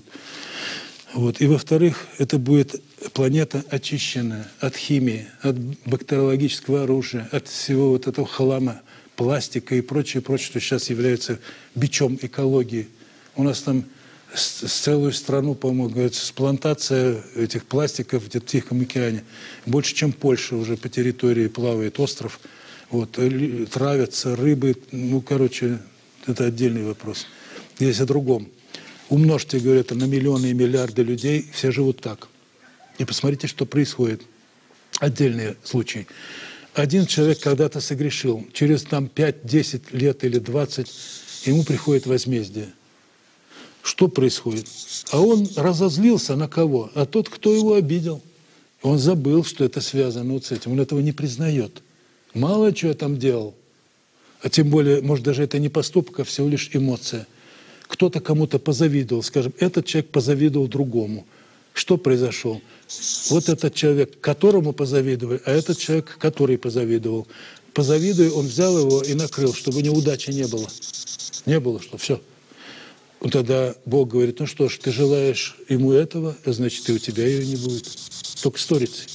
Вот. И во-вторых, это будет планета очищенная от химии, от бактериологического оружия, от всего вот этого хлама, пластика и прочее, прочее, что сейчас является бичом экологии. У нас там с, с целую страну, по-моему, говорится, плантация этих пластиков в Тихом океане. Больше, чем Польша уже по территории плавает остров. Вот, травятся рыбы. Ну, короче, это отдельный вопрос. Здесь о другом. Умножьте, говорят, на миллионы и миллиарды людей, все живут так. И посмотрите, что происходит. Отдельные случаи. Один человек когда-то согрешил. Через там пять-десять лет или двадцать ему приходит возмездие. Что происходит? А он разозлился на кого? А тот, кто его обидел. Он забыл, что это связано вот с этим. Он этого не признает. Мало чего я там делал. А тем более, может, даже это не поступок, а всего лишь эмоция. Кто-то кому-то позавидовал, скажем, этот человек позавидовал другому. Что произошло? Вот этот человек, которому позавидовали, а этот человек, который позавидовал. Позавидуя, он взял его и накрыл, чтобы неудачи не было. Не было, что все. Вот тогда Бог говорит, ну что ж, ты желаешь ему этого, значит, и у тебя ее не будет. Только сторицей.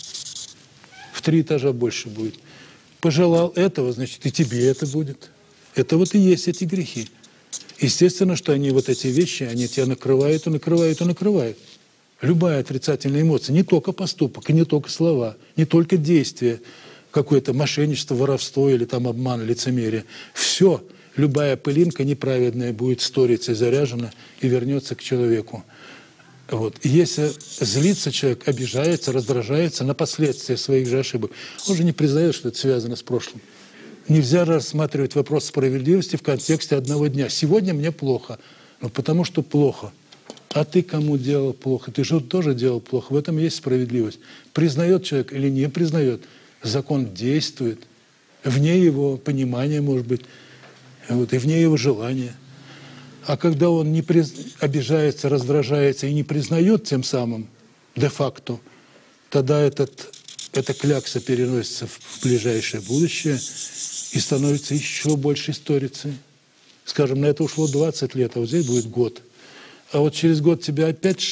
В три этажа больше будет. Пожелал этого, значит, и тебе это будет. Это вот и есть эти грехи. Естественно, что они вот эти вещи, они тебя накрывают и накрывают и накрывают. Любая отрицательная эмоция, не только поступок, и не только слова, не только действие, какое-то мошенничество, воровство или там обман, лицемерие. Все, любая пылинка неправедная будет сторицей заряжена и вернется к человеку. Вот. И если злится человек, обижается, раздражается на последствия своих же ошибок, он же не признает, что это связано с прошлым. Нельзя рассматривать вопрос справедливости в контексте одного дня. Сегодня мне плохо, ну потому что плохо. А ты кому делал плохо? Ты же тоже делал плохо. В этом есть справедливость. Признает человек или не признает, закон действует. Вне его понимания, может быть, вот, и вне его желания. А когда он не приз... обижается, раздражается и не признает тем самым де-факто, тогда этот, эта клякса переносится в ближайшее будущее и становится еще большей сторицей. Скажем, на это ушло двадцать лет, а вот здесь будет год. А вот через год тебя опять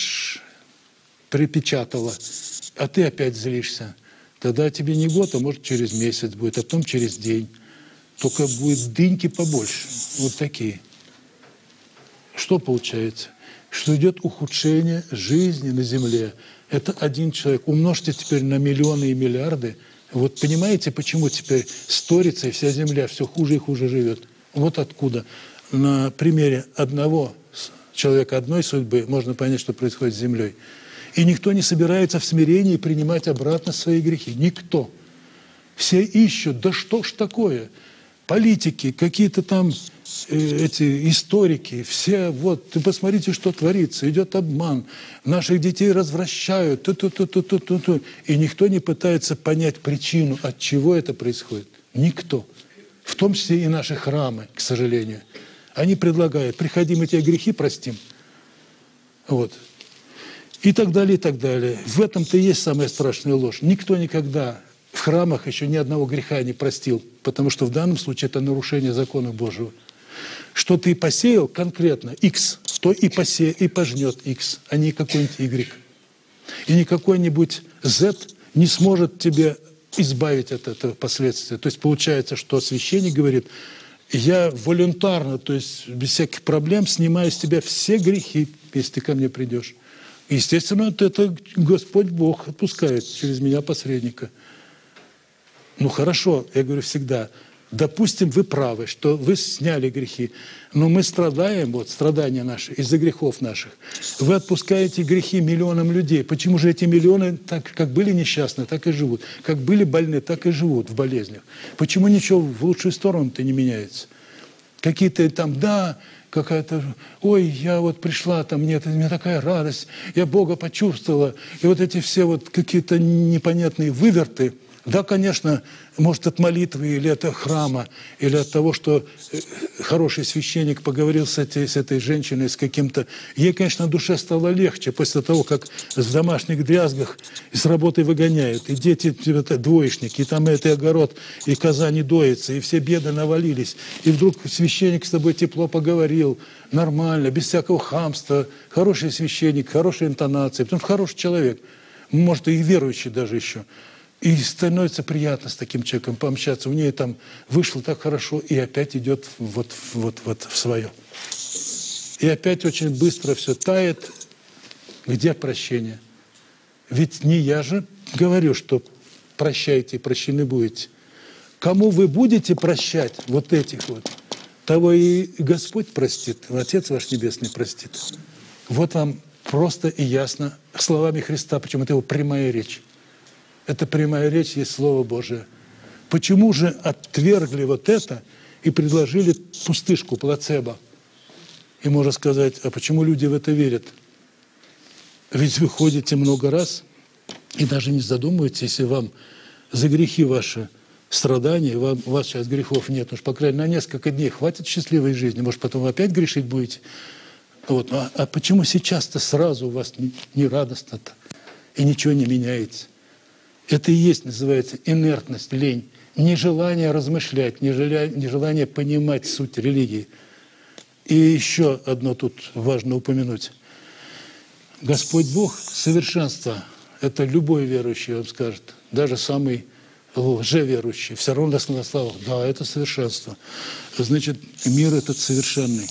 припечатало, а ты опять злишься. Тогда тебе не год, а может через месяц будет, а потом через день. Только будет дыньки побольше. Вот такие. Что получается? Что идет ухудшение жизни на Земле. Это один человек. Умножьте теперь на миллионы и миллиарды. Вот понимаете, почему теперь сторицей вся Земля все хуже и хуже живет? Вот откуда. На примере одного человека, одной судьбы можно понять, что происходит с Землей. И никто не собирается в смирении принимать обратно свои грехи. Никто. Все ищут, да что ж такое? Политики, какие-то там э, эти историки, все, вот, ты посмотрите, что творится, идет обман, наших детей развращают, ту -ту -ту -ту -ту -ту -ту. И никто не пытается понять причину, от чего это происходит. Никто. В том числе и наши храмы, к сожалению. Они предлагают, приходи, мы тебе грехи простим. Вот. И так далее, и так далее. В этом-то и есть самая страшная ложь. Никто никогда в храмах еще ни одного греха не простил, потому что в данном случае это нарушение закона Божьего. Что ты посеял конкретно, X, то и посеет, и пожнет X, а не какой-нибудь Y. И ни какой-нибудь Z не сможет тебе избавить от этого последствия. То есть получается, что священник говорит, я волюнтарно, то есть без всяких проблем снимаю с тебя все грехи, если ты ко мне придешь. Естественно, это Господь Бог отпускает через меня посредника. Ну хорошо, я говорю всегда, допустим, вы правы, что вы сняли грехи, но мы страдаем, вот страдания наши, из-за грехов наших. Вы отпускаете грехи миллионам людей. Почему же эти миллионы, так как были несчастны, так и живут? Как были больны, так и живут в болезнях? Почему ничего в лучшую сторону-то не меняется? Какие-то там, да, какая-то, ой, я вот пришла, там, мне, это, мне такая радость, я Бога почувствовала. И вот эти все вот какие-то непонятные выверты, да, конечно, может, от молитвы или от храма, или от того, что хороший священник поговорил с этой, с этой женщиной, с каким-то... Ей, конечно, на душе стало легче после того, как в домашних дрязгах с работы выгоняют, и дети, это, двоечники, и там это огород, и коза не доится, и все беды навалились. И вдруг священник с тобой тепло поговорил, нормально, без всякого хамства. Хороший священник, хорошая интонация, потому что хороший человек, может, и верующий даже еще. И становится приятно с таким человеком пообщаться. У нее там вышло так хорошо, и опять идет вот, вот, вот в свое. И опять очень быстро все тает. Где прощение? Ведь не я же говорю, что прощайте и прощены будете. Кому вы будете прощать, вот этих вот, того и Господь простит, Отец ваш Небесный простит. Вот вам просто и ясно словами Христа, причем это его прямая речь. Это прямая речь, есть Слово Божие. Почему же отвергли вот это и предложили пустышку, плацебо? И можно сказать, а почему люди в это верят? Ведь вы ходите много раз и даже не задумываетесь, если вам за грехи ваши страдания, вам, у вас сейчас грехов нет, уж, по крайней мере, на несколько дней хватит счастливой жизни, может, потом вы опять грешить будете. Вот. А, а почему сейчас-то сразу у вас не, не радостно-то и ничего не меняется? Это и есть, называется, инертность, лень, нежелание размышлять, нежелание понимать суть религии. И еще одно тут важно упомянуть. Господь Бог совершенство. Это любой верующий вам скажет, даже самый лжеверующий. Все равно на словах, да, это совершенство. Значит, мир этот совершенный.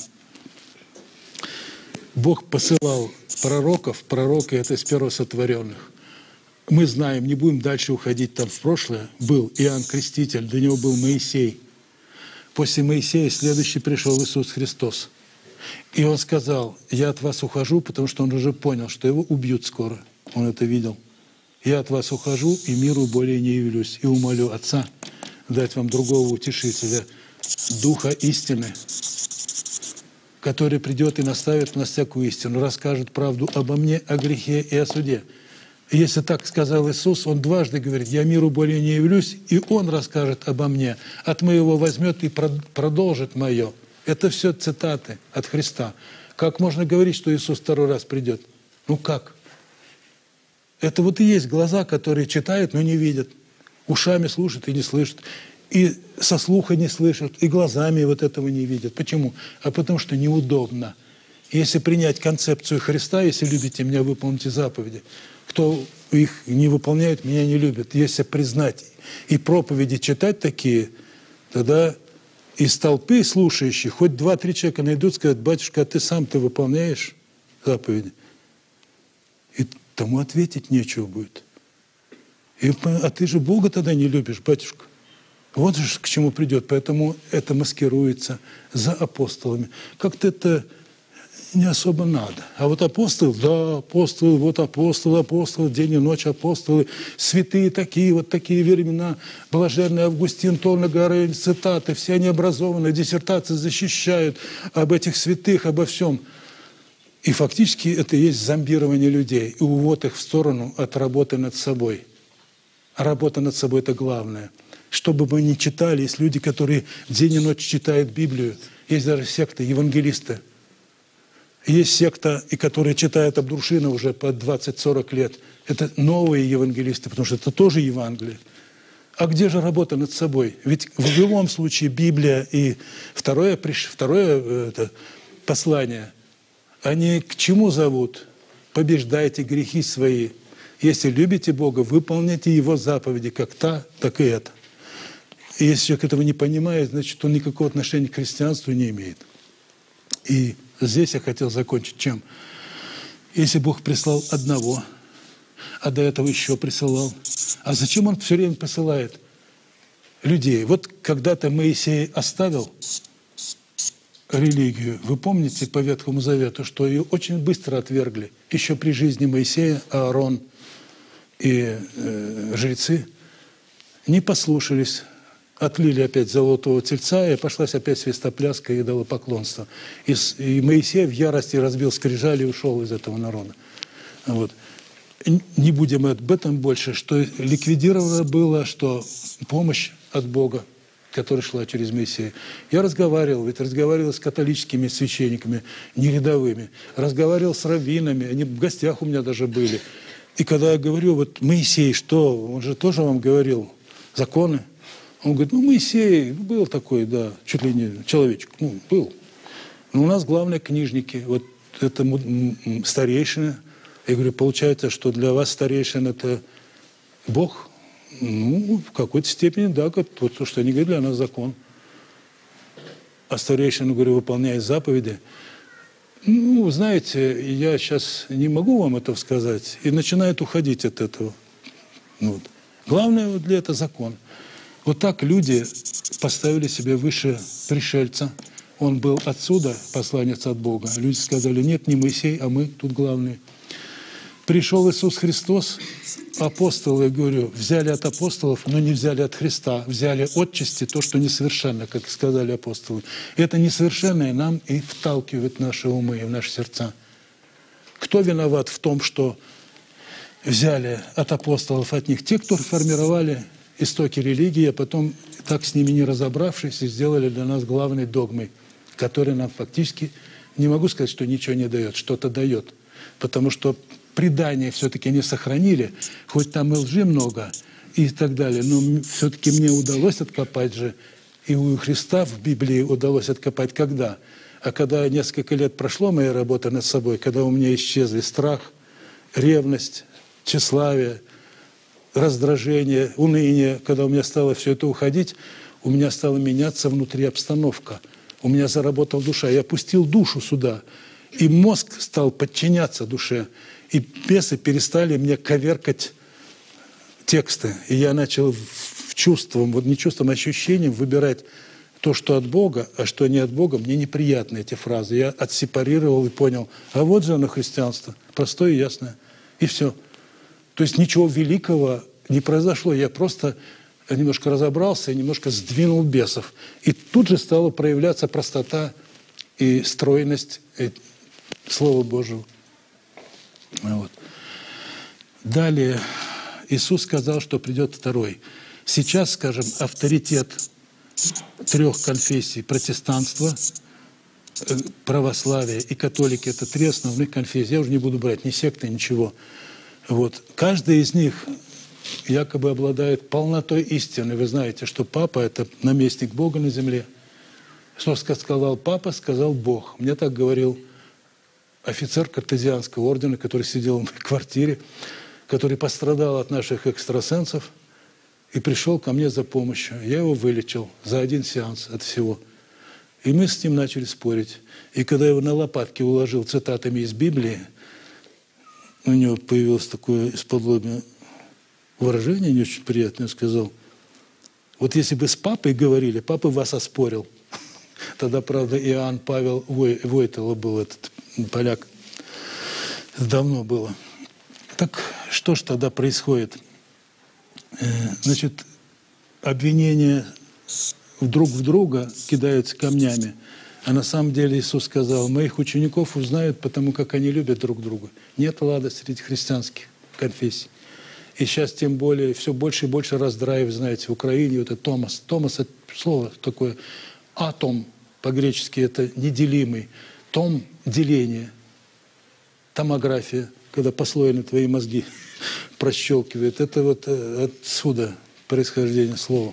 Бог посылал пророков, пророки — это из первосотворенных. Мы знаем, не будем дальше уходить там в прошлое, был Иоанн Креститель, до него был Моисей. После Моисея следующий пришел Иисус Христос. И он сказал, я от вас ухожу, потому что он уже понял, что его убьют скоро. Он это видел. Я от вас ухожу, и миру более не явлюсь. И умолю Отца дать вам другого утешителя, Духа истины, который придет и наставит нас всякую истину, расскажет правду обо мне, о грехе и о суде. Если так сказал Иисус, Он дважды говорит, я миру более не явлюсь, и Он расскажет обо мне, от моего возьмет и продолжит мое. Это все цитаты от Христа. Как можно говорить, что Иисус второй раз придет? Ну как? Это вот и есть глаза, которые читают, но не видят. Ушами слушают и не слышат. И со слуха не слышат, и глазами вот этого не видят. Почему? А потому что неудобно. Если принять концепцию Христа, если любите меня, выполните заповеди. Кто их не выполняет, меня не любит. Если признать и проповеди читать такие, тогда из толпы слушающих хоть два-три человека найдут, скажут, батюшка, а ты сам-то выполняешь заповеди? И тому ответить нечего будет. И, а ты же Бога тогда не любишь, батюшка. Вот же к чему придет. Поэтому это маскируется за апостолами. Как-то это не особо надо. А вот апостол, да, апостолы, вот апостолы, апостолы, день и ночь апостолы, святые такие, вот такие времена, блаженный Августин, Тольна горы, цитаты, все они образованы, диссертации защищают об этих святых, обо всем. И фактически это и есть зомбирование людей и увод их в сторону от работы над собой. А работа над собой — это главное. Чтобы мы не читали, есть люди, которые день и ночь читают Библию, есть даже секты, евангелисты. Есть секта, и которые читают Абдуршина уже по двадцать-сорок лет. Это новые евангелисты, потому что это тоже Евангелие. А где же работа над собой? Ведь в любом случае Библия и второе, второе это, послание, они к чему зовут? Побеждайте грехи свои. Если любите Бога, выполняйте Его заповеди, как та, так и это. И если человек этого не понимает, значит, он никакого отношения к христианству не имеет. И здесь я хотел закончить чем? Если Бог прислал одного, а до этого еще присылал, а зачем Он все время посылает людей? Вот когда-то Моисей оставил религию, вы помните по Ветхому Завету, что ее очень быстро отвергли. Еще при жизни Моисея Аарон и э, жрецы не послушались отлили опять золотого тельца, и пошлась опять свистопляска и идолопоклонство. И, и Моисей в ярости разбил скрижали и ушел из этого народа. Вот. Не будем об этом больше, что ликвидировано было, что помощь от Бога, которая шла через Моисея. Я разговаривал, ведь разговаривал с католическими священниками, не рядовыми, разговаривал с раввинами, они в гостях у меня даже были. И когда я говорю, вот Моисей, что, он же тоже вам говорил законы? Он говорит, ну Моисей был такой, да, чуть ли не человечек, ну, был. Но у нас главные книжники, вот это старейшины. Я говорю, получается, что для вас старейшин это Бог? Ну, в какой-то степени, да, как то, что они говорили, для нас закон. А старейшина, говорю, выполняет заповеди. Ну, знаете, я сейчас не могу вам этого сказать, и начинает уходить от этого. Вот. Главное вот для этого закон. Вот так люди поставили себя выше пришельца. Он был отсюда, посланец от Бога. Люди сказали, нет, не Моисей, а мы тут главные. Пришел Иисус Христос, апостолы, я говорю, взяли от апостолов, но не взяли от Христа. Взяли отчасти то, что несовершенно, как сказали апостолы. Это несовершенное нам и вталкивает в наши умы и в наши сердца. Кто виноват в том, что взяли от апостолов, от них? Те, кто формировали истоки религии, а потом, так с ними не разобравшись, и сделали для нас главной догмой, которая нам фактически, не могу сказать, что ничего не дает, что-то дает. Потому что предания все-таки не сохранили, хоть там и лжи много и так далее, но все-таки мне удалось откопать же, и у Христа в Библии удалось откопать когда? А когда несколько лет прошло моей работы над собой, когда у меня исчезли страх, ревность, тщеславие, раздражение, уныние, когда у меня стало все это уходить, у меня стала меняться внутри обстановка. У меня заработала душа. Я пустил душу сюда, и мозг стал подчиняться душе. И бесы перестали мне коверкать тексты. И я начал в чувством, вот не чувством, а ощущением выбирать то, что от Бога, а что не от Бога. Мне неприятны эти фразы. Я отсепарировал и понял, а вот же оно христианство, простое и ясное. И все. То есть ничего великого не произошло. Я просто немножко разобрался и немножко сдвинул бесов. И тут же стала проявляться простота и стройность Слова Божьего. Вот. Далее Иисус сказал, что придет второй. Сейчас, скажем, авторитет трех конфессий, протестанства, православие и католики – это три основных конфессии. Я уже не буду брать ни секты, ничего. Вот. Каждый из них якобы обладает полнотой истины. Вы знаете, что Папа – это наместник Бога на земле. Что сказал Папа, сказал Бог. Мне так говорил офицер картезианского ордена, который сидел в моей квартире, который пострадал от наших экстрасенсов и пришел ко мне за помощью. Я его вылечил за один сеанс от всего. И мы с ним начали спорить. И когда я его на лопатки уложил цитатами из Библии, у него появилось такое исподлобное выражение, не очень приятное, сказал, вот если бы с папой говорили, папа вас оспорил. Тогда, правда, Иоанн Павел Войтало был этот поляк. Давно было. Так что ж тогда происходит? Значит, обвинения друг в друга кидаются камнями. А на самом деле Иисус сказал, моих учеников узнают, потому как они любят друг друга. Нет лада среди христианских конфессий. И сейчас тем более все больше и больше раздраев, знаете, в Украине вот это Томас. Томас – это слово такое, атом по-гречески – это неделимый. Том – деление, томография, когда послойно твои мозги прощелкивают. Это вот отсюда происхождение слова.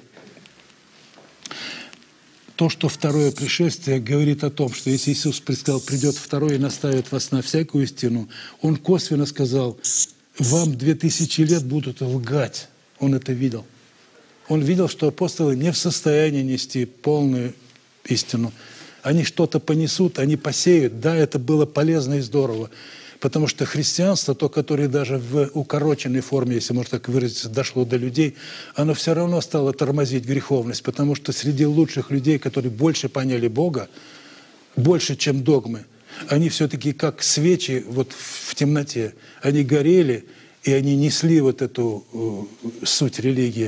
То, что второе пришествие говорит о том, что если Иисус сказал, придет второй и наставит вас на всякую истину, Он косвенно сказал, вам две тысячи лет будут лгать. Он это видел. Он видел, что апостолы не в состоянии нести полную истину. Они что-то понесут, они посеют. Да, это было полезно и здорово. Потому что христианство, то, которое даже в укороченной форме, если можно так выразиться, дошло до людей, оно все равно стало тормозить греховность. Потому что среди лучших людей, которые больше поняли Бога, больше, чем догмы, они все-таки как свечи вот в темноте. Они горели, и они несли вот эту э, суть религии.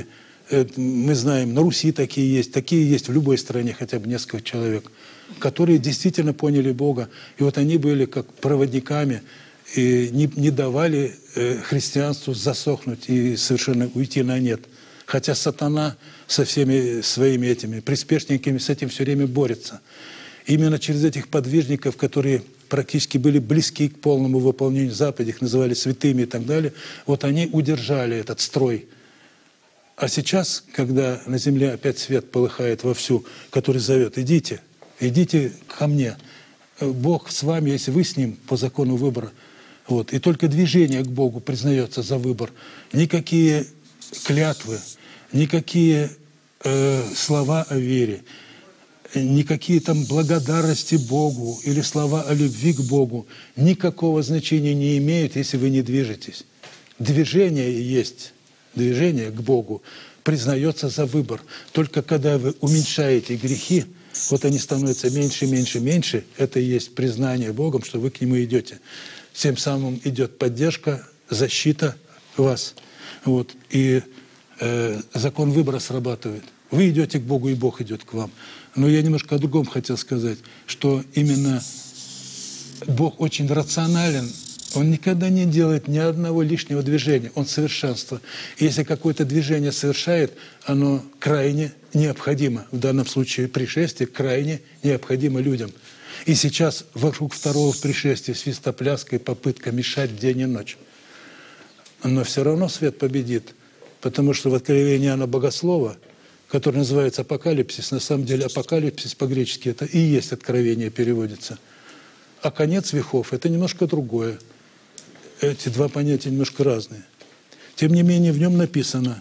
Мы знаем, на Руси такие есть, такие есть в любой стране, хотя бы несколько человек, которые действительно поняли Бога. И вот они были как проводниками, и не, не давали христианству засохнуть и совершенно уйти на нет. Хотя сатана со всеми своими этими приспешниками с этим все время борется. Именно через этих подвижников, которые практически были близки к полному выполнению заповедей, их называли святыми и так далее, вот они удержали этот строй. А сейчас, когда на земле опять свет полыхает вовсю, который зовет: идите, идите ко мне. Бог с вами, если вы с Ним по закону выбора. Вот. И только движение к Богу признается за выбор. Никакие клятвы, никакие э, слова о вере, никакие там благодарности Богу или слова о любви к Богу никакого значения не имеют, если вы не движетесь. Движение есть. Движение к Богу признается за выбор. Только когда вы уменьшаете грехи, вот они становятся меньше, меньше, меньше, это и есть признание Богом, что вы к Нему идете. Тем самым идет поддержка, защита вас. Вот. И э, закон выбора срабатывает. Вы идете к Богу, и Бог идет к вам. Но я немножко о другом хотел сказать, что именно Бог очень рационален. Он никогда не делает ни одного лишнего движения. Он совершенство. И если какое-то движение совершает, оно крайне необходимо. В данном случае пришествие крайне необходимо людям. И сейчас вокруг второго пришествия свистопляска и попытка мешать день и ночь. Но все равно свет победит. Потому что в Откровении Иоанна Богослова, который называется апокалипсис, на самом деле апокалипсис по-гречески это и есть откровение, переводится. А конец веков – это немножко другое. Эти два понятия немножко разные. Тем не менее, в нем написано,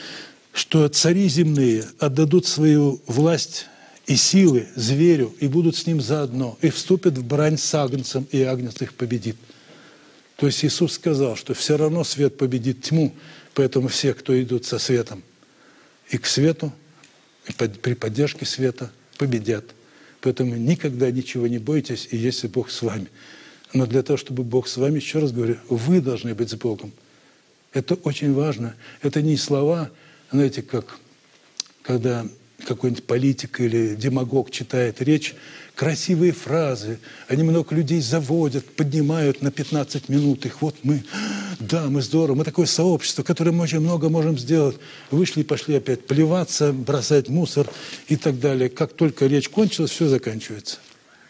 что цари земные отдадут свою власть и силы зверю, и будут с ним заодно, и вступят в брань с агнцем, и агнец их победит. То есть Иисус сказал, что все равно свет победит тьму, поэтому все, кто идут со светом и к свету, и под, при поддержке света, победят. Поэтому никогда ничего не бойтесь, и если Бог с вами. Но для того, чтобы Бог с вами, еще раз говорю, вы должны быть с Богом. Это очень важно. Это не слова, знаете, как когда какой-нибудь политик или демагог читает речь, красивые фразы, они много людей заводят, поднимают на пятнадцать минут их. Вот мы, да, мы здорово, мы такое сообщество, которое мы очень много можем сделать. Вышли и пошли опять плеваться, бросать мусор и так далее. Как только речь кончилась, все заканчивается.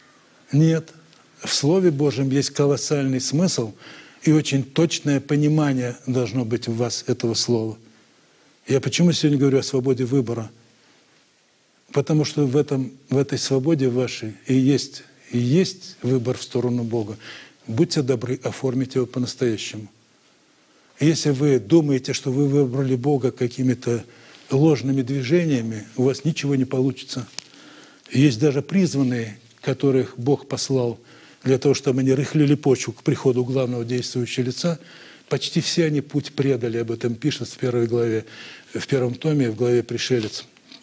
Нет. В Слове Божьем есть колоссальный смысл, и очень точное понимание должно быть в вас этого слова. Я почему сегодня говорю о свободе выбора? Потому что в, этом, в этой свободе вашей и есть, и есть выбор в сторону Бога. Будьте добры, оформите его по-настоящему. Если вы думаете, что вы выбрали Бога какими-то ложными движениями, у вас ничего не получится. Есть даже призванные, которых Бог послал для того, чтобы они рыхлили почву к приходу главного действующего лица. Почти все они путь предали, об этом пишет в первой главе, в первом томе, в главе «Пришелец».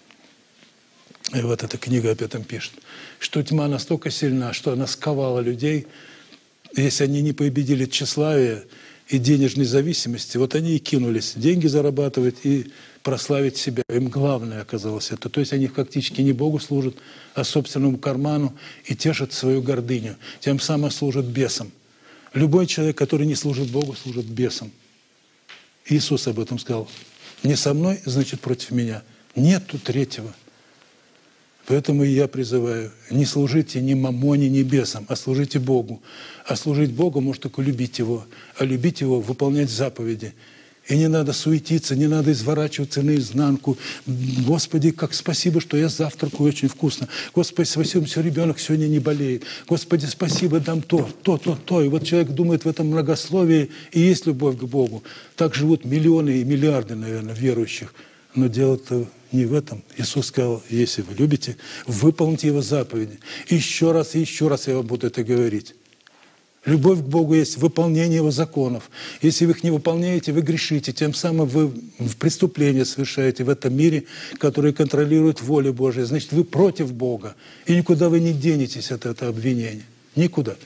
И вот эта книга об этом пишет, что тьма настолько сильна, что она сковала людей. Если они не победили тщеславие и денежной зависимости, вот они и кинулись деньги зарабатывать и прославить себя. Им главное оказалось это. То есть они фактически не Богу служат, а собственному карману и тешат свою гордыню. Тем самым служат бесам. Любой человек, который не служит Богу, служит бесам. Иисус об этом сказал. Не со мной, значит, против меня. Нету третьего. Поэтому и я призываю, не служите ни мамоне, ни бесам, а служите Богу. А служить Богу может только любить Его. А любить Его — выполнять заповеди. И не надо суетиться, не надо изворачиваться наизнанку. Господи, как спасибо, что я завтракаю очень вкусно. Господи, спасибо, что ребенок сегодня не болеет. Господи, спасибо, дам то, то, то, то. И вот человек думает в этом многословии, и есть любовь к Богу. Так живут миллионы и миллиарды, наверное, верующих. Но дело-то не в этом. Иисус сказал, если вы любите, выполните Его заповеди. Еще раз и еще раз я вам буду это говорить. Любовь к Богу есть выполнение Его законов. Если вы их не выполняете, вы грешите. Тем самым вы преступление совершаете в этом мире, который контролирует волю Божию. Значит, вы против Бога. И никуда вы не денетесь от этого обвинения. Никуда.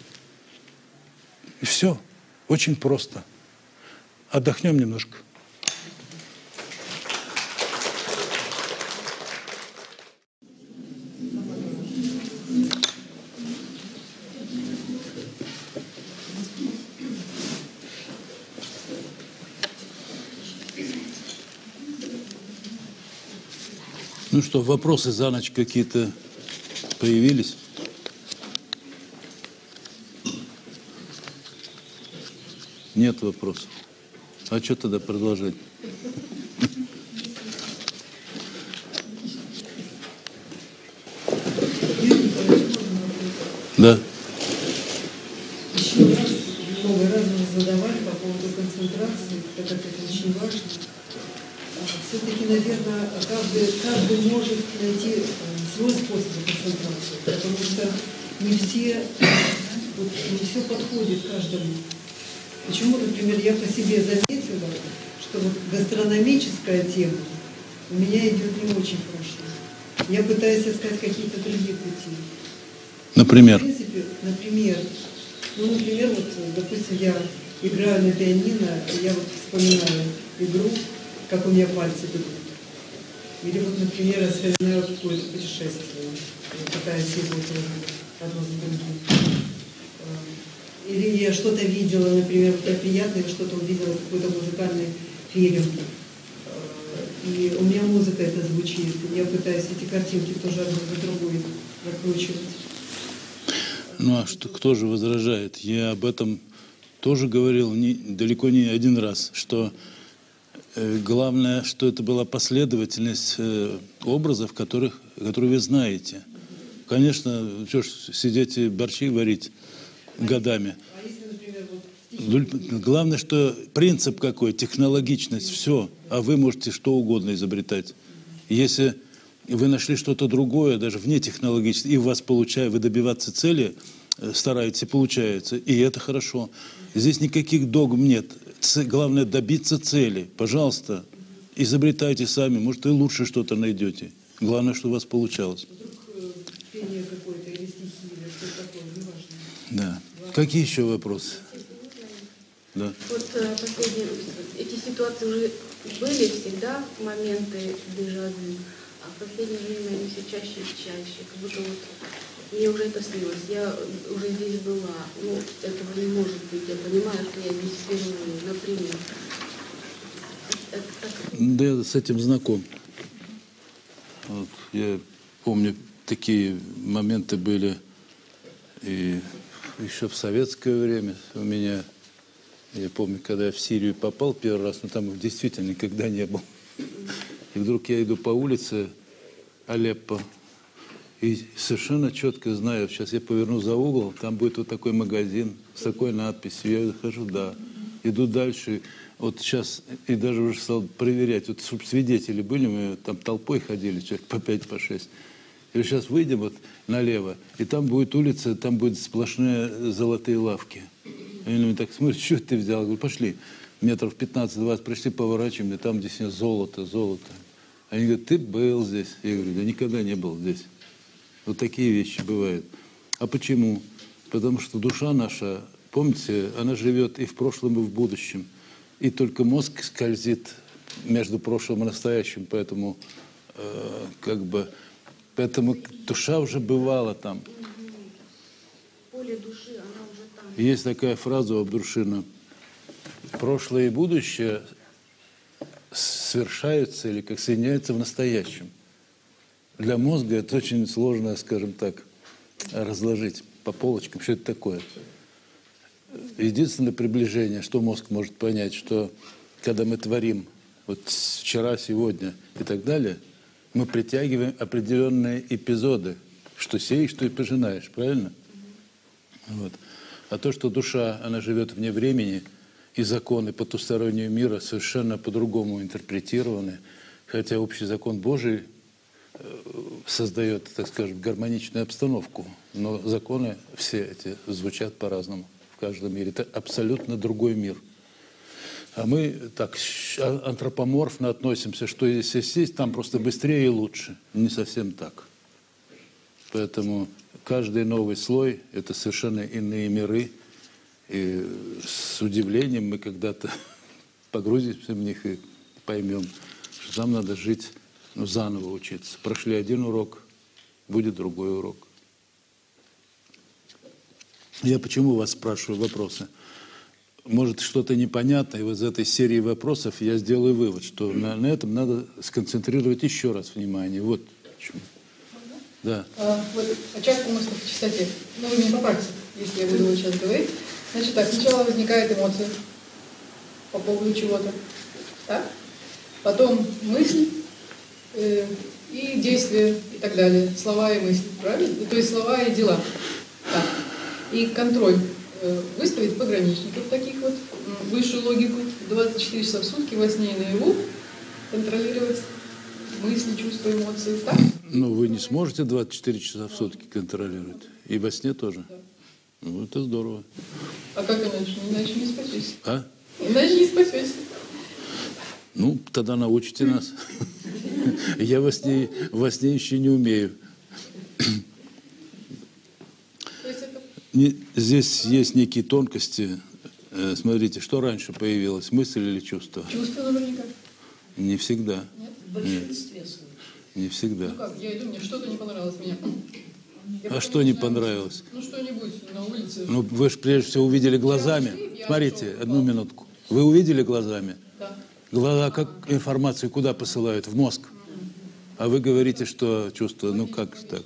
И все. Очень просто. Отдохнем немножко. Ну что, вопросы за ночь какие-то появились? Нет вопросов. А что тогда продолжать? Да. Еще раз, много раз мы задавали по поводу концентрации, так как это очень важно. Все-таки, наверное, каждый, каждый может найти свой способ концентрации, потому что не все, вот, не все подходит каждому. Почему, например, я по себе заметила, что вот гастрономическая тема у меня идет не очень хорошо. Я пытаюсь искать какие-то другие пути. Например? В принципе, например, ну, например, вот, допустим, я играю на пианино, и я вот вспоминаю игру, как у меня пальцы бегут. Или вот, например, я вспоминаю какое-то путешествие, и пытаюсь его тоже одно за другим. Или я что-то видела, например, вот я приятно, я что-то увидела, какой-то музыкальный фильм. И у меня музыка это звучит. Я пытаюсь эти картинки тоже одну за другой накручивать. Ну а что, кто же возражает? Я об этом тоже говорил не, далеко не один раз, что э, главное, что это была последовательность э, образов, которых, которые вы знаете. Конечно, что ж, сидеть и борщи варить годами. А если, например, вот... Главное, что принцип какой, технологичность, все, а вы можете что угодно изобретать. Если вы нашли что-то другое, даже вне технологического, и у вас получается, вы добиваться цели стараетесь, и получается, и это хорошо. Здесь никаких догм нет. Ц, главное добиться цели. Пожалуйста, изобретайте сами, может, и лучше что-то найдете. Главное, что у вас получалось. Вдруг пение какое-то или стихи, или что-то такое, неважно. Да. Какие еще вопросы? Да. Вот последние, эти ситуации уже были всегда, моменты дежавю, а в последнее время они все чаще и чаще, как будто вот мне уже это снилось, я уже здесь была, ну этого не может быть, я понимаю, что я здесь впервые, например. Это так... Да, я с этим знаком. Вот, я помню, такие моменты были и еще в советское время у меня. Я помню, когда я в Сирию попал первый раз, но там действительно никогда не был. И вдруг я иду по улице Алеппо, и совершенно четко знаю, сейчас я поверну за угол, там будет вот такой магазин с такой надписью. Я захожу, да, иду дальше. Вот сейчас, и даже уже стал проверять, вот чтобы свидетели были, мы там толпой ходили, человек по пять, по шесть. И сейчас выйдем вот налево, и там будет улица, там будут сплошные золотые лавки. Они на меня так смотрят, что ты взял? Я говорю, пошли. Метров пятнадцать-двадцать пришли, поворачиваем, и там действительно золото, золото. Они говорят, ты был здесь. Я говорю, да никогда не был здесь. Вот такие вещи бывают. А почему? Потому что душа наша, помните, она живет и в прошлом, и в будущем. И только мозг скользит между прошлым и настоящим. Поэтому, э, как бы, поэтому душа уже бывала там. Поле души, она уже там. Есть такая фраза у Абдуршина. Прошлое и будущее совершаются или как соединяются в настоящем. Для мозга это очень сложно, скажем так, разложить по полочкам, что это такое. Единственное приближение, что мозг может понять, что когда мы творим вот вчера, сегодня и так далее, мы притягиваем определенные эпизоды, что сеешь, что и пожинаешь, правильно? Вот. А то, что душа, она живет вне времени, и законы потустороннего мира совершенно по-другому интерпретированы, хотя общий закон Божий создает, так скажем, гармоничную обстановку, но законы все эти звучат по-разному в каждом мире. Это абсолютно другой мир. А мы так антропоморфно относимся, что если сесть, там просто быстрее и лучше. Не совсем так. Поэтому каждый новый слой – это совершенно иные миры. И с удивлением мы когда-то погрузимся в них и поймем, что нам надо жить, ну, заново учиться. Прошли один урок, будет другой урок. Я почему вас спрашиваю вопросы? может что-то непонятное, и вот из этой серии вопросов я сделаю вывод, что на, на этом надо сконцентрировать еще раз внимание. Вот почему. Да. А, вот очаг умысла по чистоте. Ну, вы меня поправьте, если я буду вот сейчас говорить. Значит так, сначала возникает эмоция по поводу чего-то. Так? Потом мысль э, и действия и так далее. Слова и мысли. Правильно? То есть слова и дела. Так. И контроль. Э, выставить пограничников таких вот. Высшую логику. двадцать четыре часа в сутки во сне и наяву. Контролировать мысли, чувства, эмоции. Так? Ну, вы не сможете двадцать четыре часа в сутки контролировать. И во сне тоже. Да. Ну, это здорово. А как иначе? Иначе не спасешься. А? Иначе не спасешься. Ну, тогда научите нас. Я во сне, во сне еще не умею. То есть это... Не, здесь есть некие тонкости. Э, Смотрите, что раньше появилось, мысль или чувство? Чувство наверняка. Не всегда. Нет? В большинстве случаев. Не всегда. Ну как, я иду, мне что-то не понравилось мне. Я А потом что не начинаю понравилось? мыслить. Ну что-нибудь на улице. Ну, вы же прежде всего увидели глазами. Я Смотрите, что, одну упал? минутку. Вы увидели глазами? Да. Глаза как информацию куда посылают? В мозг. А вы говорите, что чувство, ну как так?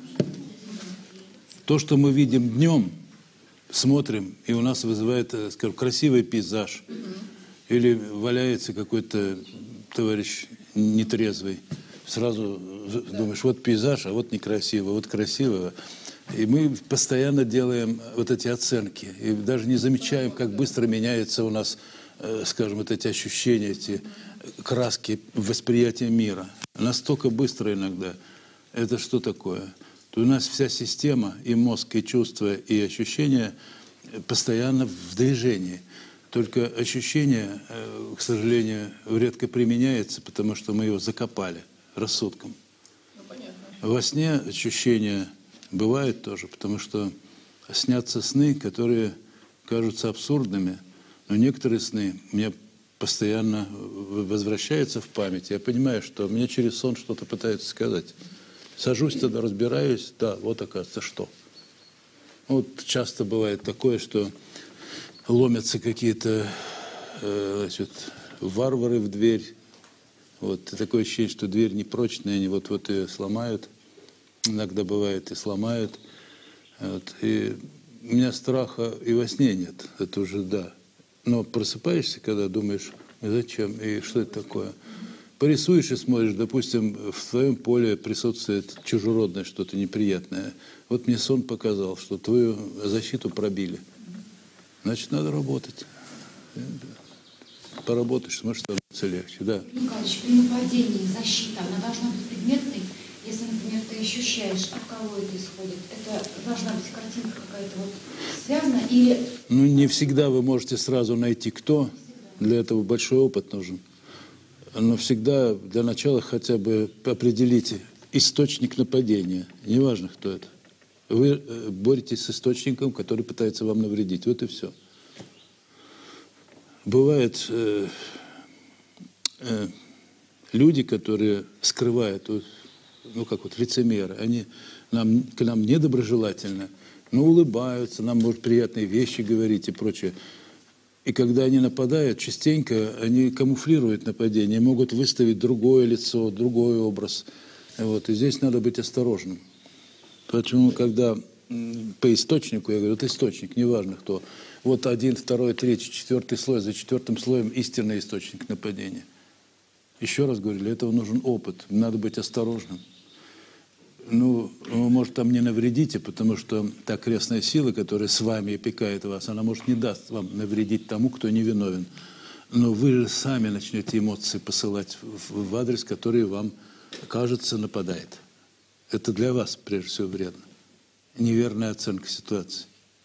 То, что мы видим днем, смотрим, и у нас вызывает, скажем, красивый пейзаж. Или валяется какой-то товарищ нетрезвый. Сразу думаешь, вот пейзаж, а вот некрасиво, вот красиво. И мы постоянно делаем вот эти оценки. И даже не замечаем, как быстро меняется у нас, скажем, вот эти ощущения, эти краски восприятия мира. Настолько быстро иногда. Это что такое? То у нас вся система, и мозг, и чувства, и ощущения постоянно в движении. Только ощущение, к сожалению, редко применяется, потому что мы его закопали рассудком. Ну, понятно. Во сне ощущения бывают тоже, потому что снятся сны, которые кажутся абсурдными, но некоторые сны мне постоянно возвращаются в память. Я понимаю, что мне через сон что-то пытаются сказать. Сажусь тогда, разбираюсь, да, вот оказывается, что. Вот часто бывает такое, что ломятся какие-то э, значит, варвары в дверь. Вот такое ощущение, что дверь непрочная, они вот-вот ее сломают. Иногда бывает и сломают. Вот. И у меня страха и во сне нет, это уже да. Но просыпаешься, когда думаешь, зачем и что это такое. Порисуешь и смотришь, допустим, в твоем поле присутствует чужеродное что-то неприятное. Вот мне сон показал, что твою защиту пробили. Значит, надо работать. Поработаешь, может становиться легче. Да. Николаевич, при нападении защита, она должна быть предметной. Если, например, ты ощущаешь, от кого это исходит, это должна быть картинка какая-то вот связана или... Ну, не всегда вы можете сразу найти, кто. Для этого большой опыт нужен. Но всегда для начала хотя бы определите источник нападения. Неважно, кто это. Вы боретесь с источником, который пытается вам навредить. Вот и все. Бывают э, э, люди, которые скрывают, ну как вот лицемеры, они нам, к нам недоброжелательны, но улыбаются, нам, может, приятные вещи говорить и прочее. И когда они нападают, частенько они камуфлируют нападение, могут выставить другое лицо, другой образ. Вот. И здесь надо быть осторожным. Почему, когда по источнику, я говорю, вот источник, неважно кто, вот один, второй, третий, четвертый слой, за четвертым слоем истинный источник нападения. Еще раз говорю, для этого нужен опыт, надо быть осторожным. Ну, вы, может, там не навредите, потому что та крестная сила, которая с вами опекает вас, она, может, не даст вам навредить тому, кто невиновен. Но вы же сами начнете эмоции посылать в, в адрес, который вам, кажется, нападает. Это для вас, прежде всего, вредно. Неверная оценка ситуации.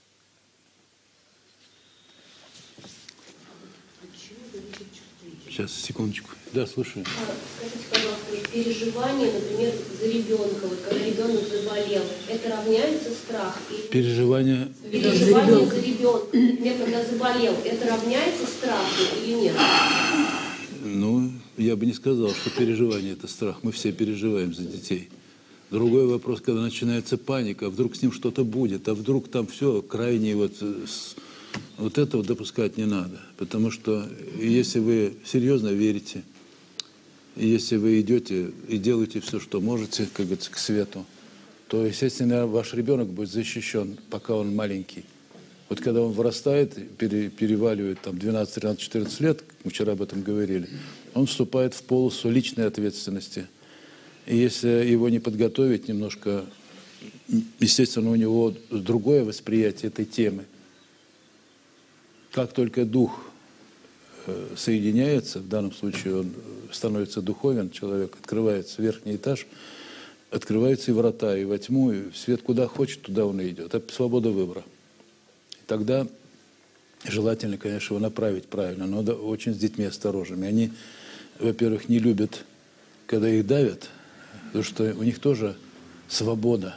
Сейчас, секундочку. Да, слушаю. Скажите, пожалуйста, переживание, например, за ребенка, вот когда ребенок заболел, это равняется страх? Или... Переживание... Переживание за ребенка, например, когда заболел, это равняется страху или нет? Ну, я бы не сказал, что переживание – это страх. Мы все переживаем за детей. Другой вопрос, когда начинается паника, а вдруг с ним что-то будет, а вдруг там все крайне вот Вот этого допускать не надо. Потому что если вы серьезно верите, если вы идете и делаете все, что можете, как говорится, к свету, то, естественно, ваш ребенок будет защищен, пока он маленький. Вот когда он вырастает, пере, переваливает там двенадцать, тринадцать, четырнадцать лет, мы вчера об этом говорили, он вступает в полосу личной ответственности. И если его не подготовить немножко, естественно, у него другое восприятие этой темы. Как только дух соединяется, в данном случае он становится духовен, человек, открывается верхний этаж, открываются и врата, и во тьму, и в свет куда хочет, туда он и идет. Это свобода выбора. И тогда желательно, конечно, его направить правильно, но очень с детьми осторожными. Они, во-первых, не любят, когда их давят, потому что у них тоже свобода.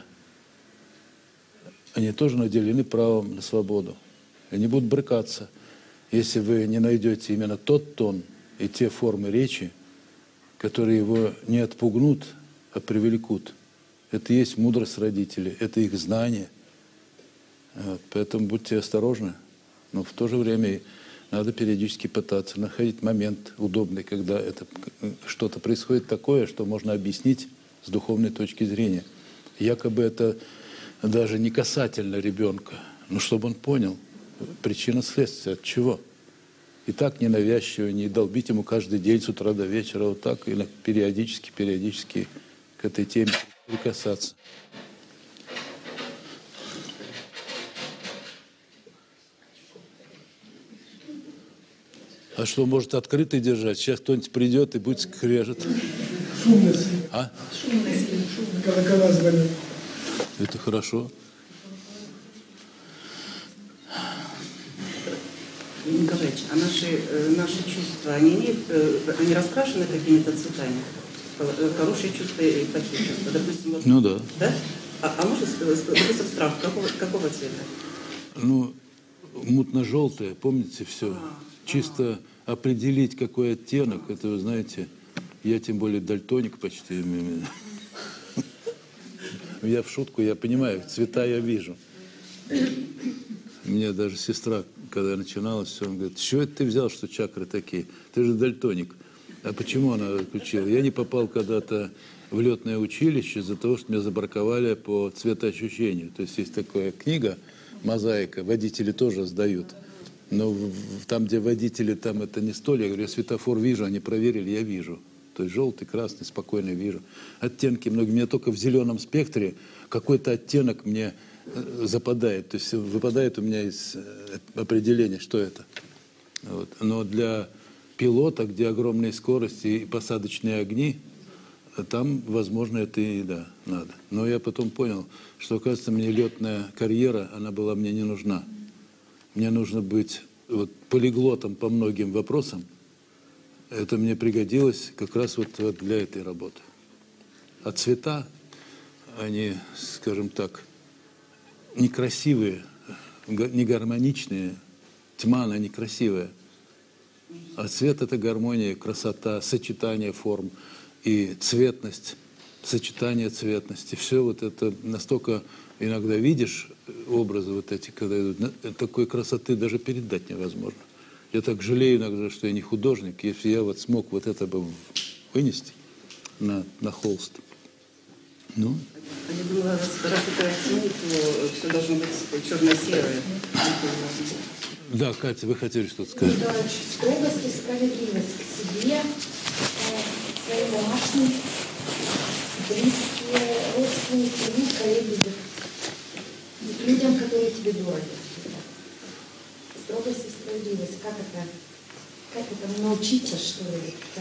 Они тоже наделены правом на свободу. Они будут брыкаться, если вы не найдете именно тот тон и те формы речи, которые его не отпугнут, а привлекут. Это и есть мудрость родителей, это их знание. Вот, поэтому будьте осторожны. Но в то же время надо периодически пытаться находить момент удобный, когда это что-то происходит такое, что можно объяснить с духовной точки зрения. Якобы это даже не касательно ребенка, но чтобы он понял причина следствия, от чего. И так ненавязчиво, не долбить ему каждый день с утра до вечера, вот так, и периодически, периодически к этой теме прикасаться. А что, может открытый держать? Сейчас кто-нибудь придет и будет скрежет. Шумно сильно. А? Шумно сильно. Шумно. Колокола звонят. Это хорошо. Николаевич, а наши, наши чувства, они, имеют, они раскрашены какими-то цветами? Хорошие чувства и плохие чувства? Допустим, вот, ну да. Да? А, а можно, допустим, страх какого, какого цвета? Ну, мутно-желтое, помните все? А, Чисто а. определить, какой оттенок, это, вы знаете, я тем более дальтоник почти. Я в шутку, я понимаю, цвета я вижу. Мне даже сестра, когда я начинала, все, она говорит, что это ты взял, что чакры такие? Ты же дальтоник. А почему она включила? Я не попал когда-то в летное училище из-за того, что меня забраковали по цветоощущению. То есть есть такая книга, мозаика, водители тоже сдают. Но там, где водители, там это не столь. Я говорю, я светофор вижу, они проверили, я вижу. То есть желтый, красный, спокойно вижу. Оттенки многие. Мне только в зеленом спектре какой-то оттенок мне западает. То есть выпадает у меня из определения, что это. Вот. Но для пилота, где огромные скорости и посадочные огни, там, возможно, это и да, надо. Но я потом понял, что, оказывается, мне летная карьера, она была мне не нужна. Мне нужно быть вот, полиглотом по многим вопросам. Это мне пригодилось как раз вот, вот для этой работы. А цвета, они, скажем так, некрасивые, негармоничные. Тьма, она некрасивая. А цвет – это гармония, красота, сочетание форм и цветность, сочетание цветности. Все вот это настолько иногда видишь образы вот эти, когда идут, такой красоты даже передать невозможно. Я так жалею иногда, что я не художник. Если я вот смог вот это бы вынести на, на холст. Ну. Я думала, раз, раз это тьму, то все должно быть черно-серое. Да, Катя, вы хотели что-то сказать? Строгость и справедливость к себе, к своим домашним, близкие, родственники, ну, коллеги, людям, которые тебе дороги. Строгость и справедливость, как это, как это научиться, что ли? Как?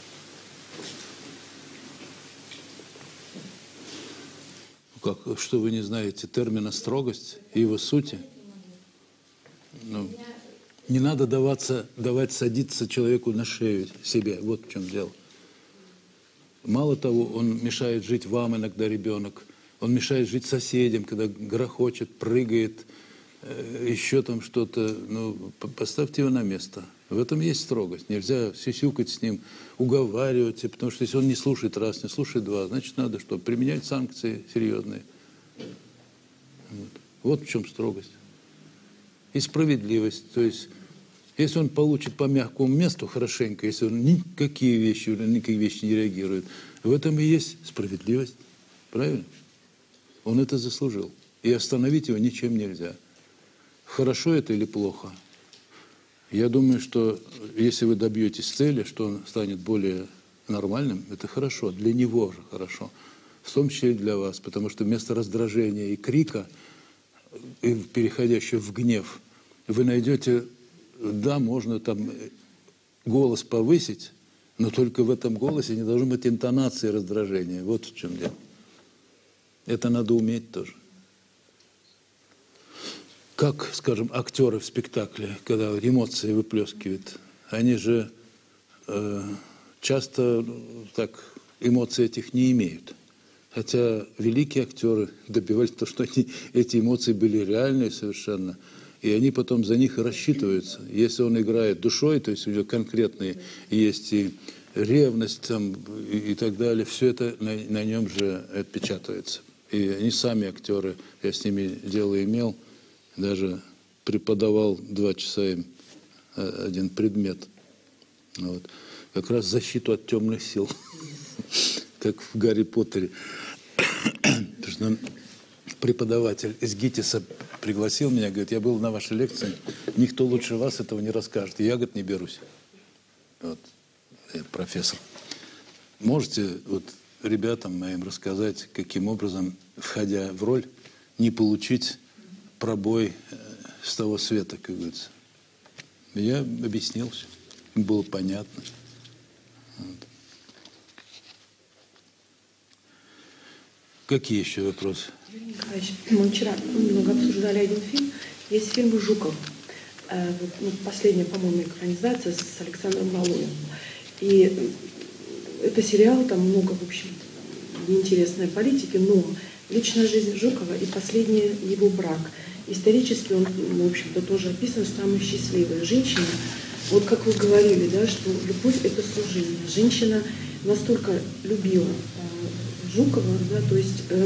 Как, что вы не знаете термина строгость и его сути? Ну, не надо даваться, давать садиться человеку на шею себе. Вот в чем дело. Мало того, он мешает жить вам иногда, ребенок. Он мешает жить соседям, когда грохочет, прыгает, э, еще там что-то. Ну, поставьте его на место. В этом есть строгость. Нельзя сюсюкать с ним, уговаривать, потому что если он не слушает раз, не слушает два, значит, надо что? Применять санкции серьезные. Вот, вот в чем строгость. и справедливость. То есть, если он получит по мягкому месту хорошенько, если он никакие вещи, никакие вещи не реагирует, в этом и есть справедливость. Правильно? Он это заслужил. И остановить его ничем нельзя. Хорошо это или плохо? Я думаю, что если вы добьетесь цели, что он станет более нормальным, это хорошо. Для него же хорошо. В том числе и для вас. Потому что вместо раздражения и крика, и переходящего в гнев, вы найдете, да, можно там голос повысить, но только в этом голосе не должно быть интонации раздражения. Вот в чем дело. Это надо уметь тоже. Как, скажем, актеры в спектакле, когда эмоции выплескивают, они же э, часто так эмоций этих не имеют. Хотя великие актеры добивались того, что они, эти эмоции были реальные совершенно, и они потом за них и рассчитываются. Если он играет душой, то есть у него конкретные есть и ревность там, и, и так далее, все это на, на нем же отпечатывается. И они сами актеры, я с ними дело имел, даже преподавал два часа им один предмет. Вот. Как раз защиту от темных сил, как в Гарри Поттере. Потому что преподаватель из ГИТИСа пригласил меня, говорит, я был на вашей лекции, никто лучше вас этого не расскажет. И я, говорит, не берусь. Вот. Я профессор. Можете вот ребятам моим рассказать, каким образом, входя в роль, не получить пробой с того света, как говорится. Я объяснил все. Было понятно. Вот. Какие еще вопросы? Юрий Николаевич, мы вчера немного обсуждали один фильм. Есть фильм «Жуков». Вот, ну, последняя, по-моему, экранизация с Александром Валуевым. И это сериал, там много, в общем, неинтересной политики, но личная жизнь Жукова и последний его брак. Исторически он, в общем-то, тоже описан, самая счастливая женщина. Вот как вы говорили, да, что любовь – это служение. Женщина настолько любила э, Жукова, да, то есть э,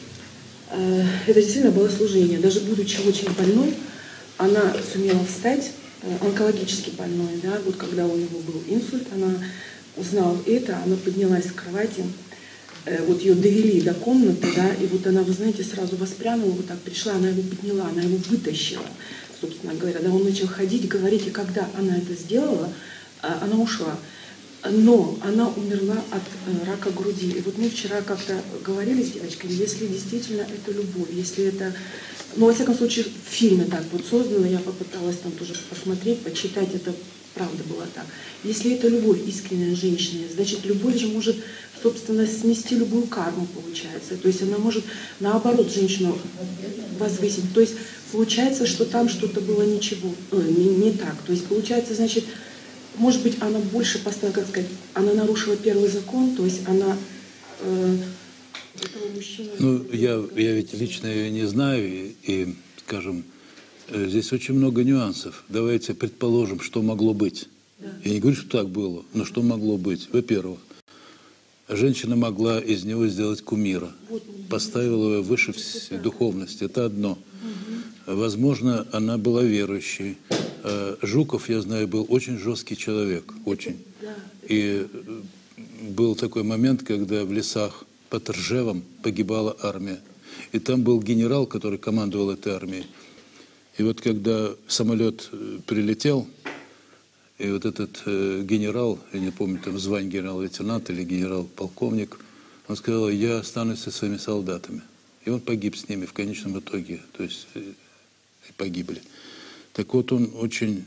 э, это действительно было служение. Даже будучи очень больной, она сумела встать, э, онкологически больной, да, вот когда у него был инсульт, она узнала это, она поднялась с кровати, э, вот ее довели до комнаты, да, и вот она, вы знаете, сразу воспрянула, вот так пришла, она его подняла, она его вытащила, собственно говоря, да, он начал ходить, говорить, и когда она это сделала, э, она ушла. Но она умерла от э, рака груди. И вот мы вчера как-то говорили с девочками, если действительно это любовь, если это... Ну, во всяком случае, в фильме так вот создано, я попыталась там тоже посмотреть, почитать, это правда было так. Если это любовь искренняя женщина, значит, любовь же может, собственно, снести любую карму, получается. То есть она может, наоборот, женщину возвысить. То есть получается, что там что-то было ничего, э, не, не так. То есть получается, значит... Может быть, она больше поставила, как сказать, она нарушила первый закон, то есть она э, этого мужчину... Ну, я, я ведь лично ее не знаю, и, и, скажем, здесь очень много нюансов. Давайте предположим, что могло быть. Да. Я не говорю, что так было, но что могло быть. Во-первых, женщина могла из него сделать кумира, вот, поставила его выше всей духовности. Это одно. Угу. Возможно, она была верующей. Жуков, я знаю, был очень жесткий человек, очень. И был такой момент, когда в лесах под Ржевом погибала армия. И там был генерал, который командовал этой армией. И вот когда самолет прилетел, и вот этот генерал, я не помню, там звание генерал-лейтенант или генерал-полковник, он сказал, я останусь со своими солдатами. И он погиб с ними в конечном итоге, то есть погибли. Так вот, он очень,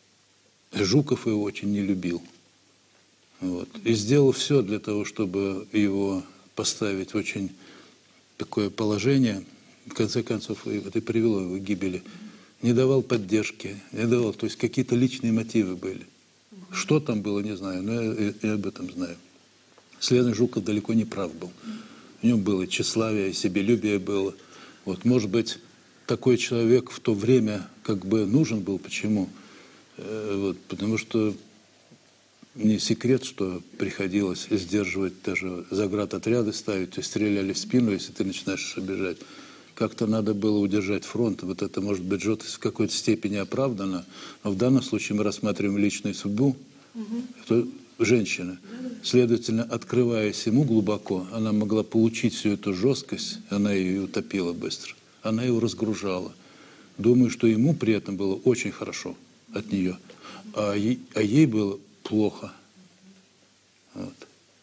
Жуков его очень не любил. Вот. И сделал все для того, чтобы его поставить в очень такое положение. В конце концов, это и привело его к гибели. Не давал поддержки, не давал, то есть какие-то личные мотивы были. Что там было, не знаю, но я, я об этом знаю. Следовательно, Жуков далеко не прав был. В нем было тщеславие, себелюбие было. Вот, может быть, такой человек в то время как бы нужен был. Почему? Э, вот, потому что не секрет, что приходилось сдерживать, даже заградотряды ставить, то есть стреляли в спину, если ты начинаешь бежать. как-то надо было удержать фронт. Вот это, может быть, жестокость в какой-то степени оправдана, но в данном случае мы рассматриваем личную судьбу, угу. женщины. Следовательно, открываясь ему глубоко, она могла получить всю эту жесткость, она ее утопила быстро, она его разгружала. Думаю, что ему при этом было очень хорошо от нее, а ей, а ей было плохо. Вот.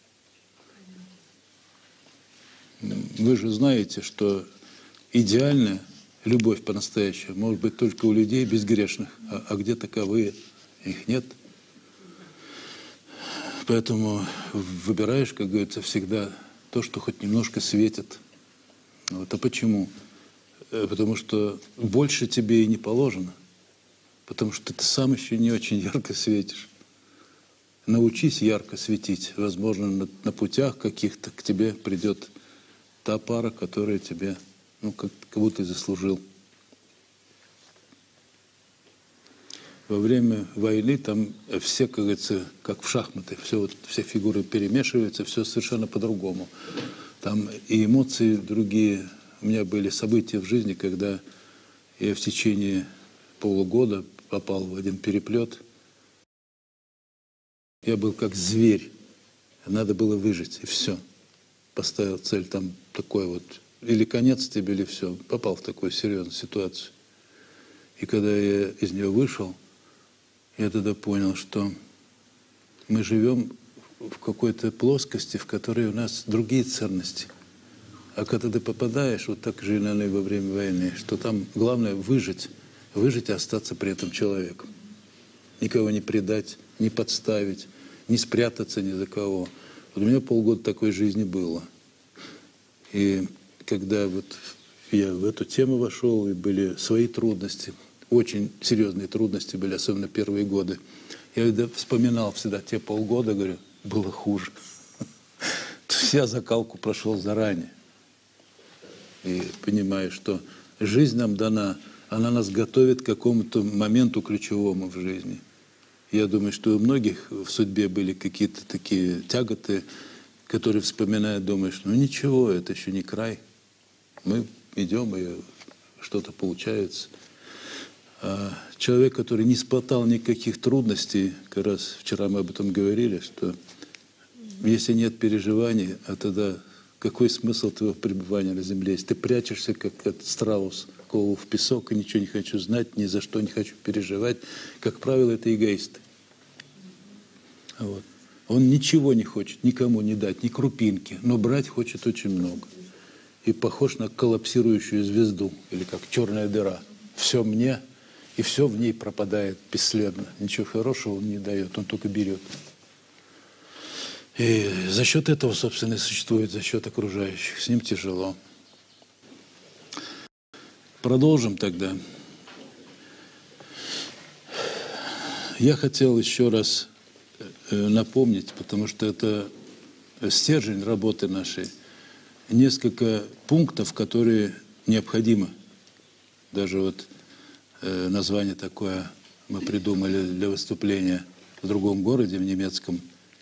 Вы же знаете, что идеальная любовь по-настоящему может быть только у людей безгрешных, а, а где таковые? Их нет. Поэтому выбираешь, как говорится, всегда то, что хоть немножко светит. Вот. А почему? Потому что больше тебе и не положено. Потому что ты сам еще не очень ярко светишь. Научись ярко светить. Возможно, на, на путях каких-то к тебе придет та пара, которая тебе, ну, как, как будто заслужил. Во время войны там все, как говорится, как в шахматы, все, вот, все фигуры перемешиваются, все совершенно по-другому. Там и эмоции другие. У меня были события в жизни, когда я в течение полугода попал в один переплет. Я был как зверь. Надо было выжить, и все. Поставил цель там такой вот, или конец тебе, или все. Попал в такую серьезную ситуацию. И когда я из нее вышел, я тогда понял, что мы живем в какой-то плоскости, в которой у нас другие ценности. А когда ты попадаешь, вот так же, наверное, во время войны, что там главное выжить, выжить и остаться при этом человеком. Никого не предать, не подставить, не спрятаться ни за кого. Вот у меня полгода такой жизни было. И когда вот я в эту тему вошел, и были свои трудности, очень серьезные трудности были, особенно первые годы. Я вспоминал всегда те полгода, говорю, было хуже. Я закалку прошел заранее. И понимаю, что жизнь нам дана, она нас готовит к какому-то моменту ключевому в жизни. Я думаю, что у многих в судьбе были какие-то такие тяготы, которые, вспоминая, думаешь, ну ничего, это еще не край. Мы идем, и что-то получается. А человек, который не испытал никаких трудностей, как раз вчера мы об этом говорили, что если нет переживаний, а тогда какой смысл твоего пребывания на земле? Если ты прячешься, как этот страус, голову в песок, и ничего не хочу знать, ни за что не хочу переживать, как правило, это эгоисты. Вот. Он ничего не хочет никому не дать, ни крупинки, но брать хочет очень много. И похож на коллапсирующую звезду, или как черная дыра. Все мне, и все в ней пропадает бесследно. Ничего хорошего он не дает, он только берет. И за счет этого, собственно, и существует, за счет окружающих. С ним тяжело. Продолжим тогда. Я хотел еще раз напомнить, потому что это стержень работы нашей, несколько пунктов, которые необходимы. Даже вот э, название такое мы придумали для выступления в другом городе, в немецком.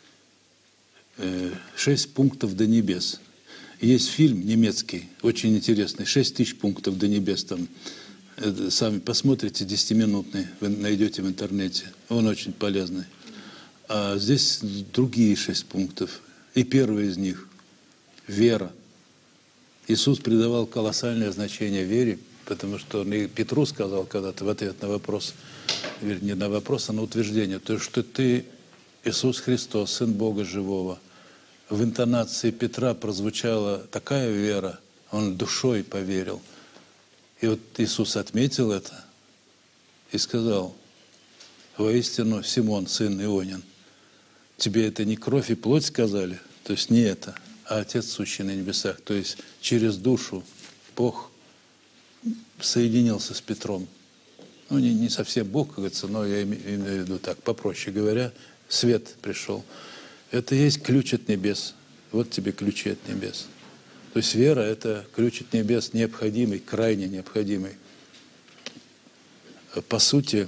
Э, «Шесть пунктов до небес». Есть фильм немецкий, очень интересный, «Шесть тысяч пунктов до небес». Там, э, сами посмотрите, десятиминутный, вы найдете в интернете. Он очень полезный. А здесь другие шесть пунктов. И первый из них – вера. Иисус придавал колоссальное значение вере, потому что он и Петру сказал когда-то в ответ на вопрос, вернее, не на вопрос, а на утверждение, то, что ты, Иисус Христос, Сын Бога Живого. В интонации Петра прозвучала такая вера, он душой поверил. И вот Иисус отметил это и сказал, воистину, Симон, сын Ионин, тебе это не кровь и плоть сказали, то есть не это, а Отец, сущий на небесах. То есть через душу Бог соединился с Петром. Ну, не, не совсем Бог, как говорится, но я имею в виду так, попроще говоря, свет пришел. Это и есть ключ от небес. Вот тебе ключи от небес. То есть вера – это ключ от небес необходимый, крайне необходимый. По сути,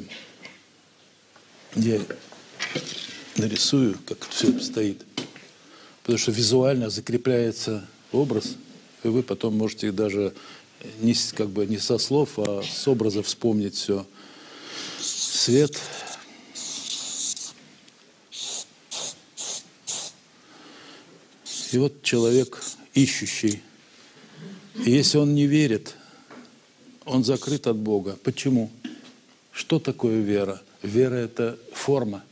я нарисую, как все это стоит. Потому что визуально закрепляется образ, и вы потом можете даже не, с- как бы не со слов, а с образа вспомнить все. Свет. И вот человек ищущий. И если он не верит, он закрыт от Бога. Почему? Что такое вера? Вера – это форма.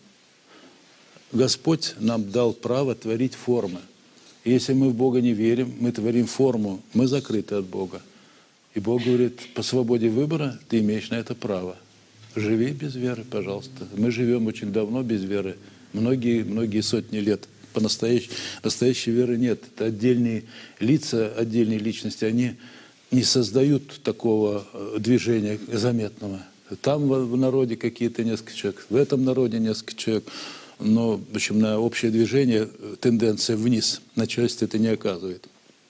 Господь нам дал право творить формы. И если мы в Бога не верим, мы творим форму, мы закрыты от Бога. И Бог говорит, по свободе выбора ты имеешь на это право. Живи без веры, пожалуйста. Мы живем очень давно без веры. Многие, многие сотни лет. По-настоящей настоящей веры нет. Это отдельные лица, отдельные личности, они не создают такого э, движения заметного. Там в, в народе какие-то несколько человек, в этом народе несколько человек. Но, в общем, на общее движение тенденция вниз. На часть это не оказывает.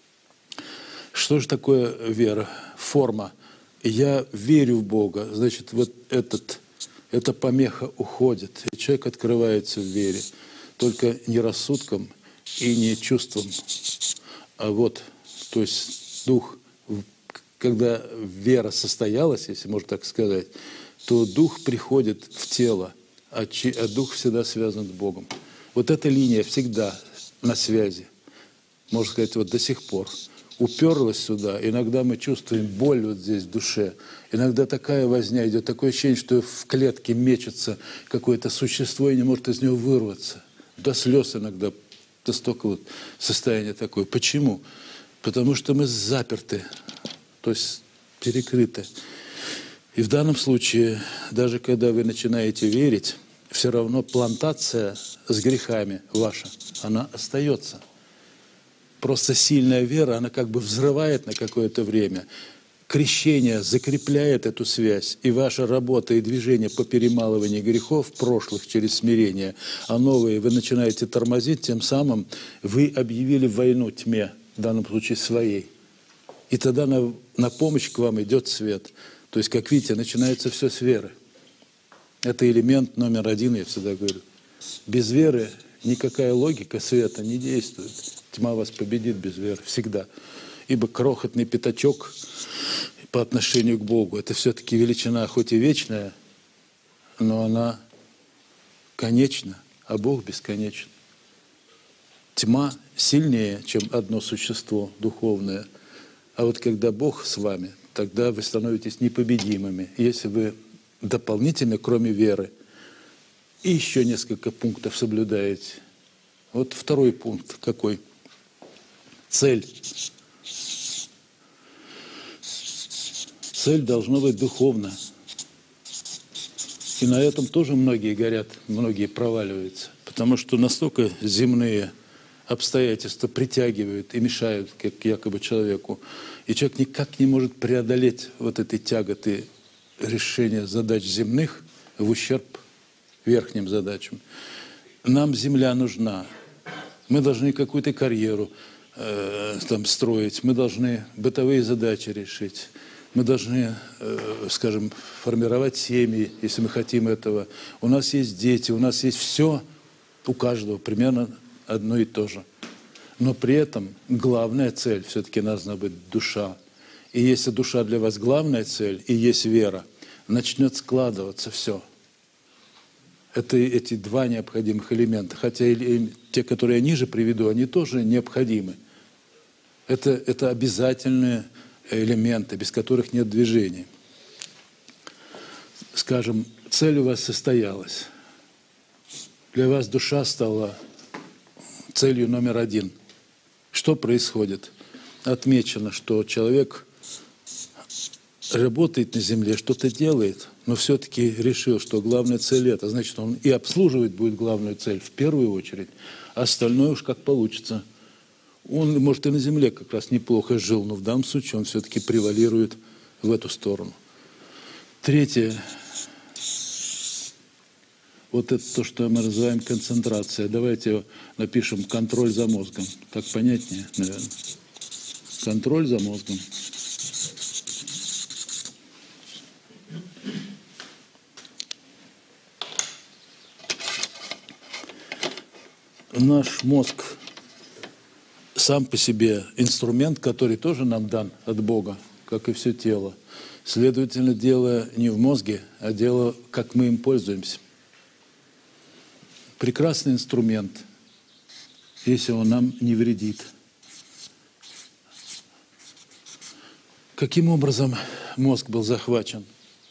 Что же такое вера? Форма. Я верю в Бога. Значит, вот этот, эта помеха уходит. И человек открывается в вере. Только не рассудком и не чувством. А вот, то есть дух, когда вера состоялась, если можно так сказать, то дух приходит в тело. А, чи, а дух всегда связан с Богом. Вот эта линия всегда на связи. Можно сказать, вот до сих пор. Уперлась сюда. Иногда мы чувствуем боль вот здесь в душе. Иногда такая возня идет, такое ощущение, что в клетке мечется какое-то существо и не может из него вырваться. До слез иногда, настолько вот состояние такое. Почему? Потому что мы заперты, то есть перекрыты. И в данном случае, даже когда вы начинаете верить, все равно плантация с грехами ваша, она остается. Просто сильная вера, она как бы взрывает на какое-то время. Крещение закрепляет эту связь, и ваша работа и движение по перемалыванию грехов прошлых через смирение, а новые вы начинаете тормозить, тем самым вы объявили войну тьме, в данном случае своей. И тогда на, на помощь к вам идет свет. То есть, как видите, начинается все с веры. Это элемент номер один, я всегда говорю. Без веры никакая логика света не действует. Тьма вас победит без веры всегда. Ибо крохотный пятачок по отношению к Богу – это все-таки величина, хоть и вечная, но она конечна, а Бог бесконечен. Тьма сильнее, чем одно существо духовное. А вот когда Бог с вами, тогда вы становитесь непобедимыми. Если вы дополнительно, кроме веры, и еще несколько пунктов соблюдаете. Вот второй пункт какой? Цель. Цель должна быть духовна. И на этом тоже многие горят, многие проваливаются. Потому что настолько земные обстоятельства притягивают и мешают, как якобы человеку. И человек никак не может преодолеть вот этой тяготы решения задач земных в ущерб верхним задачам. Нам земля нужна. Мы должны какую-то карьеру э, там строить, мы должны бытовые задачи решить, мы должны, э, скажем, формировать семьи, если мы хотим этого. У нас есть дети, у нас есть все, у каждого примерно одно и то же. Но при этом главная цель все-таки должна быть душа. И если душа для вас главная цель, и есть вера, начнет складываться все. Это эти два необходимых элемента. Хотя и те, которые я ниже приведу, они тоже необходимы. Это, это обязательные элементы, без которых нет движения. Скажем, цель у вас состоялась. Для вас душа стала целью номер один. Что происходит? Отмечено, что человек работает на земле, что-то делает, но все-таки решил, что главная цель это. Значит, он и обслуживать будет главную цель в первую очередь, а остальное уж как получится. Он, может, и на земле как раз неплохо жил, но в данном случае он все-таки превалирует в эту сторону. Третье. Вот это то, что мы называем концентрация. Давайте напишем контроль за мозгом. Так понятнее, наверное. Контроль за мозгом. Наш мозг сам по себе инструмент, который тоже нам дан от Бога, как и все тело. Следовательно, дело не в мозге, а дело, как мы им пользуемся. Прекрасный инструмент, если он нам не вредит. Каким образом мозг был захвачен?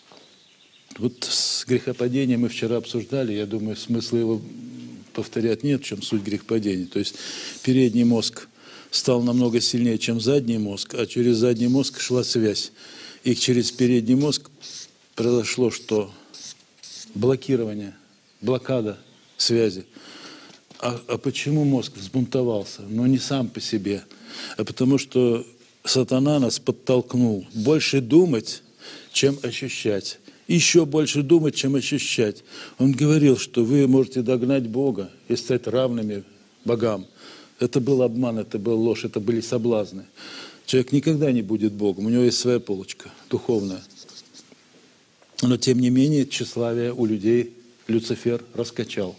Вот с грехопадением мы вчера обсуждали, я думаю, смысла его повторять нет, в чем суть грехопадения. То есть передний мозг стал намного сильнее, чем задний мозг, а через задний мозг шла связь. И через передний мозг произошло что? Блокирование, блокада связи. А, а почему мозг взбунтовался? Ну, не сам по себе, а потому что сатана нас подтолкнул больше думать, чем ощущать. Еще больше думать, чем ощущать. Он говорил, что вы можете догнать Бога и стать равными богам. Это был обман, это была ложь, это были соблазны. Человек никогда не будет Богом, у него есть своя полочка духовная. Но, тем не менее, тщеславие у людей Люцифер раскачал.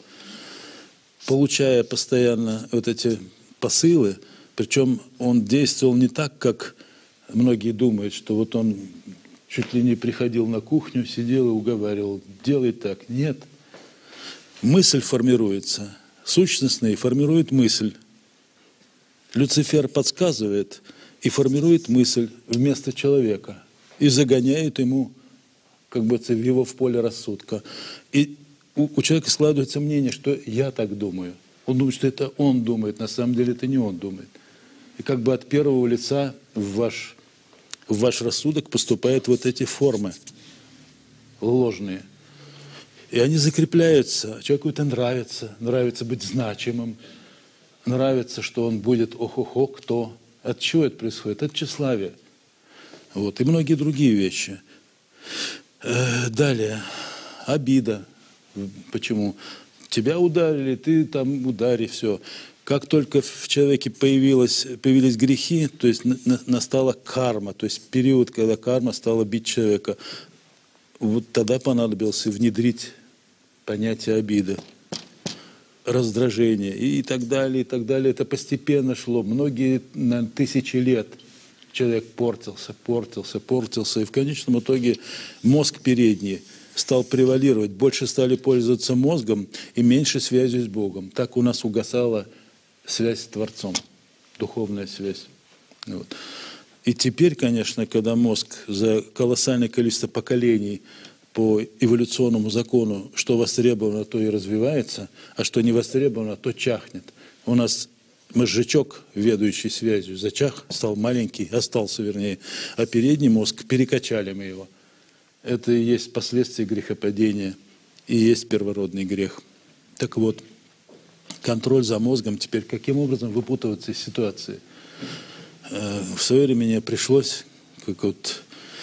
Получая постоянно вот эти посылы, причем он действовал не так, как многие думают, что вот он чуть ли не приходил на кухню, сидел и уговаривал, делай так. Нет. Мысль формируется, сущностный формирует мысль. Люцифер подсказывает и формирует мысль вместо человека и загоняет ему, как бы, в его в поле рассудка. И у, у человека складывается мнение, что я так думаю. Он думает, что это он думает, на самом деле это не он думает. И как бы от первого лица в ваш, в ваш рассудок поступают вот эти формы ложные. И они закрепляются. Человеку это нравится. Нравится быть значимым. Нравится, что он будет ох-охо, кто. От чего это происходит? От тщеславия. Вот. И многие другие вещи. Далее. Обида. Почему? Тебя ударили, ты там удари, все. Как только в человеке появилось, появились грехи, то есть настала карма, то есть период, когда карма стала бить человека, вот тогда понадобилось внедрить понятие обиды, раздражения и так далее, и так далее. Это постепенно шло. Многие на тысячи лет человек портился, портился, портился. И в конечном итоге мозг передний стал превалировать. Больше стали пользоваться мозгом и меньше связью с Богом. Так у нас угасала связь с Творцом, духовная связь. Вот. И теперь, конечно, когда мозг за колоссальное количество поколений по эволюционному закону, что востребовано, то и развивается, а что не востребовано, то чахнет. У нас мозжечок, ведущий связью, зачах, стал маленький, остался вернее, а передний мозг, перекачали мы его. Это и есть последствия грехопадения, и есть первородный грех. Так вот, контроль за мозгом теперь каким образом выпутываться из ситуации? В свое время мне пришлось, как вот,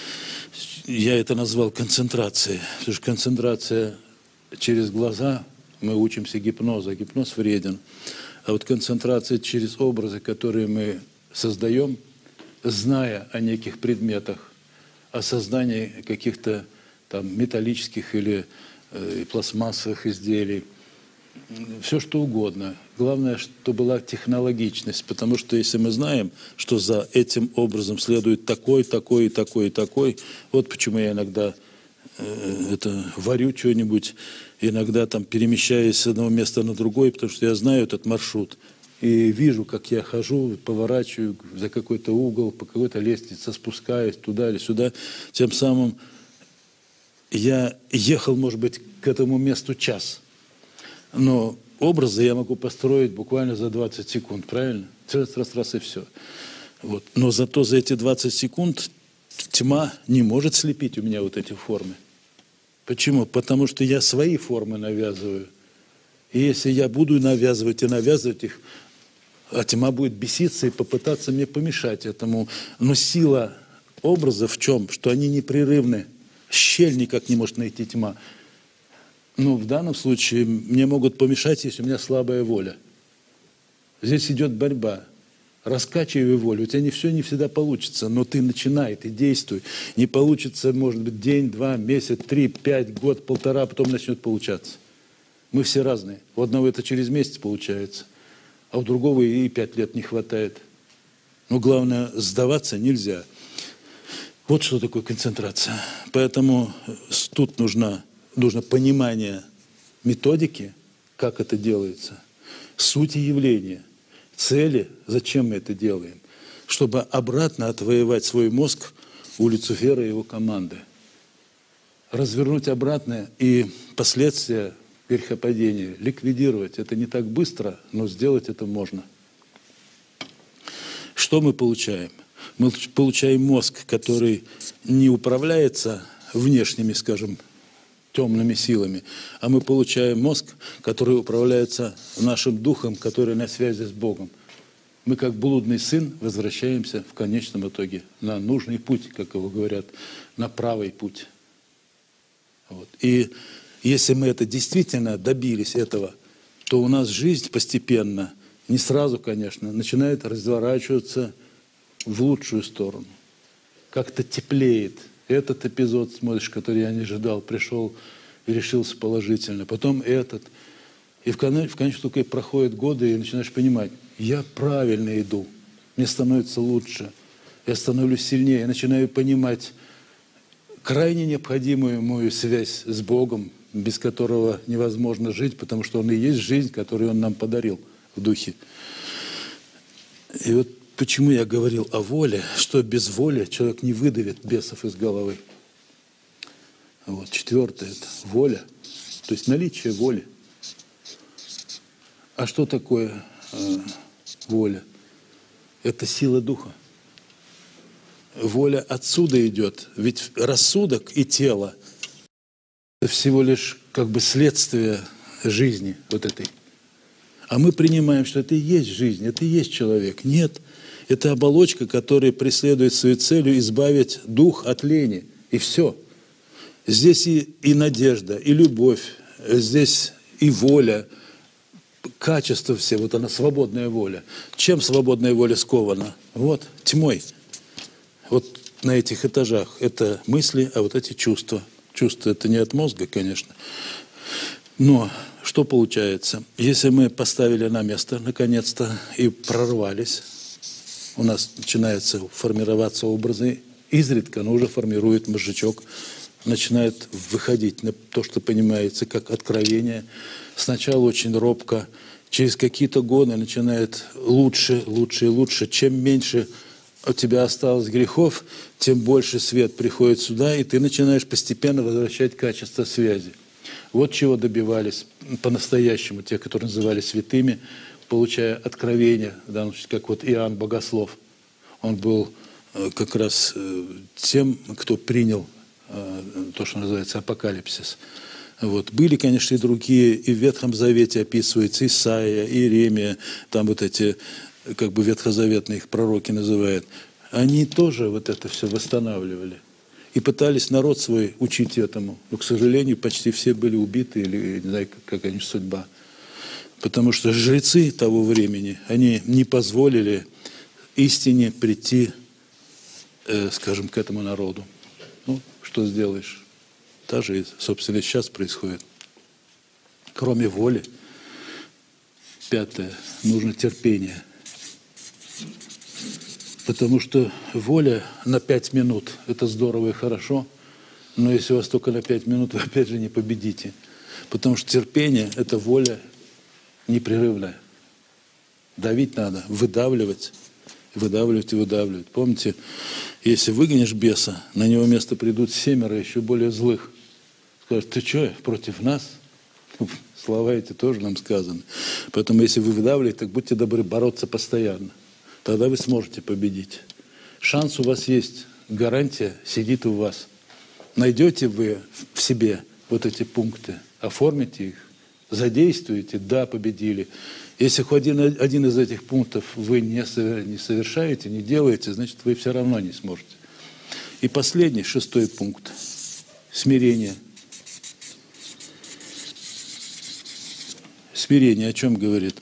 я это назвал концентрацией, потому что концентрация через глаза, мы учимся гипноза, гипноз вреден, а вот концентрация через образы, которые мы создаем, зная о неких предметах, о создании каких-то там металлических или э, пластмассовых изделий, все что угодно. Главное, что была технологичность, потому что если мы знаем, что за этим образом следует такой, такой, такой, такой, вот почему я иногда э, это, варю что-нибудь, иногда там перемещаюсь с одного места на другое, потому что я знаю этот маршрут. И вижу, как я хожу, поворачиваю за какой-то угол, по какой-то лестнице спускаюсь туда или сюда. Тем самым я ехал, может быть, к этому месту час. Но образы я могу построить буквально за двадцать секунд, правильно? Раз, раз, раз и все. Вот. Но зато за эти двадцать секунд тьма не может слепить у меня вот эти формы. Почему? Потому что я свои формы навязываю. И если я буду навязывать и навязывать их, а тьма будет беситься и попытаться мне помешать этому. Но сила образа в чем? Что они непрерывны. Щель никак не может найти тьма. Ну, в данном случае мне могут помешать, если у меня слабая воля. Здесь идет борьба. Раскачивай волю. У тебя не все не всегда получится, но ты начинай, ты действуй. Не получится, может быть, день, два, месяц, три, пять, год, полтора, а потом начнет получаться. Мы все разные. У одного это через месяц получается, а у другого и пять лет не хватает. Но главное, сдаваться нельзя. Вот что такое концентрация. Поэтому тут нужно, нужно понимание методики, как это делается, сути явления, цели, зачем мы это делаем, чтобы обратно отвоевать свой мозг у Люцифера и его команды. Развернуть обратно и последствия грехопадения ликвидировать. Это не так быстро, но сделать это можно. Что мы получаем? Мы получаем мозг, который не управляется внешними, скажем, темными силами, а мы получаем мозг, который управляется нашим духом, который на связи с Богом. Мы, как блудный сын, возвращаемся в конечном итоге на нужный путь, как его говорят, на правый путь. Вот. И если мы это действительно добились этого, то у нас жизнь постепенно, не сразу, конечно, начинает разворачиваться в лучшую сторону. Как-то теплеет. Этот эпизод, смотришь, который я не ожидал, пришел и решился положительно. Потом этот. И в конечном итоге проходят годы, и начинаешь понимать, я правильно иду, мне становится лучше, я становлюсь сильнее, я начинаю понимать крайне необходимую мою связь с Богом, без которого невозможно жить, потому что Он и есть жизнь, которую Он нам подарил в духе. И вот почему я говорил о воле, что без воли человек не выдавит бесов из головы. Вот. Четвертое – это воля, то есть наличие воли. А что такое э, воля? Это сила духа. Воля отсюда идет, ведь рассудок и тело – это всего лишь как бы следствие жизни вот этой. А мы принимаем, что это и есть жизнь, это и есть человек. Нет, это оболочка, которая преследует свою целью избавить дух от лени. И все. Здесь и, и надежда, и любовь, здесь и воля, качество все, вот она, свободная воля. Чем свободная воля скована? Вот, тьмой. Вот на этих этажах это мысли, а вот эти чувства. Чувства это не от мозга, конечно. Но что получается? Если мы поставили на место, наконец-то, и прорвались, у нас начинаются формироваться образы, изредка, но уже формирует мозжечок, начинает выходить на то, что понимается как откровение. Сначала очень робко, через какие-то годы начинает лучше, лучше и лучше. Чем меньше у тебя осталось грехов, тем больше свет приходит сюда, и ты начинаешь постепенно возвращать качество связи. Вот чего добивались по-настоящему те, которые назывались святыми, получая откровение, в данном случае, как вот Иоанн Богослов. Он был как раз тем, кто принял то, что называется апокалипсис. Вот. Были, конечно, и другие, и в Ветхом Завете описывается Исаия, Иеремия, там вот эти, как бы ветхозаветные их пророки называют. Они тоже вот это все восстанавливали. И пытались народ свой учить этому. Но, к сожалению, почти все были убиты, или не знаю, какая у них судьба. Потому что жрецы того времени, они не позволили истине прийти, э, скажем, к этому народу. Ну, что сделаешь? Та же, собственно, сейчас происходит. Кроме воли, пятое, нужно терпение. Потому что воля на пять минут – это здорово и хорошо, но если у вас только на пять минут, вы опять же не победите. Потому что терпение – это воля непрерывная. Давить надо, выдавливать, выдавливать и выдавливать. Помните, если выгонишь беса, на него место придут семеро еще более злых. Скажут, ты что, против нас? Слова эти тоже нам сказаны. Поэтому если вы выдавливаете, так будьте добры бороться постоянно. Тогда вы сможете победить. Шанс у вас есть, гарантия сидит у вас. Найдете вы в себе вот эти пункты, оформите их, задействуете, да, победили. Если хоть один, один из этих пунктов вы не совершаете, не делаете, значит, вы все равно не сможете. И последний, шестой пункт. Смирение. Смирение о чем говорит?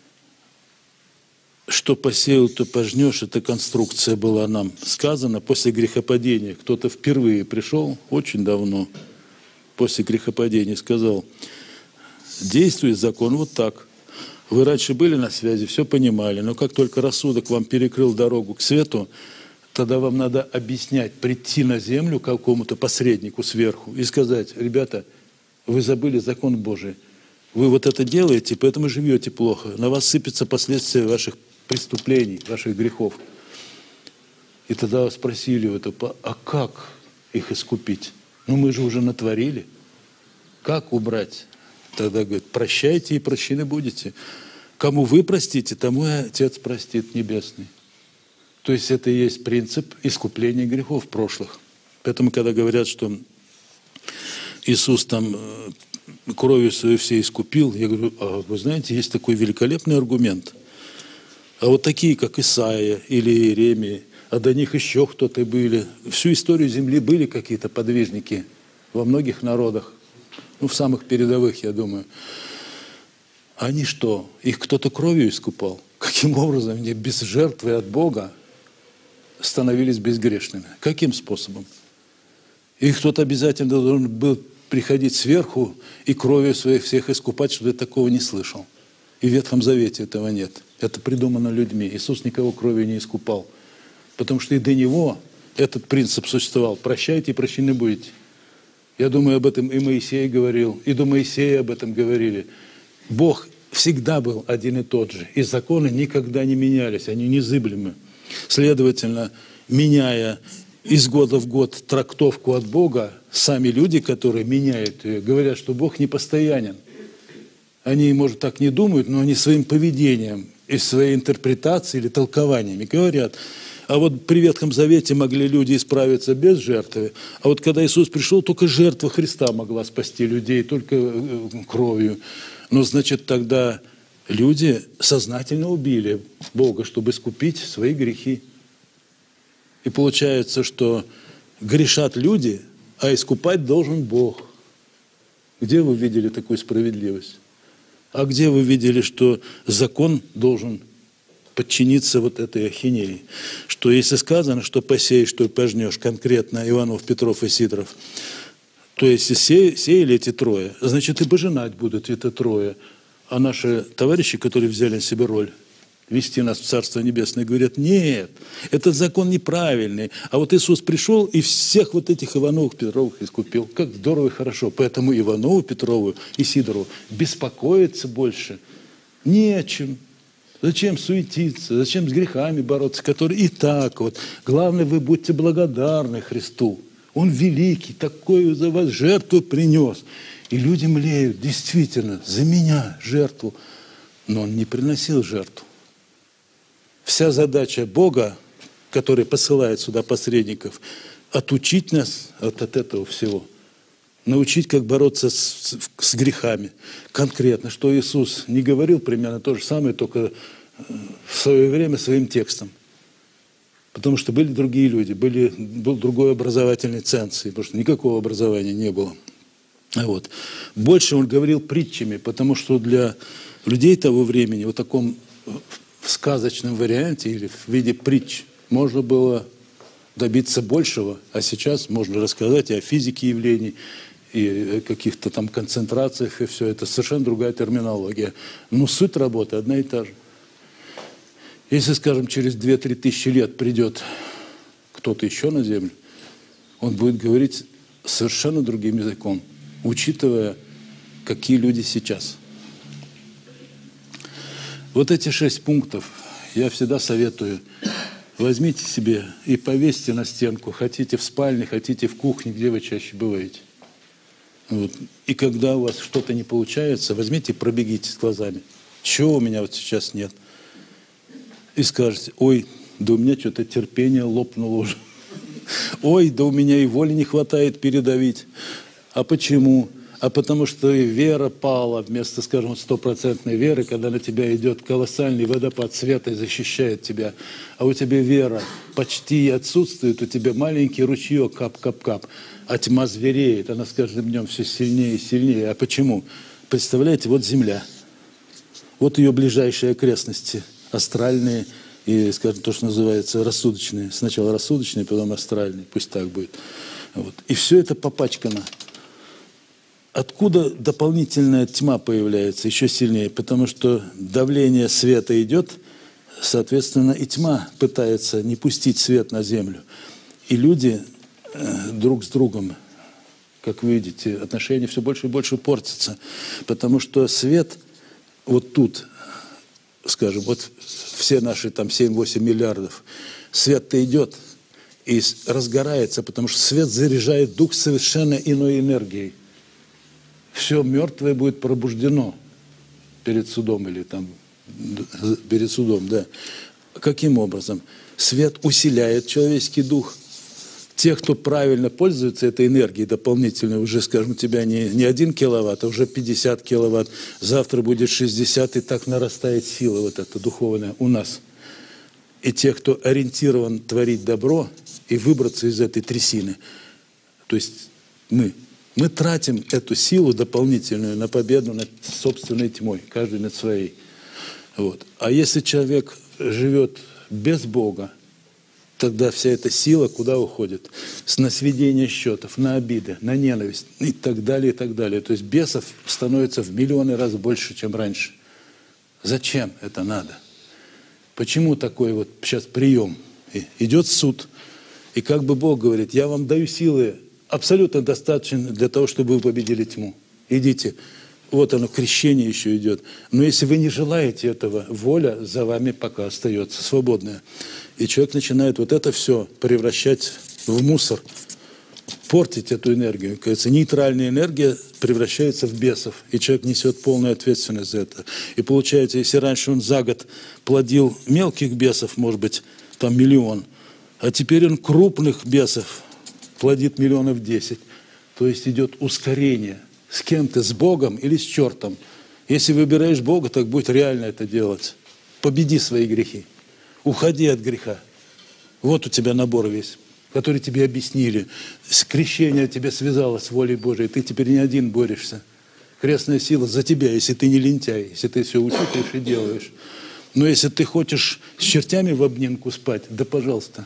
Что посеял, то пожнешь, эта конструкция была нам сказана после грехопадения. Кто-то впервые пришел, очень давно, после грехопадения, сказал, действует закон вот так. Вы раньше были на связи, все понимали, но как только рассудок вам перекрыл дорогу к свету, тогда вам надо объяснять, прийти на землю к какому-то посреднику сверху и сказать: ребята, вы забыли закон Божий. Вы вот это делаете, поэтому живете плохо. На вас сыпятся последствия ваших преступлений, ваших грехов. И тогда спросили вот, а как их искупить? Ну мы же уже натворили. Как убрать? Тогда говорит: прощайте и прощены будете. Кому вы простите, тому и Отец простит Небесный. То есть это и есть принцип искупления грехов прошлых. Поэтому, когда говорят, что Иисус там кровью своей все искупил, я говорю: а вы знаете, есть такой великолепный аргумент. А вот такие, как Исаия или Иеремия, а до них еще кто-то были. Всю историю земли были какие-то подвижники во многих народах, ну, в самых передовых, я думаю. Они что, их кто-то кровью искупал? Каким образом они без жертвы от Бога становились безгрешными? Каким способом? Их кто-то обязательно должен был приходить сверху и кровью своих всех искупать, чтобы я такого не слышал. И в Ветхом Завете этого нет. Это придумано людьми. Иисус никого кровью не искупал. Потому что и до Него этот принцип существовал. Прощайте и прощены будете. Я думаю, об этом и Моисей говорил, и до Моисея об этом говорили. Бог всегда был один и тот же. И законы никогда не менялись, они незыблемы. Следовательно, меняя из года в год трактовку от Бога, сами люди, которые меняют ее, говорят, что Бог непостоянен. Они, может, так не думают, но они своим поведением и своей интерпретацией или толкованиями говорят: а вот при Ветхом Завете могли люди исправиться без жертвы, а вот когда Иисус пришел, только жертва Христа могла спасти людей, только кровью. Но, значит, тогда люди сознательно убили Бога, чтобы искупить свои грехи. И получается, что грешат люди, а искупать должен Бог. Где вы видели такую справедливость? А где вы видели, что закон должен подчиниться вот этой ахинеи? Что если сказано, что посеешь, что пожнешь, конкретно Иванов, Петров и Сидоров, то если се, сеяли эти трое, значит и пожинать будут это трое. А наши товарищи, которые взяли на себя роль вести нас в Царство Небесное, говорят: нет, этот закон неправильный. А вот Иисус пришел и всех вот этих Ивановых, Петровых искупил. Как здорово и хорошо. Поэтому Иванову, Петрову и Сидорову беспокоиться больше не о чем. Зачем суетиться, зачем с грехами бороться, которые и так вот. Главное, вы будьте благодарны Христу. Он великий, такую за вас жертву принес. И люди млеют, действительно, за меня жертву. Но он не приносил жертву. Вся задача Бога, который посылает сюда посредников, отучить нас от, от этого всего. Научить, как бороться с, с грехами. Конкретно, что Иисус не говорил примерно то же самое, только в свое время своим текстом. Потому что были другие люди, были, был другой образовательный ценз, потому что никакого образования не было. Вот. Больше он говорил притчами, потому что для людей того времени в таком в сказочном варианте или в виде притч можно было добиться большего, а сейчас можно рассказать и о физике явлений, и о каких-то там концентрациях, и все это совершенно другая терминология. Но суть работы одна и та же. Если, скажем, через две-три тысячи лет придет кто-то еще на Землю, он будет говорить совершенно другим языком, учитывая, какие люди сейчас. Вот эти шесть пунктов я всегда советую. Возьмите себе и повесьте на стенку. Хотите в спальне, хотите в кухне, где вы чаще бываете. Вот. И когда у вас что-то не получается, возьмите и пробегите с глазами. Чего у меня вот сейчас нет? И скажете: ой, да у меня что-то терпение лопнуло уже. Ой, да у меня и воли не хватает передавить. А почему? А потому что и вера пала вместо, скажем, стопроцентной веры, когда на тебя идет колоссальный водопад света и защищает тебя. А у тебя вера почти отсутствует, у тебя маленький ручеек, кап-кап-кап, а тьма звереет, она с каждым днем все сильнее и сильнее. А почему? Представляете, вот Земля, вот ее ближайшие окрестности, астральные и, скажем, то, что называется рассудочные. Сначала рассудочные, потом астральные, пусть так будет. Вот. И все это попачкано. Откуда дополнительная тьма появляется еще сильнее? Потому что давление света идет, Соответственно, и тьма пытается не пустить свет на землю. И люди э, друг с другом, как вы видите, отношения все больше и больше портятся. Потому что свет вот тут, скажем, вот все наши там семь-восемь миллиардов, свет-то идет и разгорается, потому что свет заряжает дух совершенно иной энергией. Все мертвое будет пробуждено перед судом или там перед судом, да. Каким образом? Свет усиляет человеческий дух. Те, кто правильно пользуется этой энергией дополнительной, уже, скажем, у тебя не, не один киловатт, а уже пятьдесят киловатт, завтра будет шестьдесят, и так нарастает сила вот эта духовная у нас. И те, кто ориентирован творить добро и выбраться из этой трясины, то есть мы, мы тратим эту силу дополнительную на победу над собственной тьмой, каждый над своей. Вот. А если человек живет без Бога, тогда вся эта сила куда уходит? На сведение счетов, на обиды, на ненависть и так далее, и так далее. То есть бесов становится в миллионы раз больше, чем раньше. Зачем это надо? Почему такой вот сейчас прием? И идет суд, и как бы Бог говорит: я вам даю силы абсолютно достаточно для того, чтобы вы победили тьму. Идите. Вот оно, крещение еще идет. Но если вы не желаете этого, воля за вами пока остается свободная. И человек начинает вот это все превращать в мусор, портить эту энергию. Кажется, нейтральная энергия превращается в бесов, и человек несет полную ответственность за это. И получается, если раньше он за год плодил мелких бесов, может быть, там миллион, а теперь он крупных бесов плодит миллионов десять. То есть идет ускорение. С кем ты, с Богом или с чертом? Если выбираешь Бога, так будет реально это делать. Победи свои грехи. Уходи от греха. Вот у тебя набор весь, который тебе объяснили. Крещение тебя связало с волей Божией. Ты теперь не один борешься. Крестная сила за тебя, если ты не лентяй, если ты все учитываешь и делаешь. Но если ты хочешь с чертями в обнимку спать, да пожалуйста.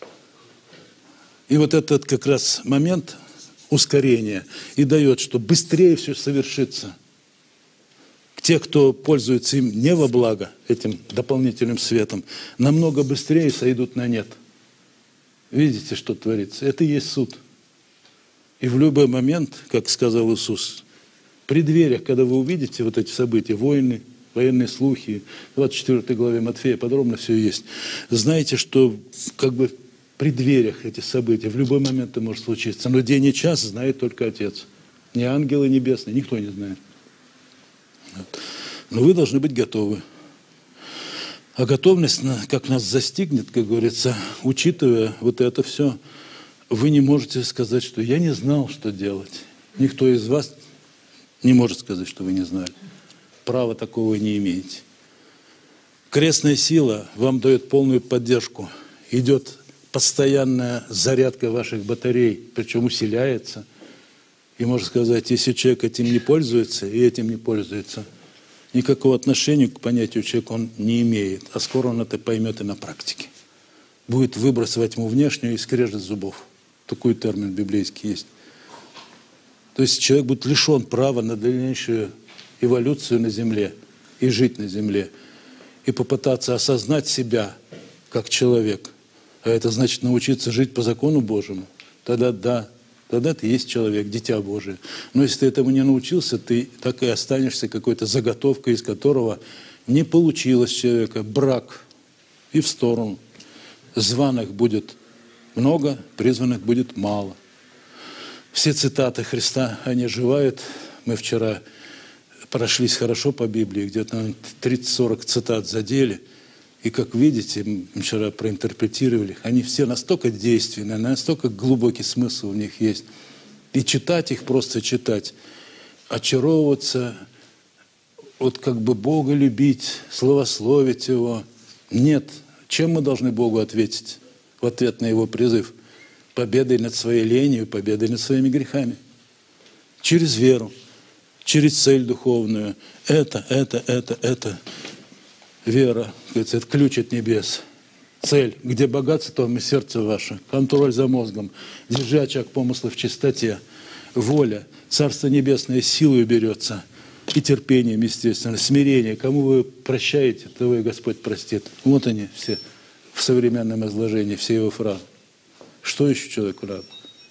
И вот этот как раз момент ускорения и дает, что быстрее все совершится. Те, кто пользуется им не во благо, этим дополнительным светом, намного быстрее сойдут на нет. Видите, что творится? Это и есть суд. И в любой момент, как сказал Иисус, при дверях, когда вы увидите вот эти события, войны, военные слухи, в двадцать четвёртой главе Матфея подробно все есть, знаете, что как бы при дверях эти события в любой момент это может случиться. Но день и час знает только Отец. Ни ангелы небесные, никто не знает. Но вы должны быть готовы. А готовность, как нас застигнет, как говорится, учитывая вот это все, вы не можете сказать, что я не знал, что делать. Никто из вас не может сказать, что вы не знали. Права такого не имеете. Крестная сила вам дает полную поддержку. Идет постоянная зарядка ваших батарей, причем усиляется. И можно сказать, если человек этим не пользуется и этим не пользуется, никакого отношения к понятию человека он не имеет. А скоро он это поймет и на практике. Будет выбрасывать ему внешнюю и скрежет зубов. Такой термин библейский есть. То есть человек будет лишен права на дальнейшую эволюцию на земле и жить на земле. И попытаться осознать себя как человек. А это значит научиться жить по закону Божьему. Тогда да, тогда ты есть человек, дитя Божие. Но если ты этому не научился, ты так и останешься какой-то заготовкой, из которого не получилось человека, брак и в сторону. Званых будет много, призванных будет мало. Все цитаты Христа, они оживают. Мы вчера прошлись хорошо по Библии, где-то тридцать-сорок цитат задели. И, как видите, мы вчера проинтерпретировали их, они все настолько действенные, настолько глубокий смысл в них есть. И читать их, просто читать, очаровываться, вот как бы Бога любить, славословить Его. Нет. Чем мы должны Богу ответить в ответ на Его призыв? Победой над своей ленью, победой над своими грехами. Через веру, через цель духовную. Это, это, это, это. Вера, это ключ от небес. Цель, где богатство, там и сердце ваше. Контроль за мозгом. Держи очаг помысла в чистоте. Воля, Царство Небесное силой берется. И терпением, естественно, смирение. Кому вы прощаете, того и Господь простит. Вот они все в современном изложении, все его фразы. Что еще человеку надо?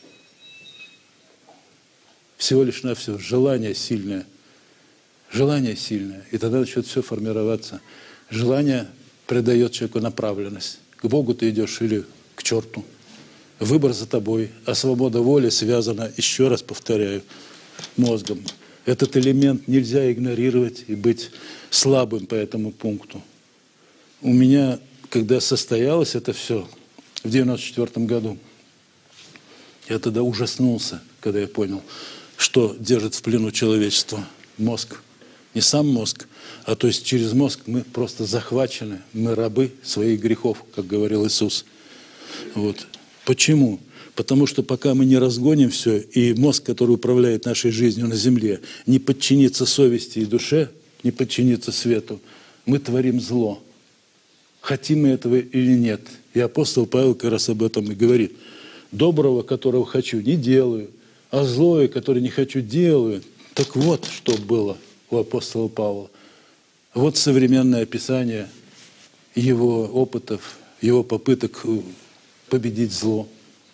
Всего лишь навсего желание сильное. Желание сильное. И тогда начнет все формироваться. Желание придает человеку направленность. К Богу ты идешь или к черту. Выбор за тобой. А свобода воли связана, еще раз повторяю, мозгом. Этот элемент нельзя игнорировать и быть слабым по этому пункту. У меня, когда состоялось это все в девяносто четвёртом году, я тогда ужаснулся, когда я понял, что держит в плену человечество мозг. Не сам мозг, а то есть через мозг мы просто захвачены, мы рабы своих грехов, как говорил Иисус. Вот. Почему? Потому что пока мы не разгоним все, и мозг, который управляет нашей жизнью на земле, не подчинится совести и душе, не подчинится свету, мы творим зло. Хотим мы этого или нет. И апостол Павел как раз об этом и говорит. Доброго, которого хочу, не делаю, а злое, которое не хочу, делаю. Так вот, что было у апостола Павла. Вот современное описание его опытов, его попыток победить зло.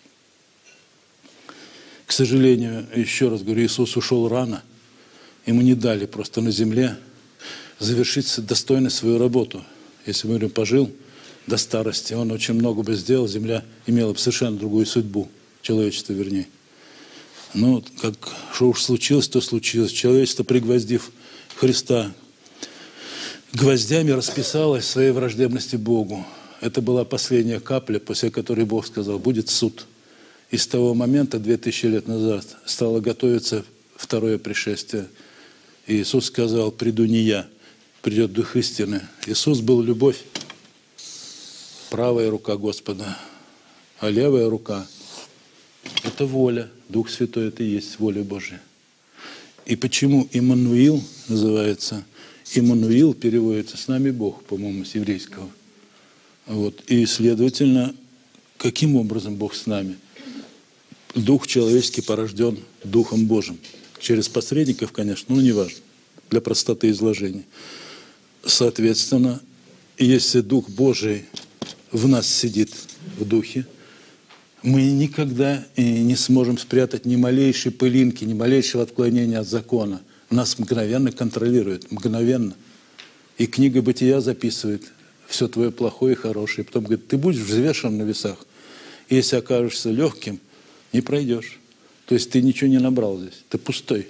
К сожалению, еще раз говорю, Иисус ушел рано. Ему не дали просто на земле завершить достойно свою работу. Если мы говорим, пожил до старости, он очень много бы сделал, земля имела бы совершенно другую судьбу, человечество вернее. Но как что уж случилось, то случилось. Человечество, пригвоздив Христа гвоздями, расписалось в своей враждебности Богу. Это была последняя капля, после которой Бог сказал, будет суд. И с того момента, две тысячи лет назад, стало готовиться второе пришествие. И Иисус сказал, приду не я, придет Дух истины. Иисус был любовь, правая рука Господа, а левая рука – это воля. Дух Святой – это и есть воля Божия. И почему Иммануил называется? Иммануил переводится «с нами Бог», по-моему, с еврейского. Вот. И, следовательно, каким образом Бог с нами? Дух человеческий порожден Духом Божьим. Через посредников, конечно, но не важно, для простоты изложения. Соответственно, если Дух Божий в нас сидит в Духе, мы никогда и не сможем спрятать ни малейшей пылинки, ни малейшего отклонения от закона. Нас мгновенно контролирует, мгновенно. И книга Бытия записывает все твое плохое и хорошее. И потом говорит, ты будешь взвешен на весах. И если окажешься легким, не пройдешь. То есть ты ничего не набрал здесь, ты пустой.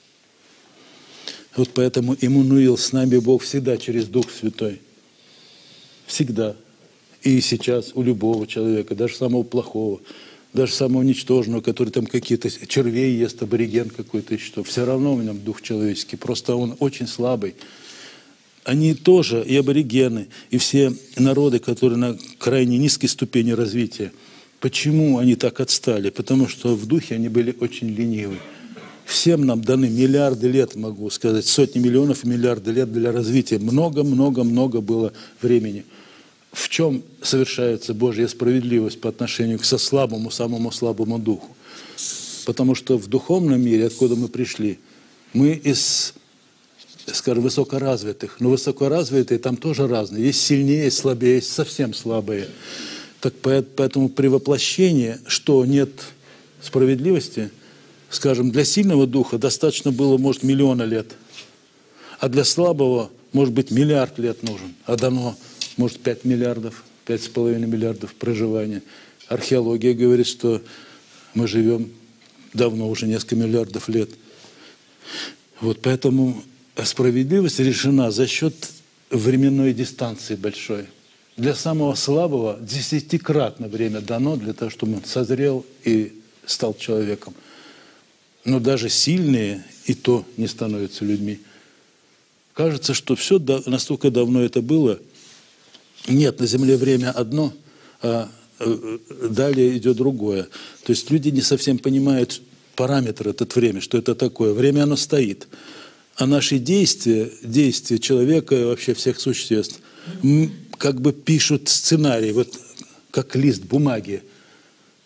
Вот поэтому Иммануил, с нами Бог всегда через Дух Святой. Всегда. И сейчас у любого человека, даже самого плохого, даже самого ничтожного, который там какие-то червей ест, абориген какой-то, что все равно в нем дух человеческий, просто он очень слабый. Они тоже, и аборигены, и все народы, которые на крайне низкой ступени развития. Почему они так отстали? Потому что в духе они были очень ленивы. Всем нам даны миллиарды лет, могу сказать, сотни миллионов и миллиарды лет для развития. Много-много-много было времени. В чем совершается Божья справедливость по отношению к со слабому, самому слабому духу? Потому что в духовном мире, откуда мы пришли, мы из, скажем, высокоразвитых. Но высокоразвитые там тоже разные. Есть сильнее, есть слабее, есть совсем слабые. Так поэтому при воплощении, что нет справедливости, скажем, для сильного духа достаточно было, может, миллиона лет. А для слабого, может быть, миллиард лет нужен. А дано, может, пять миллиардов, пять с половиной миллиардов проживания. Археология говорит, что мы живем давно, уже несколько миллиардов лет. Вот поэтому справедливость решена за счет временной дистанции большой. Для самого слабого десятикратно время дано для того, чтобы он созрел и стал человеком. Но даже сильные и то не становятся людьми. Кажется, что все настолько давно это было. Нет, на земле время одно, а далее идет другое. То есть люди не совсем понимают параметр этот время, что это такое. Время оно стоит. А наши действия, действия человека и вообще всех существ как бы пишут сценарий, вот как лист бумаги.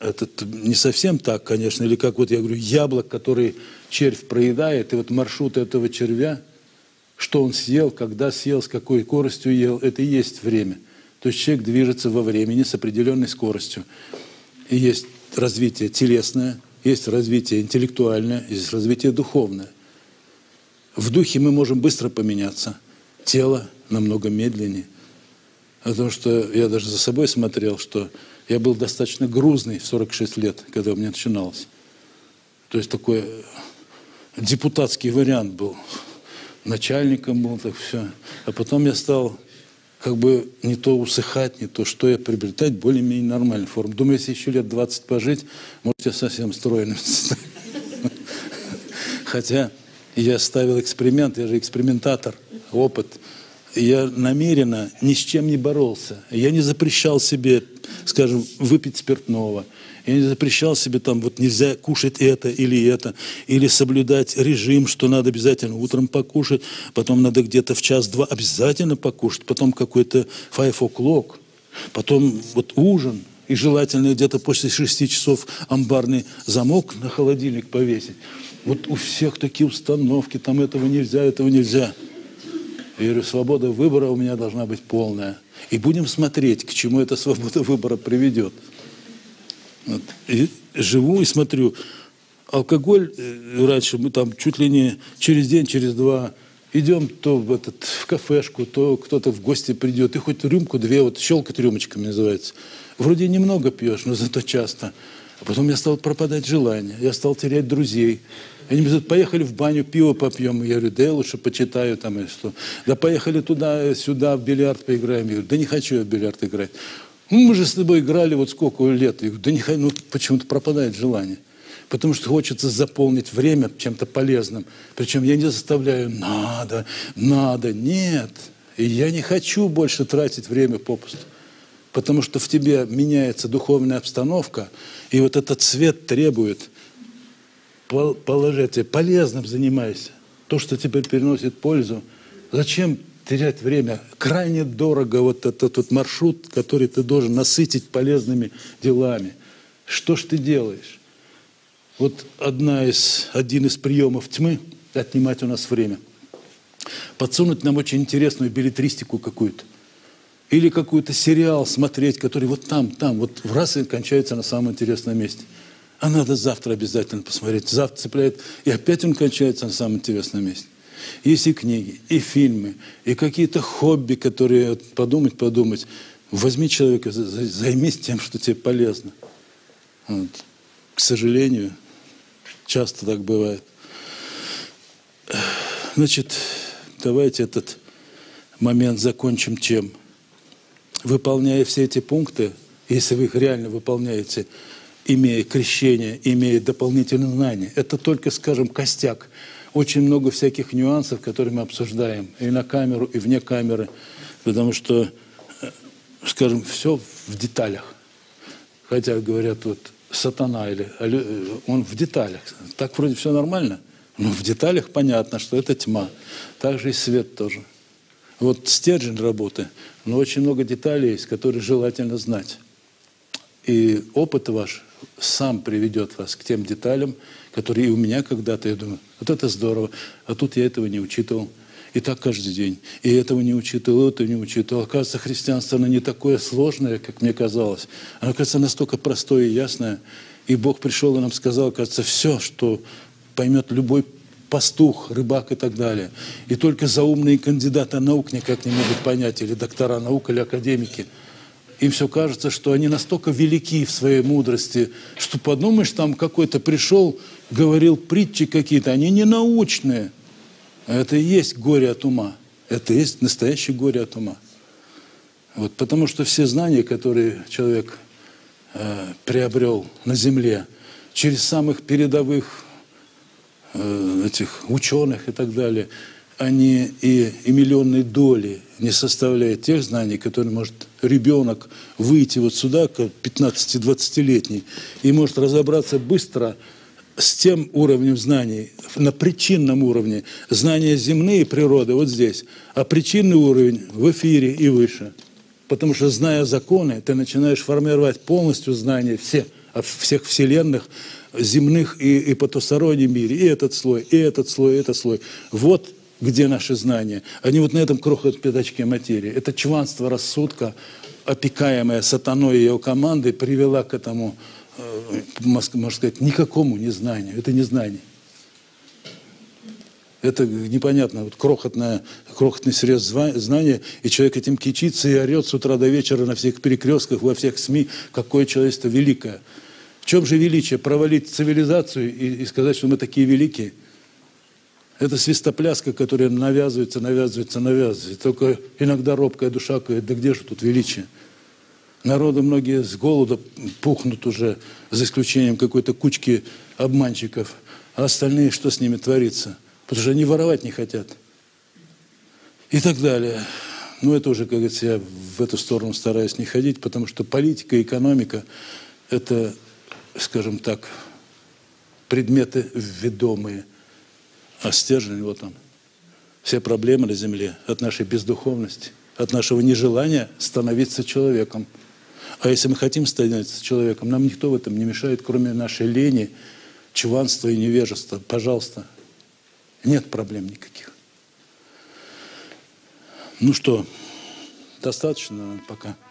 это не совсем так, конечно, или как вот я говорю, яблок, который червь проедает, и вот маршрут этого червя, что он съел, когда съел, с какой скоростью ел, это и есть время. То есть человек движется во времени с определенной скоростью. И есть развитие телесное, есть развитие интеллектуальное, есть развитие духовное. В духе мы можем быстро поменяться, тело намного медленнее. Потому что я даже за собой смотрел, что я был достаточно грузный в сорок шесть лет, когда у меня начиналось. То есть такой депутатский вариант был. Начальником был, так все. А потом я стал как бы не то усыхать, не то что я приобретать более-менее нормальную форму. Думаю, если еще лет двадцать пожить, может, я совсем стройным стану. Хотя я ставил эксперимент, я же экспериментатор, опыт. Я намеренно ни с чем не боролся. Я не запрещал себе, скажем, выпить спиртного. Я не запрещал себе там, вот нельзя кушать это или это, или соблюдать режим, что надо обязательно утром покушать, потом надо где-то в час-два обязательно покушать, потом какой-то five o'clock, потом вот ужин, и желательно где-то после шести часов амбарный замок на холодильник повесить. Вот у всех такие установки, там этого нельзя, этого нельзя. Я говорю, свобода выбора у меня должна быть полная. И будем смотреть, к чему эта свобода выбора приведет. Вот. И живу и смотрю. Алкоголь, раньше мы там чуть ли не через день, через два идем то в, этот, в кафешку, то кто-то в гости придет, и хоть рюмку-две, вот щелкать рюмочками называется. Вроде немного пьешь, но зато часто. А потом я стал пропадать желание, я стал терять друзей. Они мне говорят, поехали в баню, пиво попьем. Я говорю, да я лучше почитаю там и что. Да поехали туда, сюда, в бильярд поиграем. Я говорю, да не хочу я в бильярд играть. Ну, мы же с тобой играли вот сколько лет. Я говорю, да не хочу, ну почему-то пропадает желание. Потому что хочется заполнить время чем-то полезным. Причем я не заставляю, надо, надо, нет. И я не хочу больше тратить время попусту. Потому что в тебе меняется духовная обстановка, и вот этот свет требует положить, полезным занимайся. То, что тебе приносит пользу. Зачем терять время? Крайне дорого вот этот вот маршрут, который ты должен насытить полезными делами. Что ж ты делаешь? Вот одна из, один из приемов тьмы – отнимать у нас время. Подсунуть нам очень интересную беллетристику какую-то. Или какой-то сериал смотреть, который вот там, там, вот в раз и кончается на самом интересном месте. А надо завтра обязательно посмотреть. Завтра цепляет, и опять он кончается на самом интересном месте. Есть и книги, и фильмы, и какие-то хобби, которые подумать, подумать. Возьми человека, займись тем, что тебе полезно. Вот. К сожалению, часто так бывает. Значит, давайте этот момент закончим чем? Выполняя все эти пункты, если вы их реально выполняете, имея крещение, имея дополнительные знания, это только, скажем, костяк. Очень много всяких нюансов, которые мы обсуждаем и на камеру, и вне камеры, потому что, скажем, все в деталях. Хотя говорят, вот сатана, или он в деталях. Так вроде все нормально, но в деталях понятно, что это тьма. Также и свет тоже. Вот стержень работы, но очень много деталей есть, которые желательно знать. И опыт ваш сам приведет вас к тем деталям, которые и у меня когда-то, я думаю, вот это здорово, а тут я этого не учитывал. И так каждый день. И этого не учитывал, и этого не учитывал. Оказывается, христианство, оно не такое сложное, как мне казалось. Оно, кажется, настолько простое и ясное. И Бог пришел и нам сказал, кажется, все, что поймет любой пастух, рыбак и так далее. И только заумные кандидаты наук никак не могут понять, или доктора наук, или академики. Им все кажется, что они настолько велики в своей мудрости, что подумаешь, там какой-то пришел, говорил притчи какие-то, они не научные. Это и есть горе от ума. Это и есть настоящее горе от ума. Вот, потому что все знания, которые человек э, приобрел на земле, через самых передовых э, этих ученых и так далее, они и, и миллионной доли не составляют тех знаний, которые может ребенок выйти вот сюда, как пятнадцати-двадцатилетний, и может разобраться быстро с тем уровнем знаний, на причинном уровне. Знания земные природы вот здесь, а причинный уровень в эфире и выше. Потому что, зная законы, ты начинаешь формировать полностью знания все о всех вселенных, земных и, и потустороннем мире. И этот слой, и этот слой, и этот слой. Вот где наши знания. Они вот на этом крохотном пятачке материи. Это чванство рассудка, опекаемое сатаной и его командой, привела к этому, можно сказать, никакому незнанию. Это незнание. Это непонятно, вот крохотное, крохотный срез знания, и человек этим кичится и орет с утра до вечера на всех перекрестках, во всех СМИ, какое человечество великое. В чем же величие? Провалить цивилизацию и, и сказать, что мы такие великие? Это свистопляска, которая навязывается, навязывается, навязывается. Только иногда робкая душа говорит, да где же тут величие? Народы многие с голода пухнут уже, за исключением какой-то кучки обманщиков. А остальные, что с ними творится? Потому что они воровать не хотят. И так далее. Но это уже, как говорится, я в эту сторону стараюсь не ходить, потому что политика, экономика – это, скажем так, предметы ведомые. А стержень, вот он. Все проблемы на земле от нашей бездуховности, от нашего нежелания становиться человеком. А если мы хотим становиться человеком, нам никто в этом не мешает, кроме нашей лени, чванства и невежества. Пожалуйста. Нет проблем никаких. Ну что, достаточно пока.